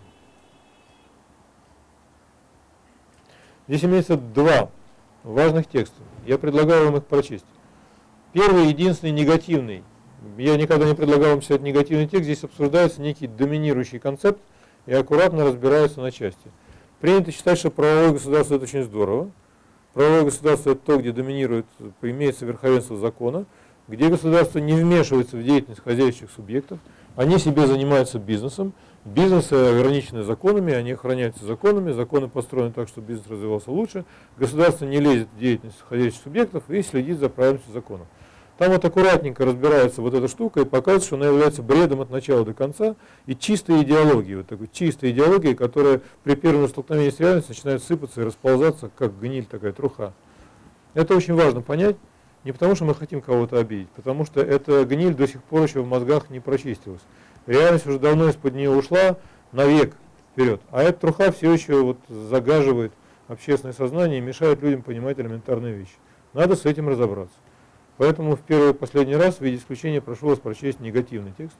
Здесь имеется два важных текста. Я предлагаю вам их прочесть. Первый, единственный, негативный. Я никогда не предлагал вам читать негативный текст. Здесь обсуждается некий доминирующий концепт и аккуратно разбирается на части. Принято считать, что правовое государство – это очень здорово. Правовое государство – это то, где доминирует, имеется верховенство закона, где государство не вмешивается в деятельность хозяйственных субъектов, они себе занимаются бизнесом, бизнесы ограничены законами, они охраняются законами, законы построены так, чтобы бизнес развивался лучше, государство не лезет в деятельность хозяйственных субъектов и следит за правильностью законов. Там вот аккуратненько разбирается вот эта штука и показывает, что она является бредом от начала до конца и чистой идеологией, вот такой чистой идеологией, которая при первом столкновении с реальностью начинает сыпаться и расползаться, как гниль такая, труха. Это очень важно понять, не потому что мы хотим кого-то обидеть, потому что эта гниль до сих пор еще в мозгах не прочистилась. Реальность уже давно из-под нее ушла навек вперед, а эта труха все еще вот загаживает общественное сознание и мешает людям понимать элементарные вещи. Надо с этим разобраться. Поэтому в первый и последний раз в виде исключения прошу вас прочесть негативный текст.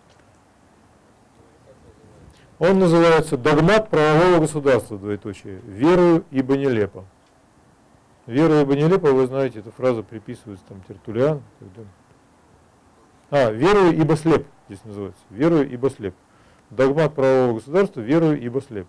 Он называется «Догмат правового государства», двоеточие, «Верую, ибо нелепо». «Верую, ибо нелепо», вы знаете, эта фраза приписывается там Тертуллиану. А, «Верую, ибо слеп» здесь называется. «Верую, ибо слеп». Догмат правового государства, верую, ибо слеп.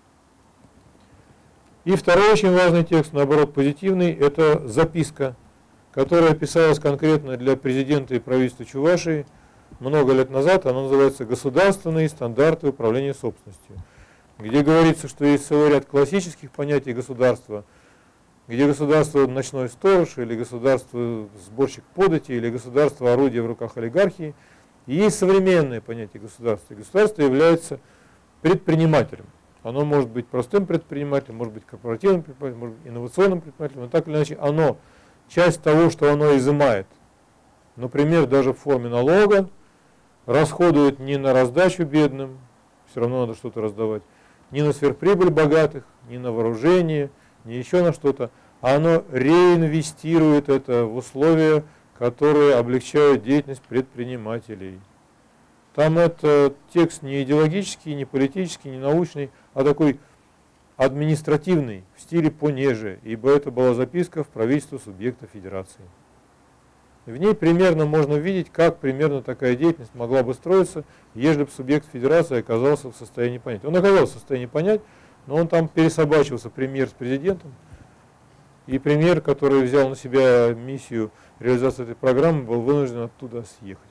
И второй очень важный текст, наоборот, позитивный, это записка, которая писалась конкретно для президента и правительства Чувашии много лет назад. Она называется «Государственные стандарты управления собственностью», где говорится, что есть целый ряд классических понятий государства, где государство ночной сторож, или государство сборщик подати, или государство орудие в руках олигархии. И есть современное понятие государства. И государство является предпринимателем. Оно может быть простым предпринимателем, может быть корпоративным предпринимателем, может быть инновационным предпринимателем, но так или иначе оно, часть того, что оно изымает, например, даже в форме налога, расходует не на раздачу бедным, все равно надо что-то раздавать, не на сверхприбыль богатых, не на вооружение, не еще на что-то, а оно реинвестирует это в условия, которые облегчают деятельность предпринимателей. Там это текст не идеологический, не политический, не научный, а такой административный, в стиле понеже, ибо это была записка в правительство субъекта федерации. В ней примерно можно видеть, как примерно такая деятельность могла бы строиться, если бы субъект федерации оказался в состоянии понять. Он оказался в состоянии понять, но он там пересобачился премьер с президентом, и премьер, который взял на себя миссию реализации этой программы, был вынужден оттуда съехать.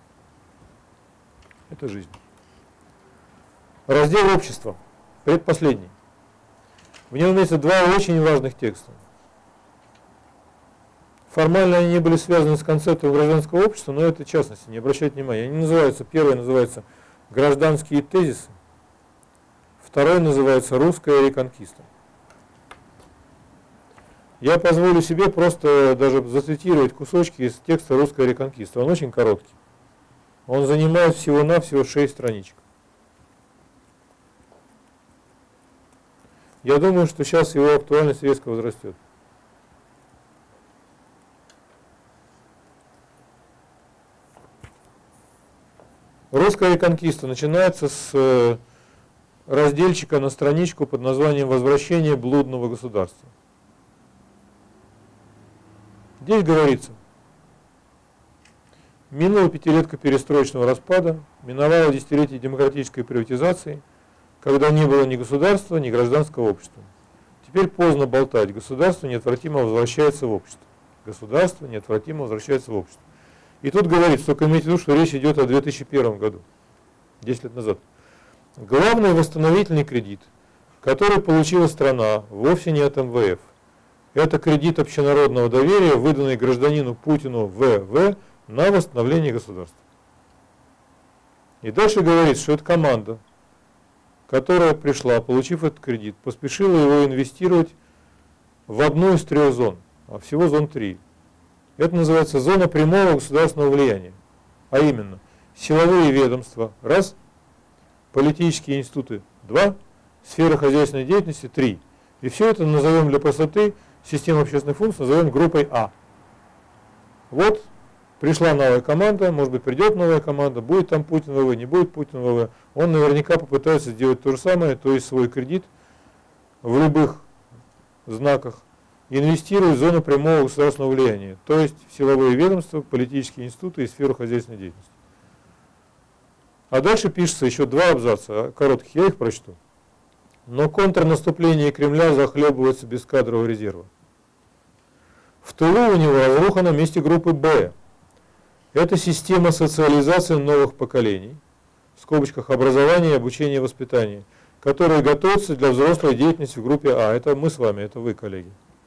Это жизнь. Раздел общества, предпоследний. В нем имеется два очень важных текста. Формально они не были связаны с концептом гражданского общества, но это частности, не обращайте внимания. Они называются, первый называется «Гражданские тезисы», второй называется «Русская реконкиста». Я позволю себе просто даже зацитировать кусочки из текста «Русская реконкиста». Он очень короткий. Он занимает всего-навсего шесть страничек. Я думаю, что сейчас его актуальность резко возрастет. Русская реконкиста начинается с разделчика на страничку под названием «Возвращение блудного государства». Здесь говорится: минула пятилетка перестроечного распада, миновало десятилетие демократической приватизации, когда не было ни государства, ни гражданского общества. Теперь поздно болтать, государство неотвратимо возвращается в общество. Государство неотвратимо возвращается в общество. И тут говорится, только имейте в виду, что речь идет о две тысячи первом году, десять лет назад. Главный восстановительный кредит, который получила страна, вовсе не от эм вэ эф. Это кредит общенародного доверия, выданный гражданину Путину вэ вэ на восстановление государства. И дальше говорится, что это команда, которая пришла, получив этот кредит, поспешила его инвестировать в одну из трех зон, а всего зон три. Это называется зона прямого государственного влияния, а именно силовые ведомства, раз, политические институты, два, сфера хозяйственной деятельности, три. И все это назовем для простоты, систему общественных функций назовем группой А. Вот пришла новая команда, может быть придет новая команда, будет там Путин вэ вэ, не будет Путин вэ вэ, он наверняка попытается сделать то же самое, то есть свой кредит в любых знаках инвестировать в зону прямого государственного влияния, то есть в силовые ведомства, политические институты и сферу хозяйственной деятельности. А дальше пишется еще два абзаца, коротких, я их прочту. Но контрнаступление Кремля захлебывается без кадрового резерва. В тылу у него разруха на месте группы Б. Это система социализации новых поколений, в скобочках образование, обучение, воспитание, которые готовятся для взрослой деятельности в группе А. Это мы с вами, это вы, коллеги.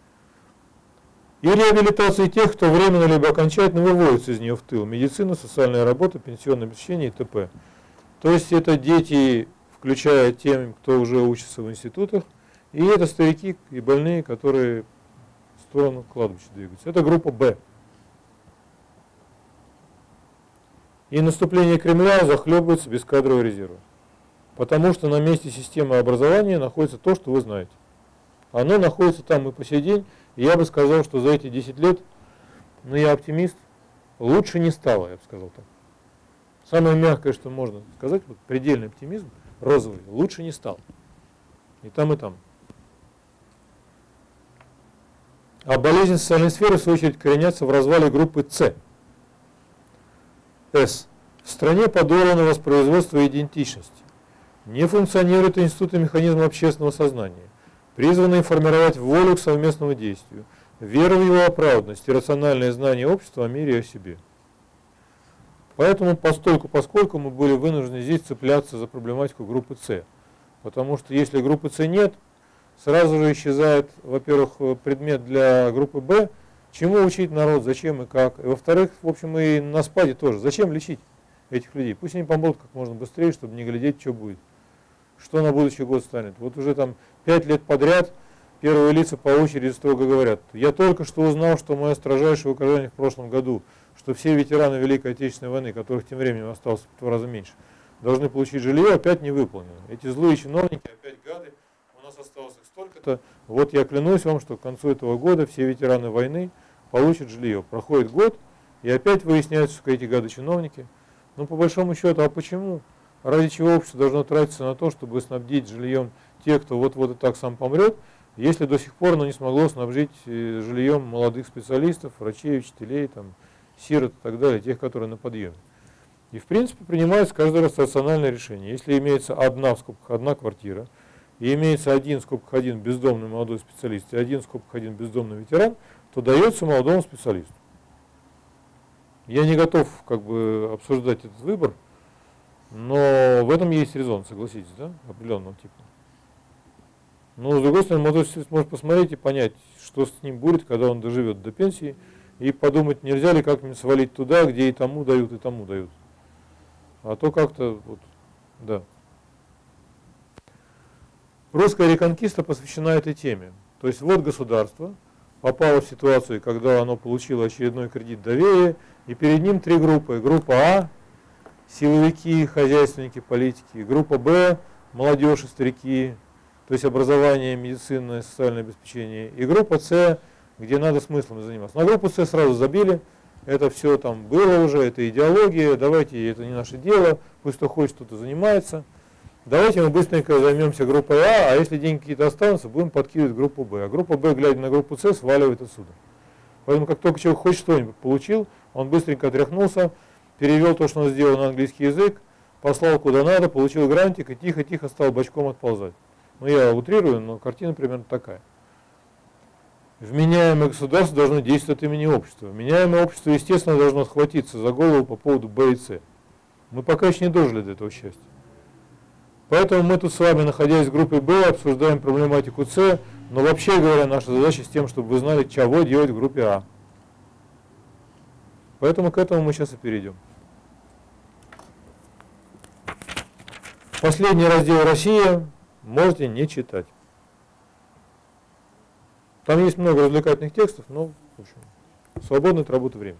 И реабилитации тех, кто временно либо окончательно выводится из нее в тыл. Медицина, социальная работа, пенсионное обеспечение и т.п. То есть это дети, включая тем, кто уже учится в институтах, и это старики и больные, которые в сторону кладбища двигаются. Это группа Б. И наступление Кремля захлебывается без кадрового резерва. Потому что на месте системы образования находится то, что вы знаете. Оно находится там и по сей день. И я бы сказал, что за эти десять лет, ну я оптимист, лучше не стало, я бы сказал так. Самое мягкое, что можно сказать, вот предельный оптимизм, розовый, лучше не стал. И там, и там. А болезни социальной сферы, в свою очередь, коренятся в развале группы С. С. В стране подорвано воспроизводство идентичности. Не функционируют институты механизма общественного сознания, призванные формировать волю к совместному действию, веру в его оправданность и рациональное знание общества о мире и о себе. Поэтому, постольку, поскольку мы были вынуждены здесь цепляться за проблематику группы С. Потому что если группы С нет, сразу же исчезает, во-первых, предмет для группы Б, чему учить народ, зачем и как. И во-вторых, в общем, и на спаде тоже. Зачем лечить, этих людей. Пусть они помогут как можно быстрее, чтобы не глядеть, что будет. Что на будущий год станет. Вот уже там пять лет подряд первые лица по очереди строго говорят: я только что узнал, что мое строжайшее указание в прошлом году, что все ветераны Великой Отечественной войны, которых тем временем осталось в два раза меньше, должны получить жилье, опять не выполнено. Эти злые чиновники, опять гады, у нас осталось их столько-то. Вот я клянусь вам, что к концу этого года все ветераны войны получат жилье. Проходит год, и опять выясняется, что эти гады-чиновники. Ну, по большому счету, а почему? Ради чего общество должно тратиться на то, чтобы снабдить жильем тех, кто вот-вот и так сам помрет, если до сих пор оно не смогло снабдить жильем молодых специалистов, врачей, учителей, там, сирот и так далее, тех, которые на подъеме. И в принципе принимается каждый раз рациональное решение. Если имеется одна, в скобках, одна квартира, и имеется один, в скобках, один бездомный молодой специалист и один, в скобках, один бездомный ветеран, то дается молодому специалисту. Я не готов как бы обсуждать этот выбор, но в этом есть резон, согласитесь, да, определенного типа. Но с другой стороны, молодой специалист может посмотреть и понять, что с ним будет, когда он доживет до пенсии, и подумать, нельзя ли как-нибудь свалить туда, где и тому дают, и тому дают. А то как-то, вот, да. Русская реконкиста посвящена этой теме. То есть вот государство попало в ситуацию, когда оно получило очередной кредит доверия, и перед ним три группы. Группа А – силовики, хозяйственники, политики. Группа Б – молодежь и старики, то есть образование, медицина, социальное обеспечение. И группа С, где надо смыслом заниматься. На группу С сразу забили, это все там было уже, это идеология, давайте, это не наше дело, пусть кто хочет, кто-то занимается. Давайте мы быстренько займемся группой А, а если деньги какие-то останутся, будем подкидывать группу Б. А группа Б, глядя на группу С, сваливает отсюда. Поэтому как только человек хоть что-нибудь получил, он быстренько отряхнулся, перевел то, что он сделал на английский язык, послал куда надо, получил грантик и тихо-тихо стал бочком отползать. Ну я утрирую, но картина примерно такая. Вменяемое государство должно действовать от имени общества. Вменяемое общество, естественно, должно схватиться за голову по поводу Б и С. Мы пока еще не дожили до этого счастья. Поэтому мы тут с вами, находясь в группе Б, обсуждаем проблематику С, но вообще говоря, наша задача с тем, чтобы вы знали, чего делать в группе А. Поэтому к этому мы сейчас и перейдем. Последний раздел «Россия» можете не читать. Там есть много развлекательных текстов, но, в общем, свободное от работы время.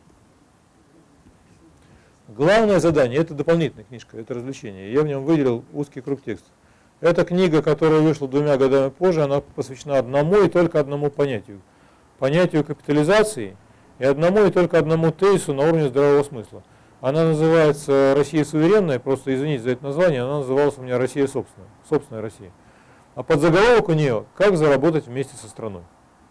Главное задание, это дополнительная книжка, это развлечение. Я в нем выделил узкий круг текстов. Эта книга, которая вышла двумя годами позже, она посвящена одному и только одному понятию. Понятию капитализации и одному и только одному тезису на уровне здравого смысла. Она называется «Россия суверенная», просто извините за это название, она называлась у меня «Россия собственная», собственная Россия. А подзаголовок у нее «Как заработать вместе со страной».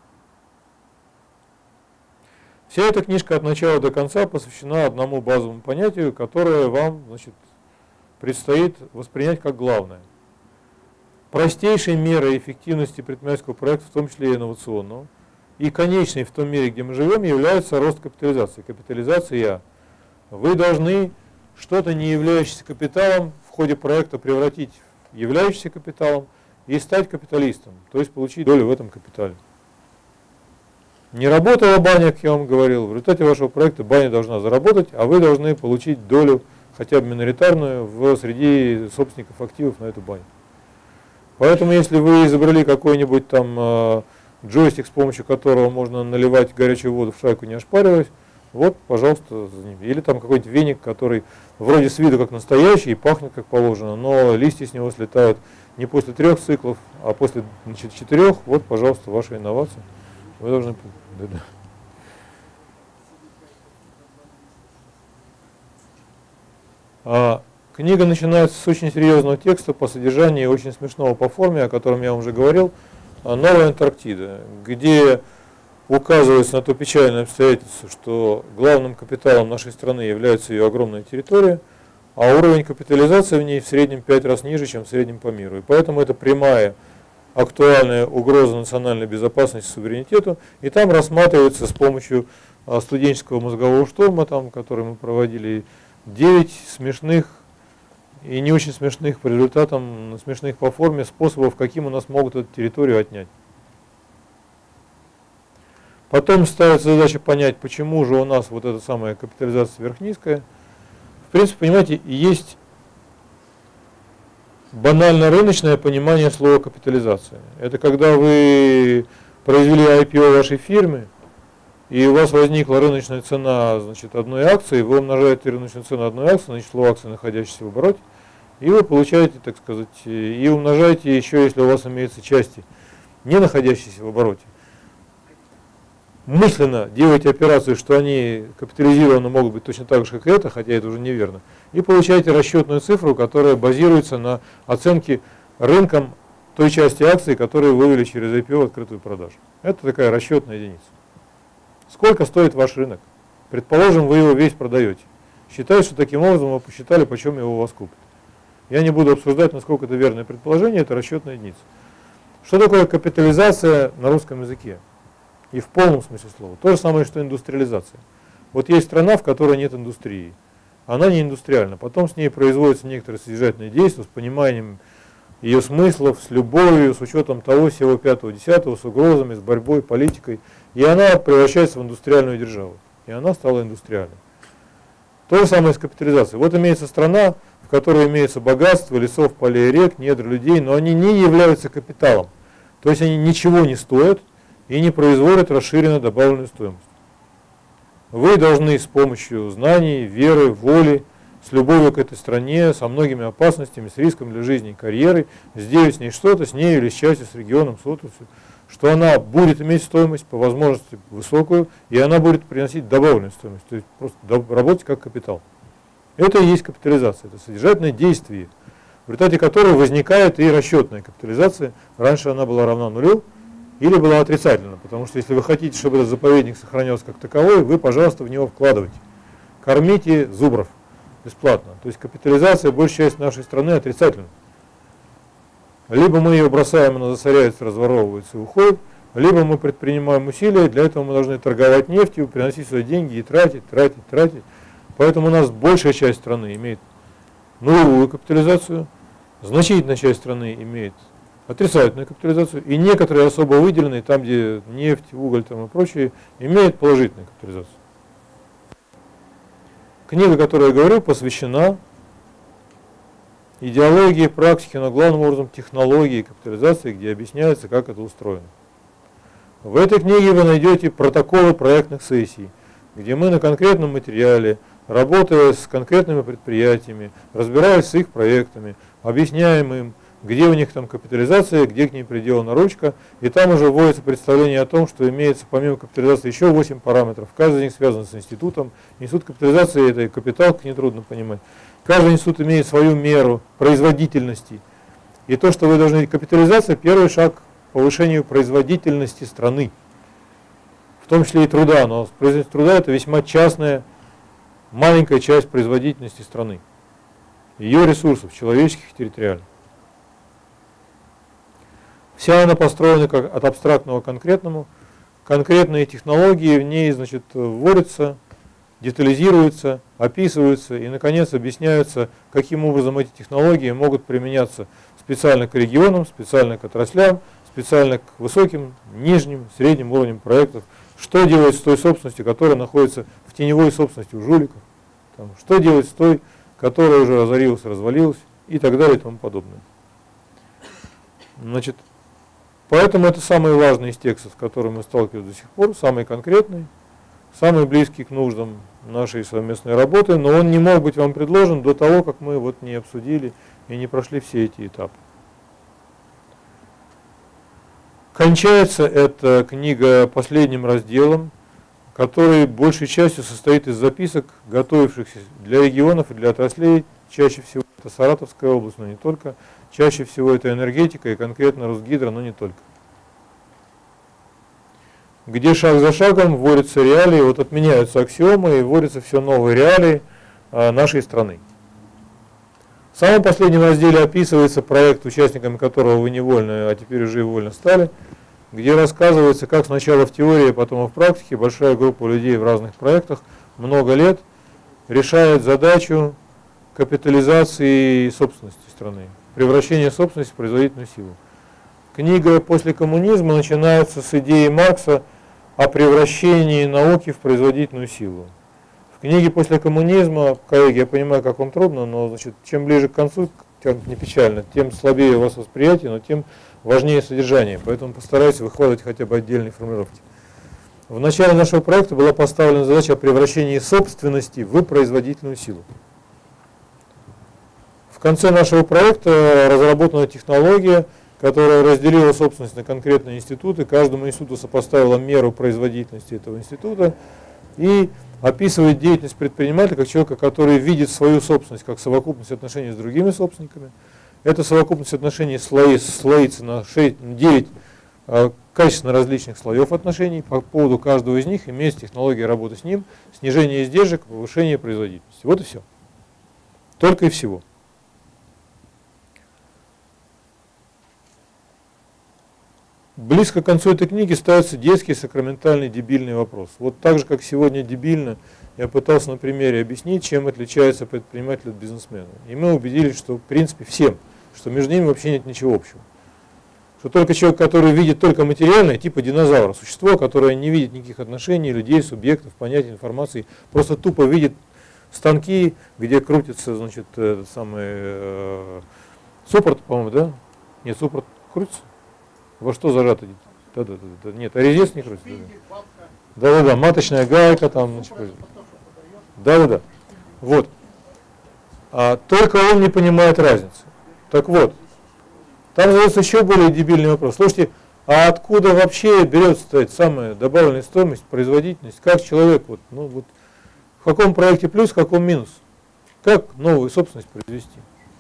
Вся эта книжка от начала до конца посвящена одному базовому понятию, которое вам, значит, предстоит воспринять как главное. Простейшей мерой эффективности предпринимательского проекта, в том числе и инновационного, и конечной в том мире, где мы живем, является рост капитализации. Капитализация. Вы должны что-то, не являющееся капиталом, в ходе проекта превратить в являющееся капиталом и стать капиталистом, то есть получить долю в этом капитале. Не работала баня, как я вам говорил, в результате вашего проекта баня должна заработать, а вы должны получить долю, хотя бы миноритарную, в, среди собственников активов на эту баню. Поэтому, если вы изобрели какой-нибудь там э, джойстик, с помощью которого можно наливать горячую воду в шайку, не ошпариваясь, вот, пожалуйста, за ним. Или там какой-нибудь веник, который вроде с виду как настоящий и пахнет как положено, но листья с него слетают не после трех циклов, а после, значит, четырех. Вот, пожалуйста, ваша инновация. Вы должны... Да, да. А, книга начинается с очень серьезного текста по содержанию и очень смешного по форме, о котором я вам уже говорил, «Новая Антарктида», где указывается на то печальное обстоятельство, что главным капиталом нашей страны является ее огромная территория, а уровень капитализации в ней в среднем пять раз ниже, чем в среднем по миру. И поэтому это прямая актуальная угроза национальной безопасности, суверенитету, и там рассматривается с помощью студенческого мозгового штурма, там, который мы проводили, девять смешных и не очень смешных по результатам, смешных по форме способов, каким у нас могут эту территорию отнять. Потом ставится задача понять, почему же у нас вот эта самая капитализация сверхнизкая. В принципе, понимаете, есть банально рыночное понимание слова капитализация. Это когда вы произвели ай пи о вашей фирмы, и у вас возникла рыночная цена, значит, одной акции, вы умножаете рыночную цену одной акции на число акций, находящихся в обороте, и вы получаете, так сказать, и умножаете еще, если у вас имеются части, не находящиеся в обороте. Мысленно делаете операцию, что они капитализированы могут быть точно так же, как это, хотя это уже неверно, и получаете расчетную цифру, которая базируется на оценке рынком той части акций, которые вывели через ай пи о в открытую продажу. Это такая расчетная единица. Сколько стоит ваш рынок? Предположим, вы его весь продаете. Считаю, что таким образом вы посчитали, почем его у вас купят. Я не буду обсуждать, насколько это верное предположение, это расчетная единица. Что такое капитализация на русском языке? И в полном смысле слова. То же самое, что индустриализация. Вот есть страна, в которой нет индустрии. Она не индустриальна. Потом с ней производятся некоторые содержательные действия с пониманием ее смыслов, с любовью, с учетом того, всего пятого, десятого, с угрозами, с борьбой, политикой. И она превращается в индустриальную державу. И она стала индустриальной. То же самое с капитализацией. Вот имеется страна, в которой имеется богатство, лесов, полей, рек, недр людей, но они не являются капиталом. То есть они ничего не стоят и не производят расширенную добавленную стоимость. Вы должны с помощью знаний, веры, воли, с любовью к этой стране, со многими опасностями, с риском для жизни и карьеры, сделать с ней что-то, с ней или с частью, с регионом, с отраслью, что она будет иметь стоимость по возможности высокую, и она будет приносить добавленную стоимость, то есть просто работать как капитал. Это и есть капитализация, это содержательное действие, в результате которого возникает и расчетная капитализация. Раньше она была равна нулю или была отрицательна, потому что если вы хотите, чтобы этот заповедник сохранялся как таковой, вы, пожалуйста, в него вкладывайте. Кормите зубров бесплатно. То есть капитализация, большая часть нашей страны отрицательна. Либо мы ее бросаем, она засоряется, разворовывается и уходит, либо мы предпринимаем усилия, для этого мы должны торговать нефтью, приносить свои деньги и тратить, тратить, тратить. Поэтому у нас большая часть страны имеет нулевую капитализацию, значительная часть страны имеет отрицательную капитализацию, и некоторые особо выделенные, там где нефть, уголь там и прочее, имеют положительную капитализацию. Книга, о которой я говорю, посвящена идеологии, практике, но главным образом технологии капитализации, где объясняется, как это устроено. В этой книге вы найдете протоколы проектных сессий, где мы на конкретном материале, работая с конкретными предприятиями, разбираясь с их проектами, объясняем им, где у них там капитализация, где к ней приделана ручка, и там уже вводится представление о том, что имеется помимо капитализации еще восемь параметров, каждый из них связан с институтом. Институт капитализации – это и капитал, как нетрудно понимать. Каждый институт имеет свою меру производительности. И то, что вы должны... Капитализация – первый шаг к повышению производительности страны, в том числе и труда, но производительность труда – это весьма частная, маленькая часть производительности страны, ее ресурсов, человеческих и территориальных. Вся она построена как от абстрактного к конкретному. Конкретные технологии в ней, значит, вводятся, детализируются, описываются и, наконец, объясняются, каким образом эти технологии могут применяться специально к регионам, специально к отраслям, специально к высоким, нижним, средним уровням проектов. Что делать с той собственностью, которая находится в теневой собственности у жуликов, там, что делать с той, которая уже разорилась, развалилась и так далее и тому подобное. Значит, поэтому это самый важный из текстов, с которым мы сталкиваемся до сих пор, самый конкретный, самый близкий к нуждам нашей совместной работы, но он не мог быть вам предложен до того, как мы вот не обсудили и не прошли все эти этапы. Кончается эта книга последним разделом, который большей частью состоит из записок, готовившихся для регионов и для отраслей. Чаще всего это Саратовская область, но не только. Чаще всего это энергетика и конкретно Росгидро, но не только. Где шаг за шагом вводятся реалии, вот отменяются аксиомы и вводятся все новые реалии а, нашей страны. В самом последнем разделе описывается проект, участниками которого вы невольно, а теперь уже и вольно стали, где рассказывается, как сначала в теории, а потом и в практике большая группа людей в разных проектах много лет решает задачу капитализации собственности страны, превращения собственности в производительную силу. Книга «После коммунизма» начинается с идеи Маркса о превращении науки в производительную силу. В В книге «После коммунизма», коллеги, я понимаю, как вам трудно, но значит, чем ближе к концу, как не печально, тем слабее у вас восприятие, но тем важнее содержание. Поэтому постарайтесь выхватывать хотя бы отдельные формулировки. В начале нашего проекта была поставлена задача о превращении собственности в производительную силу. В конце нашего проекта разработана технология, которая разделила собственность на конкретные институты, каждому институту сопоставила меру производительности этого института и описывает деятельность предпринимателя как человека, который видит свою собственность как совокупность отношений с другими собственниками. Эта совокупность отношений слоится на девять качественно различных слоев отношений. По поводу каждого из них имеется технология работы с ним, снижение издержек, повышение производительности. Вот и все. Только и всего. Близко к концу этой книги ставится детский сакраментальный дебильный вопрос. Вот так же, как сегодня дебильно, я пытался на примере объяснить, чем отличается предприниматель от бизнесмена. И мы убедились, что в принципе всем, что между ними вообще нет ничего общего. Что только человек, который видит только материальное, типа динозавра, существо, которое не видит никаких отношений, людей, субъектов, понятий, информации, просто тупо видит станки, где крутится, значит, этот самый э, суппорт, по-моему, да? Нет, суппорт крутится? Во что зажато? Да, да, да, да. Нет, а резец не крутится. Да, да, да, маточная гайка там. Значит, да, да, да. Вот. А только он не понимает разницы. Так вот, там задается еще более дебильный вопрос. Слушайте, а откуда вообще берется эта самая добавленная стоимость, производительность? Как человек, вот, ну, вот, в каком проекте плюс, в каком минус? Как новую собственность произвести?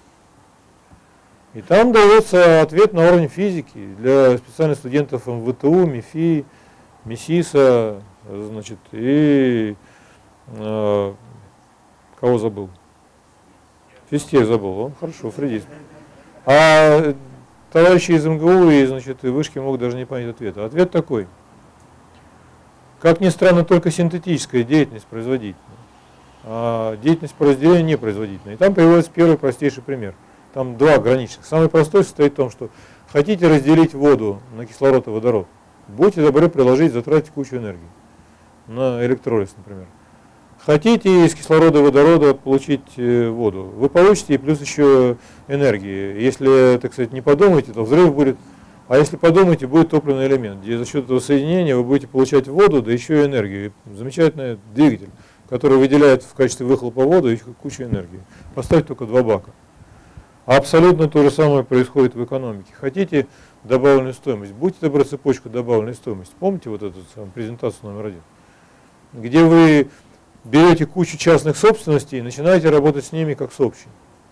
И там дается ответ на уровне физики для специальных студентов эм вэ тэ у, МИФИ, МИСИСа, значит, и э, кого забыл? Физтех забыл, он хорошо, Фредис. А товарищи из эм гэ у и, значит, и вышки могут даже не понять ответа. Ответ такой. Как ни странно, только синтетическая деятельность производительна, а деятельность по разделению непроизводительна. И там приводится первый простейший пример. Там два граничных. Самый простой состоит в том, что хотите разделить воду на кислород и водород, будьте добры приложить, затратить кучу энергии. На электролиз, например. Хотите из кислорода и водорода получить воду, вы получите и плюс еще энергии. Если, так сказать, не подумаете, то взрыв будет. А если подумаете, будет топливный элемент, где за счет этого соединения вы будете получать воду, да еще и энергию. Замечательный двигатель, который выделяет в качестве выхлопа воду и кучу энергии. Поставьте только два бака. Абсолютно то же самое происходит в экономике. Хотите добавленную стоимость? Будьте добры, цепочку добавленной стоимости. Помните вот эту самую презентацию номер один? Где вы берете кучу частных собственностей и начинаете работать с ними как с общей.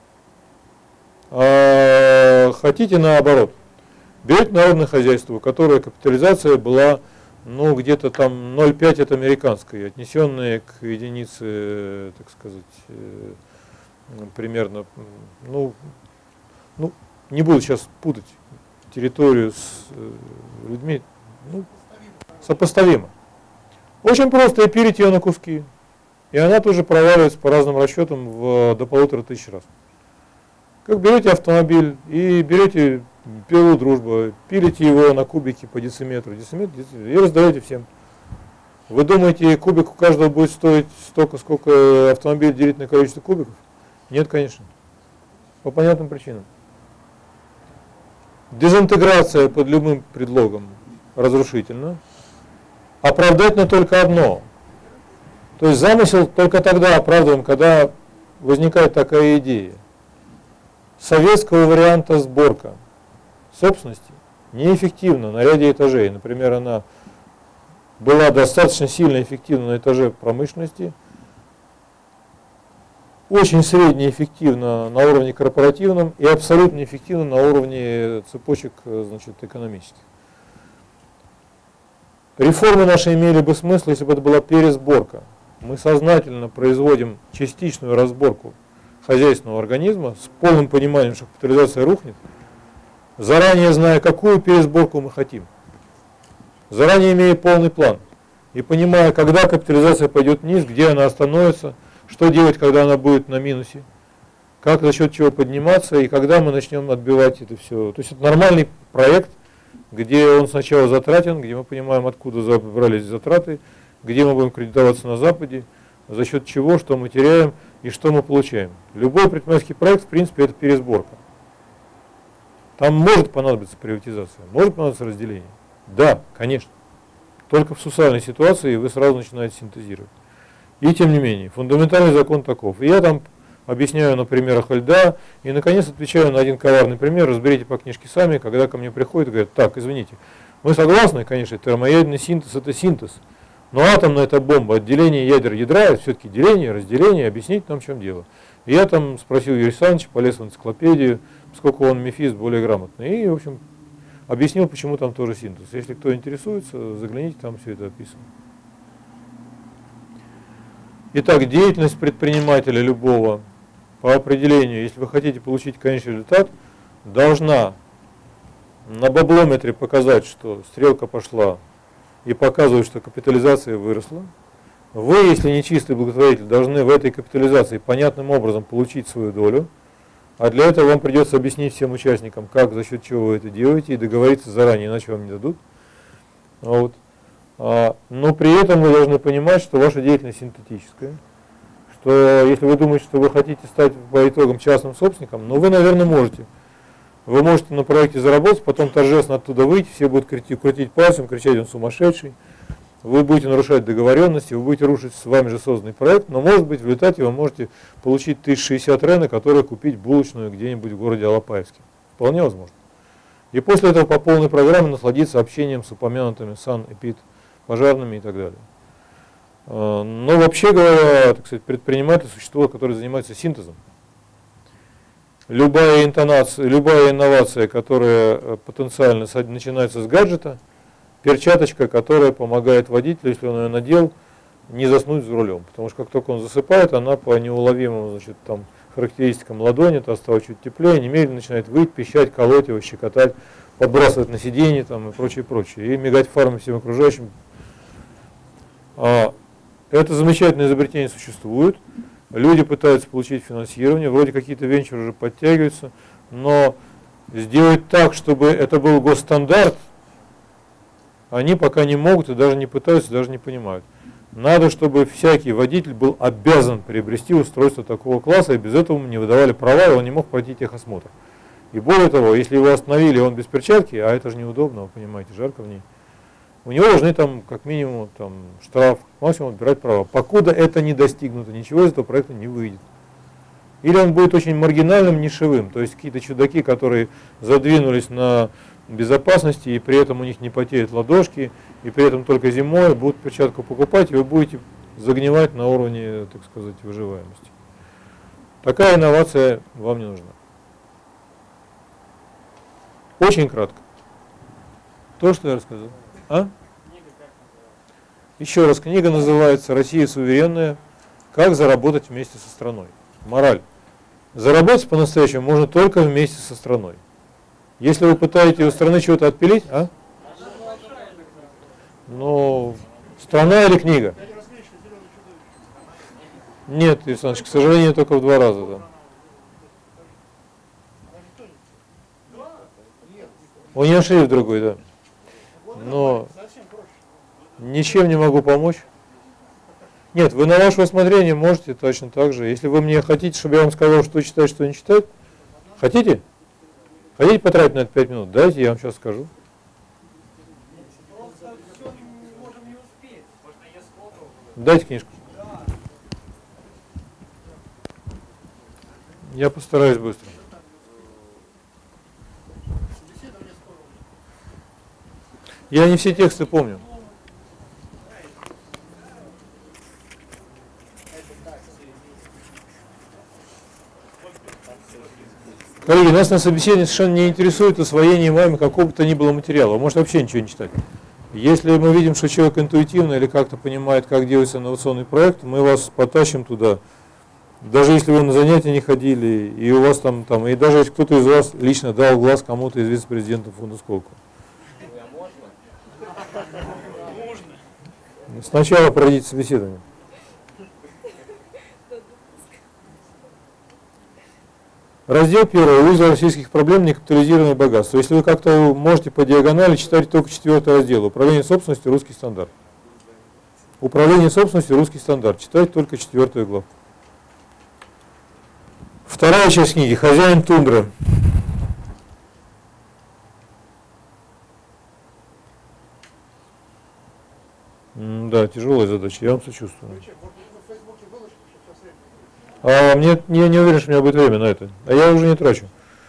А хотите наоборот. Берете народное хозяйство, которое капитализация была, ну, где-то там ноль целых пять десятых это американская, отнесенная к единице, так сказать, примерно, ну, ну, не буду сейчас путать территорию с э, людьми, ну, сопоставимо. Очень просто, и пилить ее на куски. И она тоже проваливается по разным расчетам в, до полутора тысяч раз. Как берете автомобиль и берете пилу «Дружба», пилите его на кубики по дециметру, дециметр, дециметр, и раздаете всем. Вы думаете, кубик у каждого будет стоить столько, сколько автомобиль делить на количество кубиков? Нет, конечно. По понятным причинам. Дезинтеграция под любым предлогом разрушительна. Оправдательно только одно. То есть замысел только тогда оправдываем, когда возникает такая идея. Советского варианта сборка собственности неэффективна на ряде этажей. Например, она была достаточно сильно эффективна на этаже промышленности, очень среднеэффективно на уровне корпоративном и абсолютно эффективно на уровне цепочек, значит, экономических. Реформы наши имели бы смысл, если бы это была пересборка. Мы сознательно производим частичную разборку хозяйственного организма с полным пониманием, что капитализация рухнет, заранее зная, какую пересборку мы хотим, заранее имея полный план и понимая, когда капитализация пойдет вниз, где она остановится, что делать, когда она будет на минусе, как за счет чего подниматься и когда мы начнем отбивать это все. То есть это нормальный проект, где он сначала затратен, где мы понимаем, откуда забрались затраты, где мы будем кредитоваться на Западе, за счет чего, что мы теряем и что мы получаем. Любой предпринимательский проект, в принципе, это пересборка. Там может понадобиться приватизация, может понадобиться разделение. Да, конечно. Только в социальной ситуации вы сразу начинаете синтезировать. И тем не менее, фундаментальный закон таков. И я там объясняю на примерах льда, и наконец отвечаю на один коварный пример, разберите по книжке сами, когда ко мне приходят и говорят, так, извините, мы согласны, конечно, термоядерный синтез это синтез, но атомная это бомба, отделение ядер ядра, это все-таки деление, разделение, объясните нам, в чем дело. И я там спросил Юрия Александровича, полез в энциклопедию, поскольку он мефист более грамотный, и, в общем, объяснил, почему там тоже синтез. Если кто интересуется, загляните, там все это описано. Итак, деятельность предпринимателя любого по определению, если вы хотите получить конечный результат, должна на баблометре показать, что стрелка пошла и показывает, что капитализация выросла. Вы, если не чистый благотворитель, должны в этой капитализации понятным образом получить свою долю. А для этого вам придется объяснить всем участникам, как, за счет чего вы это делаете, и договориться заранее, иначе вам не дадут. Вот. А, но при этом вы должны понимать, что ваша деятельность синтетическая. Что если вы думаете, что вы хотите стать по итогам частным собственником, ну вы, наверное, можете. Вы можете на проекте заработать, потом торжественно оттуда выйти, все будут крутить, крутить пальцем, кричать, он сумасшедший. Вы будете нарушать договоренности, вы будете рушить с вами же созданный проект, но может быть в результате вы можете получить тысячу шестьдесят рена, которые купить булочную где-нибудь в городе Алапаевске. Вполне возможно. И после этого по полной программе насладиться общением с упомянутыми сан, эпид, пожарными и так далее. Но вообще говоря, так сказать, предприниматель существо, которое занимается синтезом. Любая интонация, любая инновация, которая потенциально начинается с гаджета, перчаточка, которая помогает водителю, если он ее надел, не заснуть за рулем. Потому что как только он засыпает, она по неуловимым, значит, там, характеристикам ладони, то стало чуть теплее, немедленно начинает выть, пищать, колоть его, щекотать, подбрасывать на сиденье там, и прочее, прочее. И мигать фарами всем окружающим. А, это замечательное изобретение существует. Люди пытаются получить финансирование, вроде какие-то венчуры уже подтягиваются, но сделать так, чтобы это был госстандарт, они пока не могут и даже не пытаются, даже не понимают. Надо, чтобы всякий водитель был обязан приобрести устройство такого класса, и без этого ему не выдавали права, и он не мог пройти техосмотр. И более того, если его остановили, он без перчатки, а это же неудобно, вы понимаете, жарко в ней, у него должны там как минимум там, штраф, максимум отбирать права. Покуда это не достигнуто, ничего из этого проекта не выйдет. Или он будет очень маргинальным, нишевым, то есть какие-то чудаки, которые задвинулись на безопасности, и при этом у них не потеют ладошки, и при этом только зимой будут перчатку покупать, и вы будете загнивать на уровне, так сказать, выживаемости. Такая инновация вам не нужна. Очень кратко. То, что я рассказал. А? Еще раз, книга называется «Россия суверенная. Как заработать вместе со страной». Мораль. Заработать по-настоящему можно только вместе со страной. Если вы пытаетесь у страны чего-то отпилить, а? Ну, страна или книга? Нет, Александр, к сожалению, только в два раза. Да. У нее шрифт другой, да. Но ничем не могу помочь. Нет, вы на ваше усмотрение можете точно так же. Если вы мне хотите, чтобы я вам сказал, что читать, что не читать, хотите? Хотите потратить на это пять минут? Дайте, я вам сейчас скажу. Дайте книжку. Я постараюсь быстро. Я не все тексты помню. Коллеги, нас на собеседовании совершенно не интересует освоение вами какого бы то ни было материала. Вы можете вообще ничего не читать. Если мы видим, что человек интуитивно или как-то понимает, как делается инновационный проект, мы вас потащим туда. Даже если вы на занятия не ходили, и у вас там, там и даже если кто-то из вас лично дал глаз кому-то из вице-президентов фонда Сколково. Сначала пройдите собеседование. Раздел первый. Узел российских проблем, некапитализированное богатство. Если вы как-то можете по диагонали читать только четвертый раздел. Управление собственностью, русский стандарт. Управление собственностью, русский стандарт. Читать только четвертую главу. Вторая часть книги. Хозяин тундры. М, Да, тяжелая задача, я вам сочувствую. А мне, я не уверен, что у меня будет время на это. А я уже не трачу.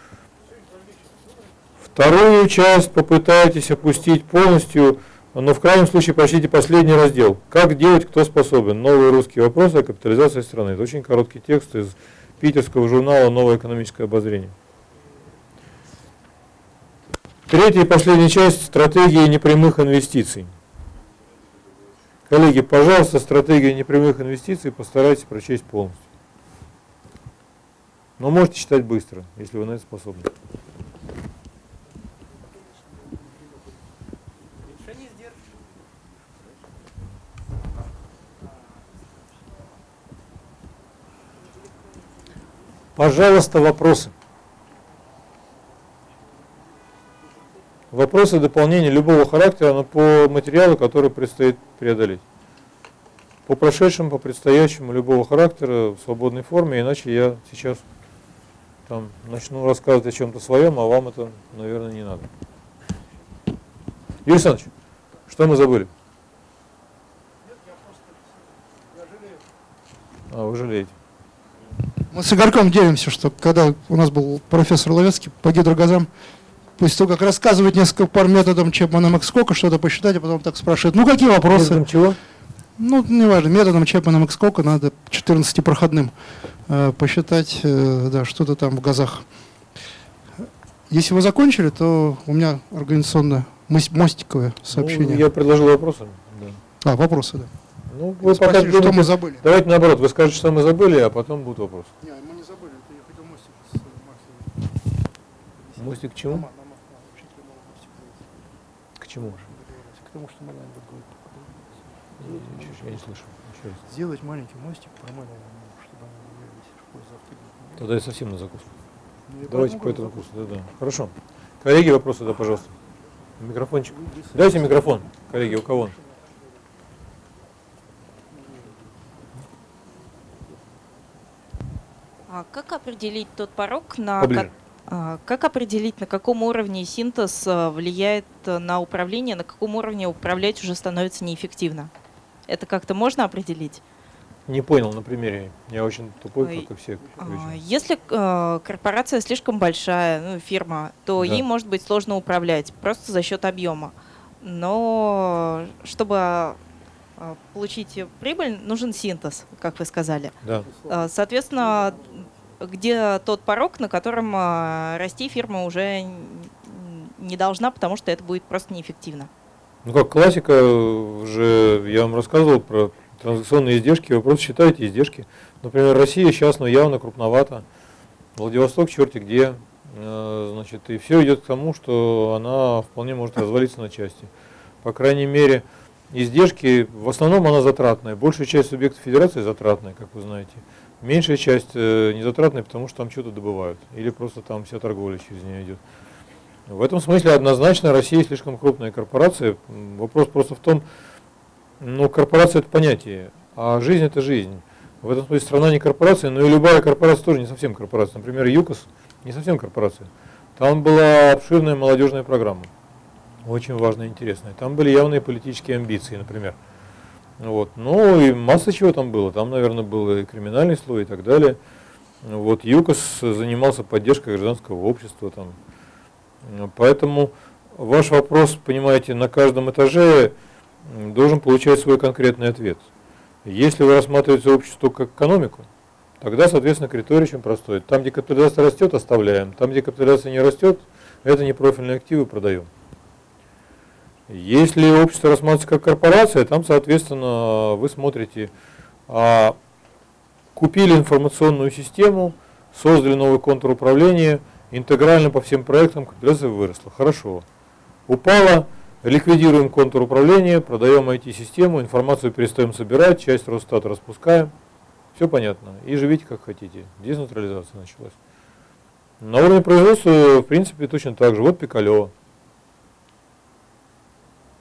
Вторую часть попытайтесь опустить полностью, но в крайнем случае прочтите последний раздел. Как делать, кто способен? Новые русские вопросы о капитализации страны. Это очень короткий текст из питерского журнала «Новое экономическое обозрение». Третья и последняя часть – стратегии непрямых инвестиций. Коллеги, пожалуйста, стратегию непрямых инвестиций постарайтесь прочесть полностью. Но можете читать быстро, если вы на это способны. Пожалуйста, вопросы. Вопросы дополнения любого характера, но по материалу, который предстоит преодолеть. По прошедшему, по предстоящему любого характера в свободной форме, иначе я сейчас там начну рассказывать о чем-то своем, а вам это, наверное, не надо. Юрий Александрович, что мы забыли? А, вы жалеете. Мы с Игорьком делимся, что когда у нас был профессор Ловецкий по гидрогазам, после того, как рассказывает несколько пар методом Чепмана-Макскока, что-то посчитать, а потом так спрашивает, ну какие вопросы? Методом чего? Ну, неважно, методом Чепмана-Макскока надо четырнадцатипроходным э, посчитать, э, да, что-то там в газах. Если вы закончили, то у меня организационное мостиковое сообщение. Ну, я предложил вопросы. Да. А, вопросы, да. Ну, вы пока Спросили, что мы забыли. Давайте наоборот, вы скажете, что мы забыли, а потом будут вопросы. Не, мы не забыли, это я хотел мостик с Максом. Мостик к чему? Дома, дома, вообще прямого мостика. К чему? К тому, что Малайн будет говорить. Я не слышу. Еще раз. Сделать маленький мостик про Малайн, чтобы они явились в пользу автомобиля. Тогда я совсем на закуску. Ну, я Давайте поэтому по этому говорю, курсу. Да, да. Хорошо. Коллеги, вопросы, да, пожалуйста. Микрофончик. Дайте микрофон, коллеги, у кого он? А как определить тот порог, на Поближе. ко- а, как определить, на каком уровне синтез а, влияет а, на управление, на каком уровне управлять уже становится неэффективно? Это как-то можно определить? Не понял на примере. Я очень тупой, Ой, как и все. А, обычно. Если а, корпорация слишком большая, ну, фирма, то Да. ей может быть сложно управлять просто за счет объема. Но чтобы а, а, получить прибыль, нужен синтез, как вы сказали. Да. А, Соответственно, где тот порог, на котором а, расти фирма уже н- не должна, потому что это будет просто неэффективно. Ну как классика, уже я вам рассказывал про транзакционные издержки. Вы просто считаете издержки. Например, Россия сейчас, ну, явно крупновато. Владивосток черти где. Э, Значит, и все идет к тому, что она вполне может развалиться на части. По крайней мере, издержки, в основном она затратная. Большая часть субъектов федерации затратная, как вы знаете. Меньшая часть э, незатратная, потому что там что-то добывают. Или просто там вся торговля через нее идет. В этом смысле однозначно Россия слишком крупная корпорация. М, Вопрос просто в том, ну, корпорация – это понятие, а жизнь – это жизнь. В этом смысле страна не корпорация, но и любая корпорация тоже не совсем корпорация. Например, ЮКОС не совсем корпорация. Там была обширная молодежная программа, очень важная и интересная. Там были явные политические амбиции, например. Вот. Ну и масса чего там было. Там, наверное, был и криминальный слой и так далее. Вот. ЮКОС занимался поддержкой гражданского общества. Там. Поэтому ваш вопрос, понимаете, на каждом этаже должен получать свой конкретный ответ. Если вы рассматриваете общество как экономику, тогда, соответственно, критерий очень простой. Там, где капитализация растет, оставляем. Там, где капитализация не растет, это не профильные активы, продаем. Если общество рассматривается как корпорация, там, соответственно, вы смотрите, а, купили информационную систему, создали новый контур управления, интегрально по всем проектам капитализация выросла. Хорошо. Упала, ликвидируем контур управления, продаем ай ти-систему, информацию перестаем собирать, часть Росстата распускаем. Все понятно. И живите как хотите. Децентрализация началась. На уровне производства, в принципе, точно так же. Вот Пикалево.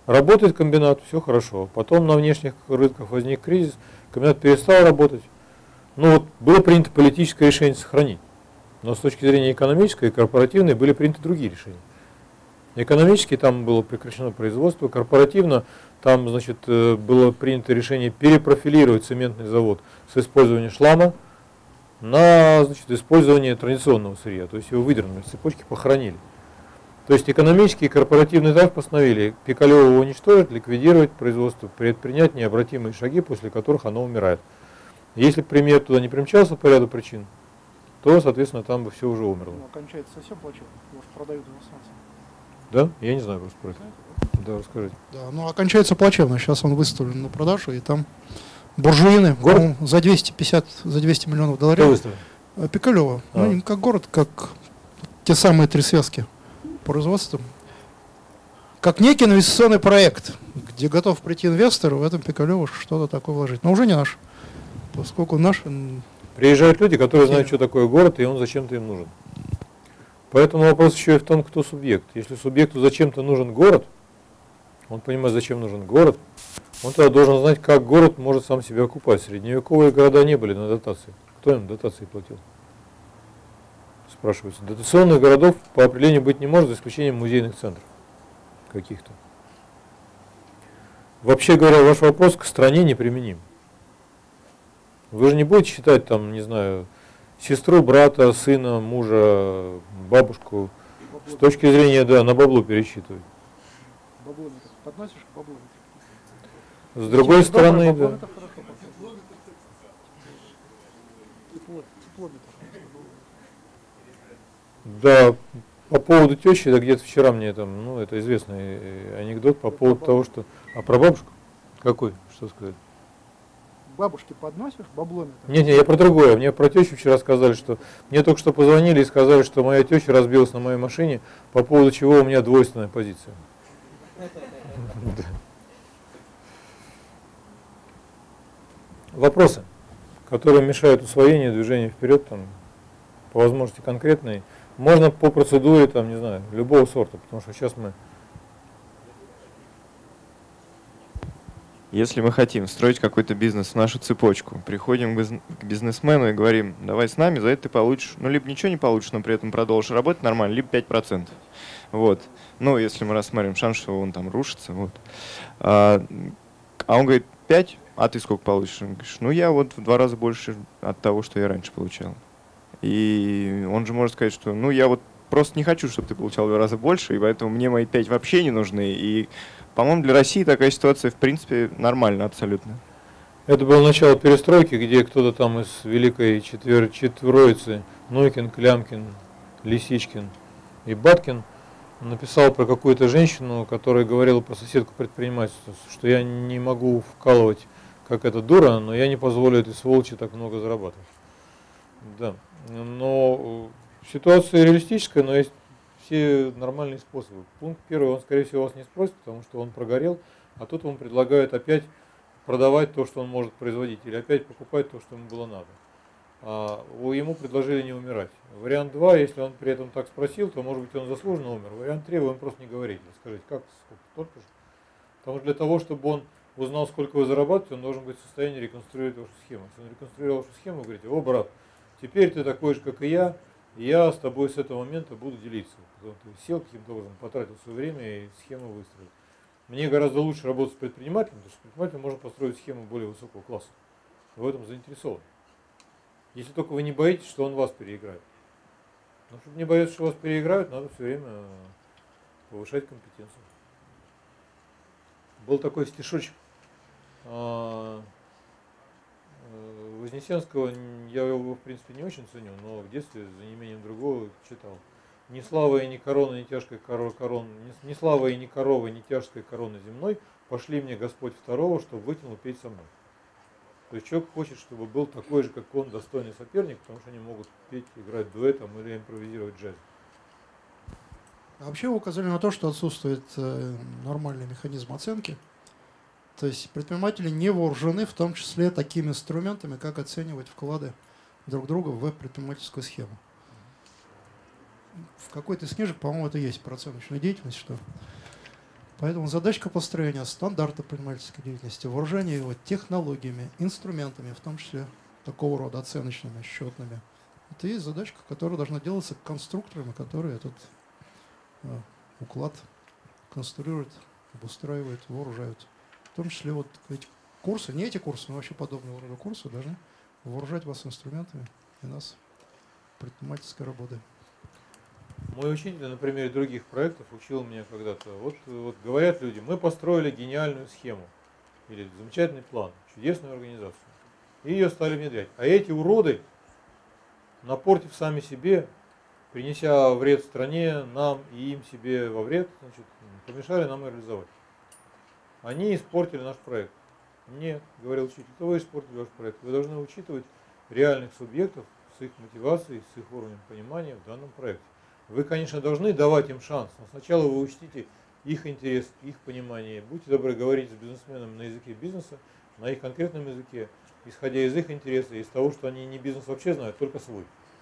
Работает комбинат, все хорошо. Потом на внешних рынках возник кризис, комбинат перестал работать. Ну вот было принято политическое решение сохранить. Но с точки зрения экономической и корпоративной были приняты другие решения. Экономически там было прекращено производство, корпоративно там, значит, было принято решение перепрофилировать цементный завод с использованием шлама на, значит, использование традиционного сырья. То есть его выдернули, цепочки похоронили. То есть экономически и корпоративный так постановили Пикалева уничтожить, ликвидировать производство, предпринять необратимые шаги, после которых оно умирает. Если бы премьер туда не примчался по ряду причин, то, соответственно, там бы все уже умерло. Ну, окончается совсем плачевно, потому что продают иностранцы. Да? Я не знаю просто про это. Да, расскажите. Да, ну окончается плачевно. Сейчас он выставлен на продажу, и там буржуины город? За двести пятьдесят, за двести миллионов Кто долларов. выставлен? Пикалево. А. Ну, не как город, как те самые три связки производства. Как некий инвестиционный проект, где готов прийти инвестор, в этом Пикалево что-то такое вложить. Но уже не наш. Поскольку наш... Приезжают люди, которые знают, что такое город, и он зачем-то им нужен. Поэтому вопрос еще и в том, кто субъект. Если субъекту зачем-то нужен город, он понимает, зачем нужен город, он тогда должен знать, как город может сам себя окупать. Средневековые города не были на дотации. Кто им дотации платил? Спрашивается. Дотационных городов по определению быть не может, за исключением музейных центров каких-то. Вообще говоря, ваш вопрос к стране неприменим. Вы же не будете считать, там, не знаю, сестру, брата, сына, мужа, бабушку, с точки зрения, да, на бабло пересчитывать. Бабло подносишь к баблу. С другой стороны, да. Да, по поводу тещи, да, где-то вчера мне там, ну, это известный анекдот по поводу того, что... А про бабушку? Какой? Что сказать? Бабушке подносишь баблометр? Нет, нет, я про другое. Мне про тещу вчера сказали, что... Мне только что позвонили и сказали, что моя теща разбилась на моей машине, по поводу чего у меня двойственная позиция. Вопросы, которые мешают усвоению, движению вперед, там, по возможности конкретные. Можно по процедуре, там, не знаю, любого сорта, потому что сейчас мы... Если мы хотим строить какой-то бизнес в нашу цепочку, приходим к бизнесмену и говорим, давай с нами, за это ты получишь, ну, либо ничего не получишь, но при этом продолжишь работать нормально, либо пять процентов. Вот. Ну, если мы рассмотрим шанс, что он там рушится. Вот. А, а он говорит, пять, а ты сколько получишь? Он говорит, ну, я вот в два раза больше от того, что я раньше получал. И он же может сказать, что, ну, я вот просто не хочу, чтобы ты получал в два раза больше, и поэтому мне мои пять вообще не нужны. И, по-моему, для России такая ситуация, в принципе, нормальна абсолютно. Это было начало перестройки, где кто-то там из великой четвер... четвероицы, Нойкин, Клямкин, Лисичкин и Баткин, написал про какую-то женщину, которая говорила про соседку предпринимательства, что я не могу вкалывать, как эта дура, но я не позволю этой сволочи так много зарабатывать. Да. Но ситуация реалистическая, но есть все нормальные способы. Пункт первый, он, скорее всего, вас не спросит, потому что он прогорел, а тут он предлагает опять продавать то, что он может производить, или опять покупать то, что ему было надо. А ему предложили не умирать. Вариант два, если он при этом так спросил, то, может быть, он заслуженно умер. Вариант три, вы ему просто не говорите. Скажите, как, сколько, столько же? Потому что для того, чтобы он узнал, сколько вы зарабатываете, он должен быть в состоянии реконструировать вашу схему. Если он реконструировал вашу схему, вы говорите, о, брат, теперь ты такой же, как и я, и я с тобой с этого момента буду делиться. Потом ты сел каким-то образом, потратил свое время и схему выстроил. Мне гораздо лучше работать с предпринимателем, потому что с предпринимателем можно построить схему более высокого класса. Вы в этом заинтересованы. Если только вы не боитесь, что он вас переиграет. Но чтобы не бояться, что вас переиграют, надо все время повышать компетенцию. Был такой стишочек Вознесенского, я его в принципе не очень ценю, но в детстве за неимением другого читал. Ни слава и ни корона, ни тяжкой корона, корон, ни, ни слава и ни коровы, ни тяжкой короны земной, пошли мне Господь второго, чтобы вытянул петь со мной. То есть человек хочет, чтобы был такой же, как он, достойный соперник, потому что они могут петь, играть дуэтом или импровизировать джаз. А вообще вы указали на то, что отсутствует э, нормальный механизм оценки. То есть предприниматели не вооружены в том числе такими инструментами, как оценивать вклады друг друга в предпринимательскую схему. В какой-то из книжек, по-моему, это есть про оценочную деятельность, что Поэтому задачка построения стандарта предпринимательской деятельности, вооружения его технологиями, инструментами, в том числе такого рода оценочными, счетными. Это и есть задачка, которая должна делаться конструкторами, которые этот э, уклад конструируют, обустраивают, вооружают. В том числе вот эти курсы, не эти курсы, но вообще подобного рода курсы должны вооружать вас инструментами и нас предпринимательской работы. Мой учитель на примере других проектов учил меня когда-то. Вот, вот говорят люди, мы построили гениальную схему или замечательный план, чудесную организацию. И ее стали внедрять. А эти уроды, напортив сами себе, принеся вред стране, нам и им себе во вред, значит, помешали нам ее реализовать. Они испортили наш проект. Нет, говорил учитель, то вы испортили ваш проект. Вы должны учитывать реальных субъектов с их мотивацией, с их уровнем понимания в данном проекте. Вы, конечно, должны давать им шанс, но сначала вы учтите их интерес, их понимание. Будьте добры, говорить с бизнесменами на языке бизнеса, на их конкретном языке, исходя из их интереса, из того, что они не бизнес вообще знают, только свой.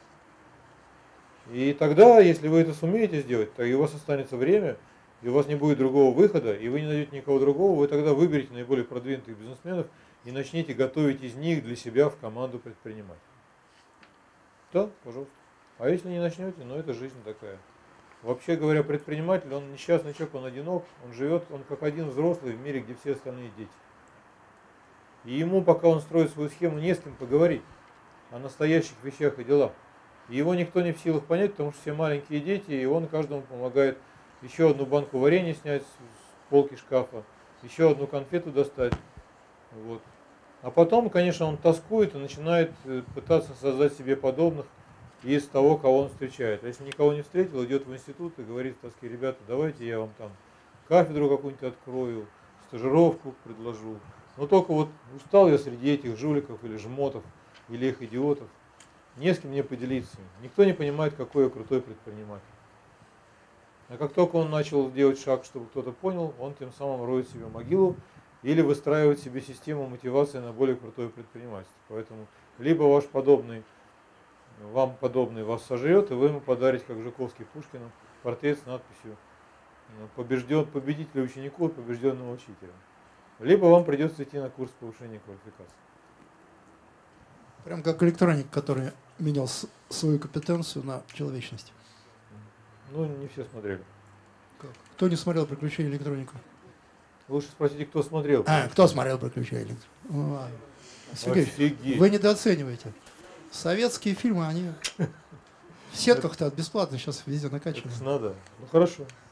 И тогда, если вы это сумеете сделать, то и у вас останется время, и у вас не будет другого выхода, и вы не найдете никого другого, вы тогда выберете наиболее продвинутых бизнесменов и начнете готовить из них для себя в команду предпринимателей. Да, пожалуйста. А если не начнете, ну это жизнь такая. Вообще говоря, предприниматель, он несчастный человек, он одинок, он живет, он как один взрослый в мире, где все остальные дети. И ему, пока он строит свою схему, не с кем поговорить о настоящих вещах и делах. И его никто не в силах понять, потому что все маленькие дети, и он каждому помогает еще одну банку варенья снять с полки шкафа, еще одну конфету достать. Вот. А потом, конечно, он тоскует и начинает пытаться создать себе подобных из того, кого он встречает. А если никого не встретил, идет в институт и говорит в тоске: ребята, давайте я вам там кафедру какую-нибудь открою, стажировку предложу. Но только вот устал я среди этих жуликов или жмотов, или их идиотов. Не с кем мне поделиться. Никто не понимает, какой я крутой предприниматель. А как только он начал делать шаг, чтобы кто-то понял, он тем самым роет себе могилу или выстраивает себе систему мотивации на более крутое предпринимательство. Поэтому либо ваш подобный, вам подобный вас сожрет, и вы ему подарите, как Жуковский Пушкину, портрет с надписью «Побежден, победитель ученику, побежденного учителя». Либо вам придется идти на курс повышения квалификации. Прям как электроник, который менял свою компетенцию на человечность. Ну, не все смотрели. Кто не смотрел «Приключения электроника»? Лучше спросите, кто смотрел. А, кто смотрел «Приключения электроника»? Ну, ладно. Сергей, Офигеть. вы недооцениваете. Советские фильмы, они в сетках-то бесплатно сейчас везде накачивают. Это надо. Ну хорошо.